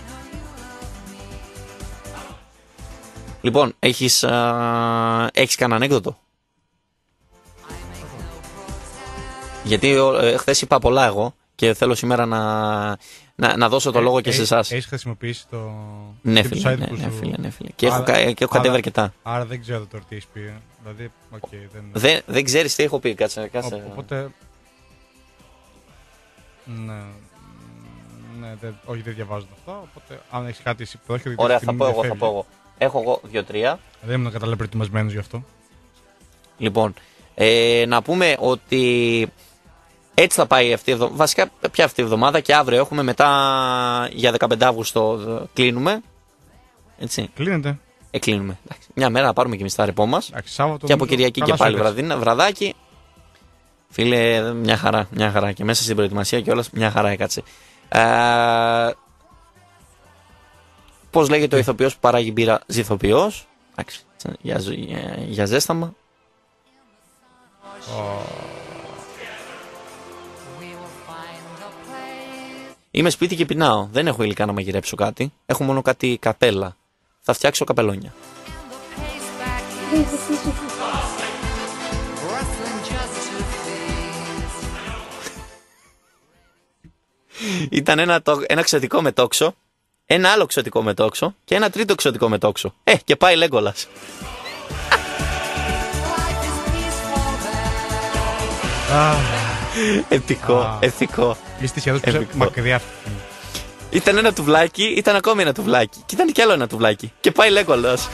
A: Λοιπόν, έχεις κανένα ανέκδοτο? Γιατί χθες είπα πολλά εγώ και θέλω σήμερα να δώσω το λόγο και σε εσάς.
B: Έχεις χρησιμοποιήσει το
A: ναι, φίλε. Και έχω κατέβει αρκετά.
B: Άρα δεν ξέρω τώρα τι έχεις πει. Δηλαδή,
A: δεν ξέρεις τι έχω πει. Κάτσε.
B: Οπότε... Ναι, όχι, δεν διαβάζω αυτά. Οπότε, αν έχεις κάτι εσύ που έχεις...
A: Ωραία, θα πω εγώ. Έχω εγώ 2-3.
B: Δεν ήμουν κατάλληλα προετοιμασμένος γι' αυτό.
A: Λοιπόν, να πούμε ότι έτσι θα πάει αυτή η εβδομάδα. Βασικά, πια αυτή η εβδομάδα και αύριο έχουμε μετά για 15 Αύγουστο κλείνουμε. Έτσι.
B: Κλείνεται.
A: Κλείνουμε. Μια μέρα να πάρουμε και εμείς τα ρεπό μας. Και από Κυριακή και πάλι βραδάκι. Φίλε, μια χαρά. Και μέσα στην προετοιμασία και όλα μια χαρά έκατσε. Πώς λέγεται ο ηθοποιός που παράγει μπύρα? Ζηθοποιός. Για ζέσταμα. Είμαι σπίτι και πεινάω. Δεν έχω υλικά να μαγειρέψω κάτι. Έχω μόνο κάτι καπέλα. Θα φτιάξω καπελόνια. Ήταν ένα ξωτικό με τόξο, ένα άλλο ξωτικό με τόξο και ένα τρίτο ξωτικό με τόξο. Και πάει Λέγκολας. Ευτικό.
B: Είστε σχεδόν μακριά.
A: Ήταν ένα τουβλάκι, ήταν ακόμη ένα τουβλάκι. Και ήταν κι άλλο ένα τουβλάκι. Και πάει Λέγκολας.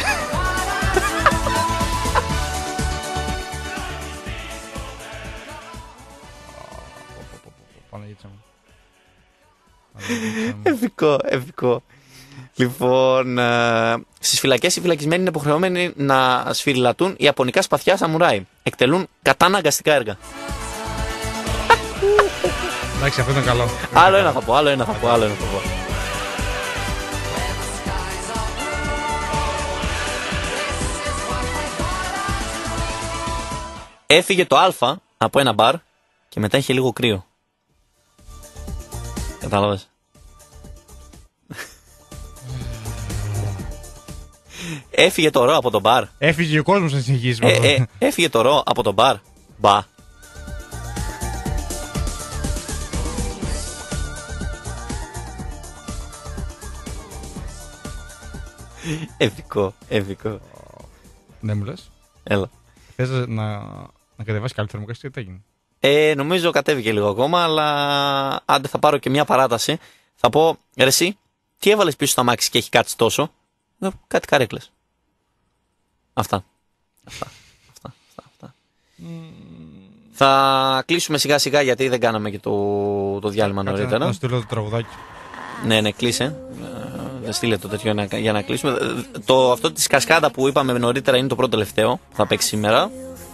A: Ευτικό. Λοιπόν, στις φυλακές οι φυλακισμένοι είναι υποχρεωμένοι να σφυριλατούν ιαπωνικά σπαθιά σαμουράι. Εκτελούν καταναγκαστικά έργα.
B: Εντάξει, αυτό ήταν καλό.
A: Άλλο ένα θα πω. Έφυγε το Α από ένα μπαρ και μετά είχε λίγο κρύο. Κατάλαβες? Έφυγε το ρο από το μπαρ.
B: Έφυγε ο κόσμος να συνεχίσει.
A: Έφυγε το ρο από το μπαρ. Μπα. Ευτικό.
B: Δεν μου λες?
A: Έλα.
B: Θες να κατεβάσεις καλή θερμοκρασία, τι έγινε?
A: Νομίζω κατέβηκε λίγο ακόμα, αλλά άντε θα πάρω και μια παράταση. Θα πω, ρε εσύ, τι έβαλες πίσω στο αμάξι και έχει κάτσει τόσο? Κάτι καρέκλες. Αυτά. Θα κλείσουμε σιγά σιγά γιατί δεν κάναμε και το διάλειμμα νωρίτερα.
B: Να στείλω το τραγουδάκι.
A: Ναι, κλείσε. Στείλε το τέτοιο για να κλείσουμε. Αυτό της κασκάδα που είπαμε νωρίτερα είναι το πρώτο τελευταίο που θα παίξει σήμερα.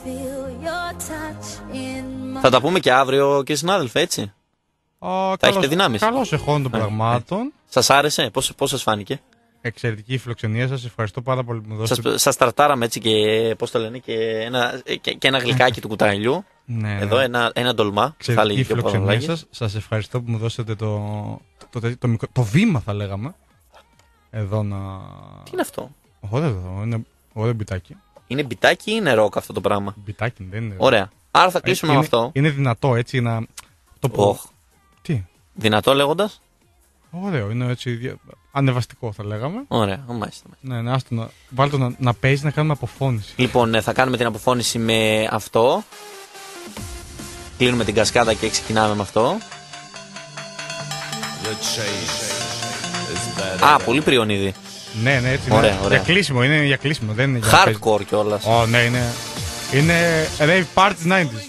A: Θα τα πούμε και αύριο και συνάδελφε, έτσι. Θα έχετε δυνάμεις.
B: Καλώς εχών των πραγμάτων.
A: Σας άρεσε, πώς σας φάνηκε?
B: Εξαιρετική η φιλοξενία σας, ευχαριστώ πάρα πολύ που μου δώσατε.
A: Σας ταρτάραμε έτσι και, πώς το λένε, και ένα γλυκάκι του κουταλιού.
B: Ναι.
A: Εδώ ένα ντολμά.
B: Εξαιρετική η φιλοξενία σας, σας ευχαριστώ που μου δώσατε το βήμα, θα λέγαμε. Εδώ να...
A: Τι είναι αυτό?
B: Όχι, δεν μπιτάκι.
A: Είναι μπιτάκι ή είναι ροκ αυτό το πράγμα?
B: Μπιτάκι δεν είναι.
A: Ωραία. Άρα θα κλείσουμε με αυτό.
B: Είναι δυνατό έτσι να το πω. Τι?
A: Δυνατό λέγοντας?
B: Ωραίο, είναι έτσι ανεβαστικό θα λέγαμε.
A: Ωραία, μάλιστα.
B: Ναι, άστο βάλτε να παίζει, να κάνουμε αποφώνηση.
A: Λοιπόν, θα κάνουμε την αποφώνηση με αυτό. Κλείνουμε την κασκάδα και ξεκινάμε με αυτό. Πολύ πριονίδι.
B: Ναι, έτσι.
A: Ωραία.
B: Για κλείσιμο, είναι για κλείσιμο. Δεν είναι για
A: hardcore κιόλας.
B: Ναι, είναι. Είναι rave parties 90s.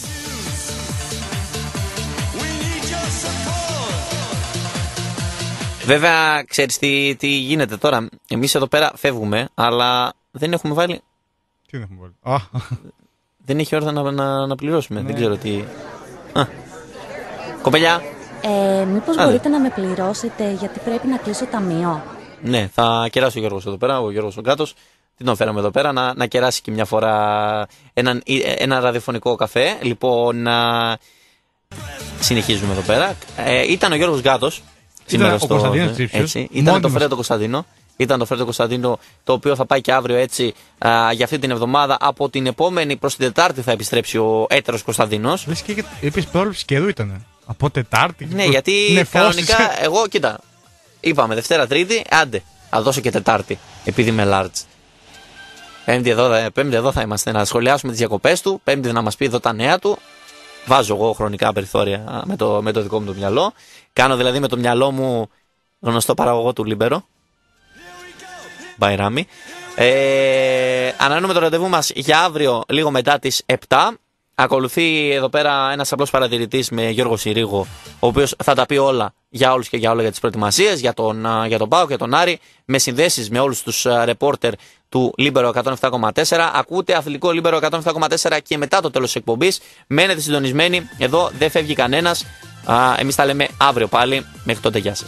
A: Βέβαια, ξέρεις τι γίνεται τώρα. Εμείς εδώ πέρα φεύγουμε, αλλά δεν έχουμε βάλει.
B: Τι δεν έχουμε βάλει?
A: Δεν έχει ώρα να πληρώσουμε. Ναι. Δεν ξέρω τι. Κοπελιά.
E: Μήπως μπορείτε να με πληρώσετε, γιατί πρέπει να κλείσω ταμείο.
A: Ναι, θα κεράσει ο Γιώργος εδώ πέρα, ο Γιώργος ο Κάτος. Τι τον φέραμε εδώ πέρα, να κεράσει και μια φορά ένα ραδιοφωνικό καφέ. Λοιπόν, συνεχίζουμε εδώ πέρα. Ήταν ο Γιώργος Γκάτος.
B: Ήταν ο Κωνσταντίνος Τσίψιος.
A: Ήταν το Φρέντο Κωνσταντίνο. Ήταν το Φρέντο Κωνσταντίνο, το οποίο θα πάει και αύριο έτσι για αυτή την εβδομάδα. Από την επόμενη προς την Τετάρτη θα επιστρέψει ο έτερος Κωνσταντίνος.
B: Λες και είπες πρόληψη καιρού ήτανε. Από Τετάρτη.
A: Ναι, γιατί κανονικά εγώ, κοίτα, είπαμε Δευτέρα Τρίτη, άντε, θα δώσω και Τετάρτη, επειδή είμαι large. Πέμπτη εδώ θα είμαστε να σχολιάσουμε τις διακοπές του, Πέμπτη να μας πει εδώ τα νέα του. Βάζω εγώ χρονικά περιθώρια με το δικό μου το μυαλό. Κάνω δηλαδή με το μυαλό μου γνωστό παραγωγό του Λίμπερο. Μπαϊράμι. Ανανεώνουμε το ραντεβού μας για αύριο λίγο μετά τις 7. Ακολουθεί εδώ πέρα ένας απλός παρατηρητής με Γιώργο Συρίγο, ο οποίος θα τα πει όλα για όλους και για όλα για τις προετοιμασίες, για τον ΠΑΟΚ και τον Άρη, με συνδέσεις με όλους τους ρεπόρτερ του Λίμπερο 107,4. Ακούτε Αθλητικό Λίμπερο 107,4 και μετά το τέλος της εκπομπής. Μένετε συντονισμένοι, εδώ δεν φεύγει κανένας. Εμείς τα λέμε αύριο πάλι. Μέχρι τότε, γεια σας.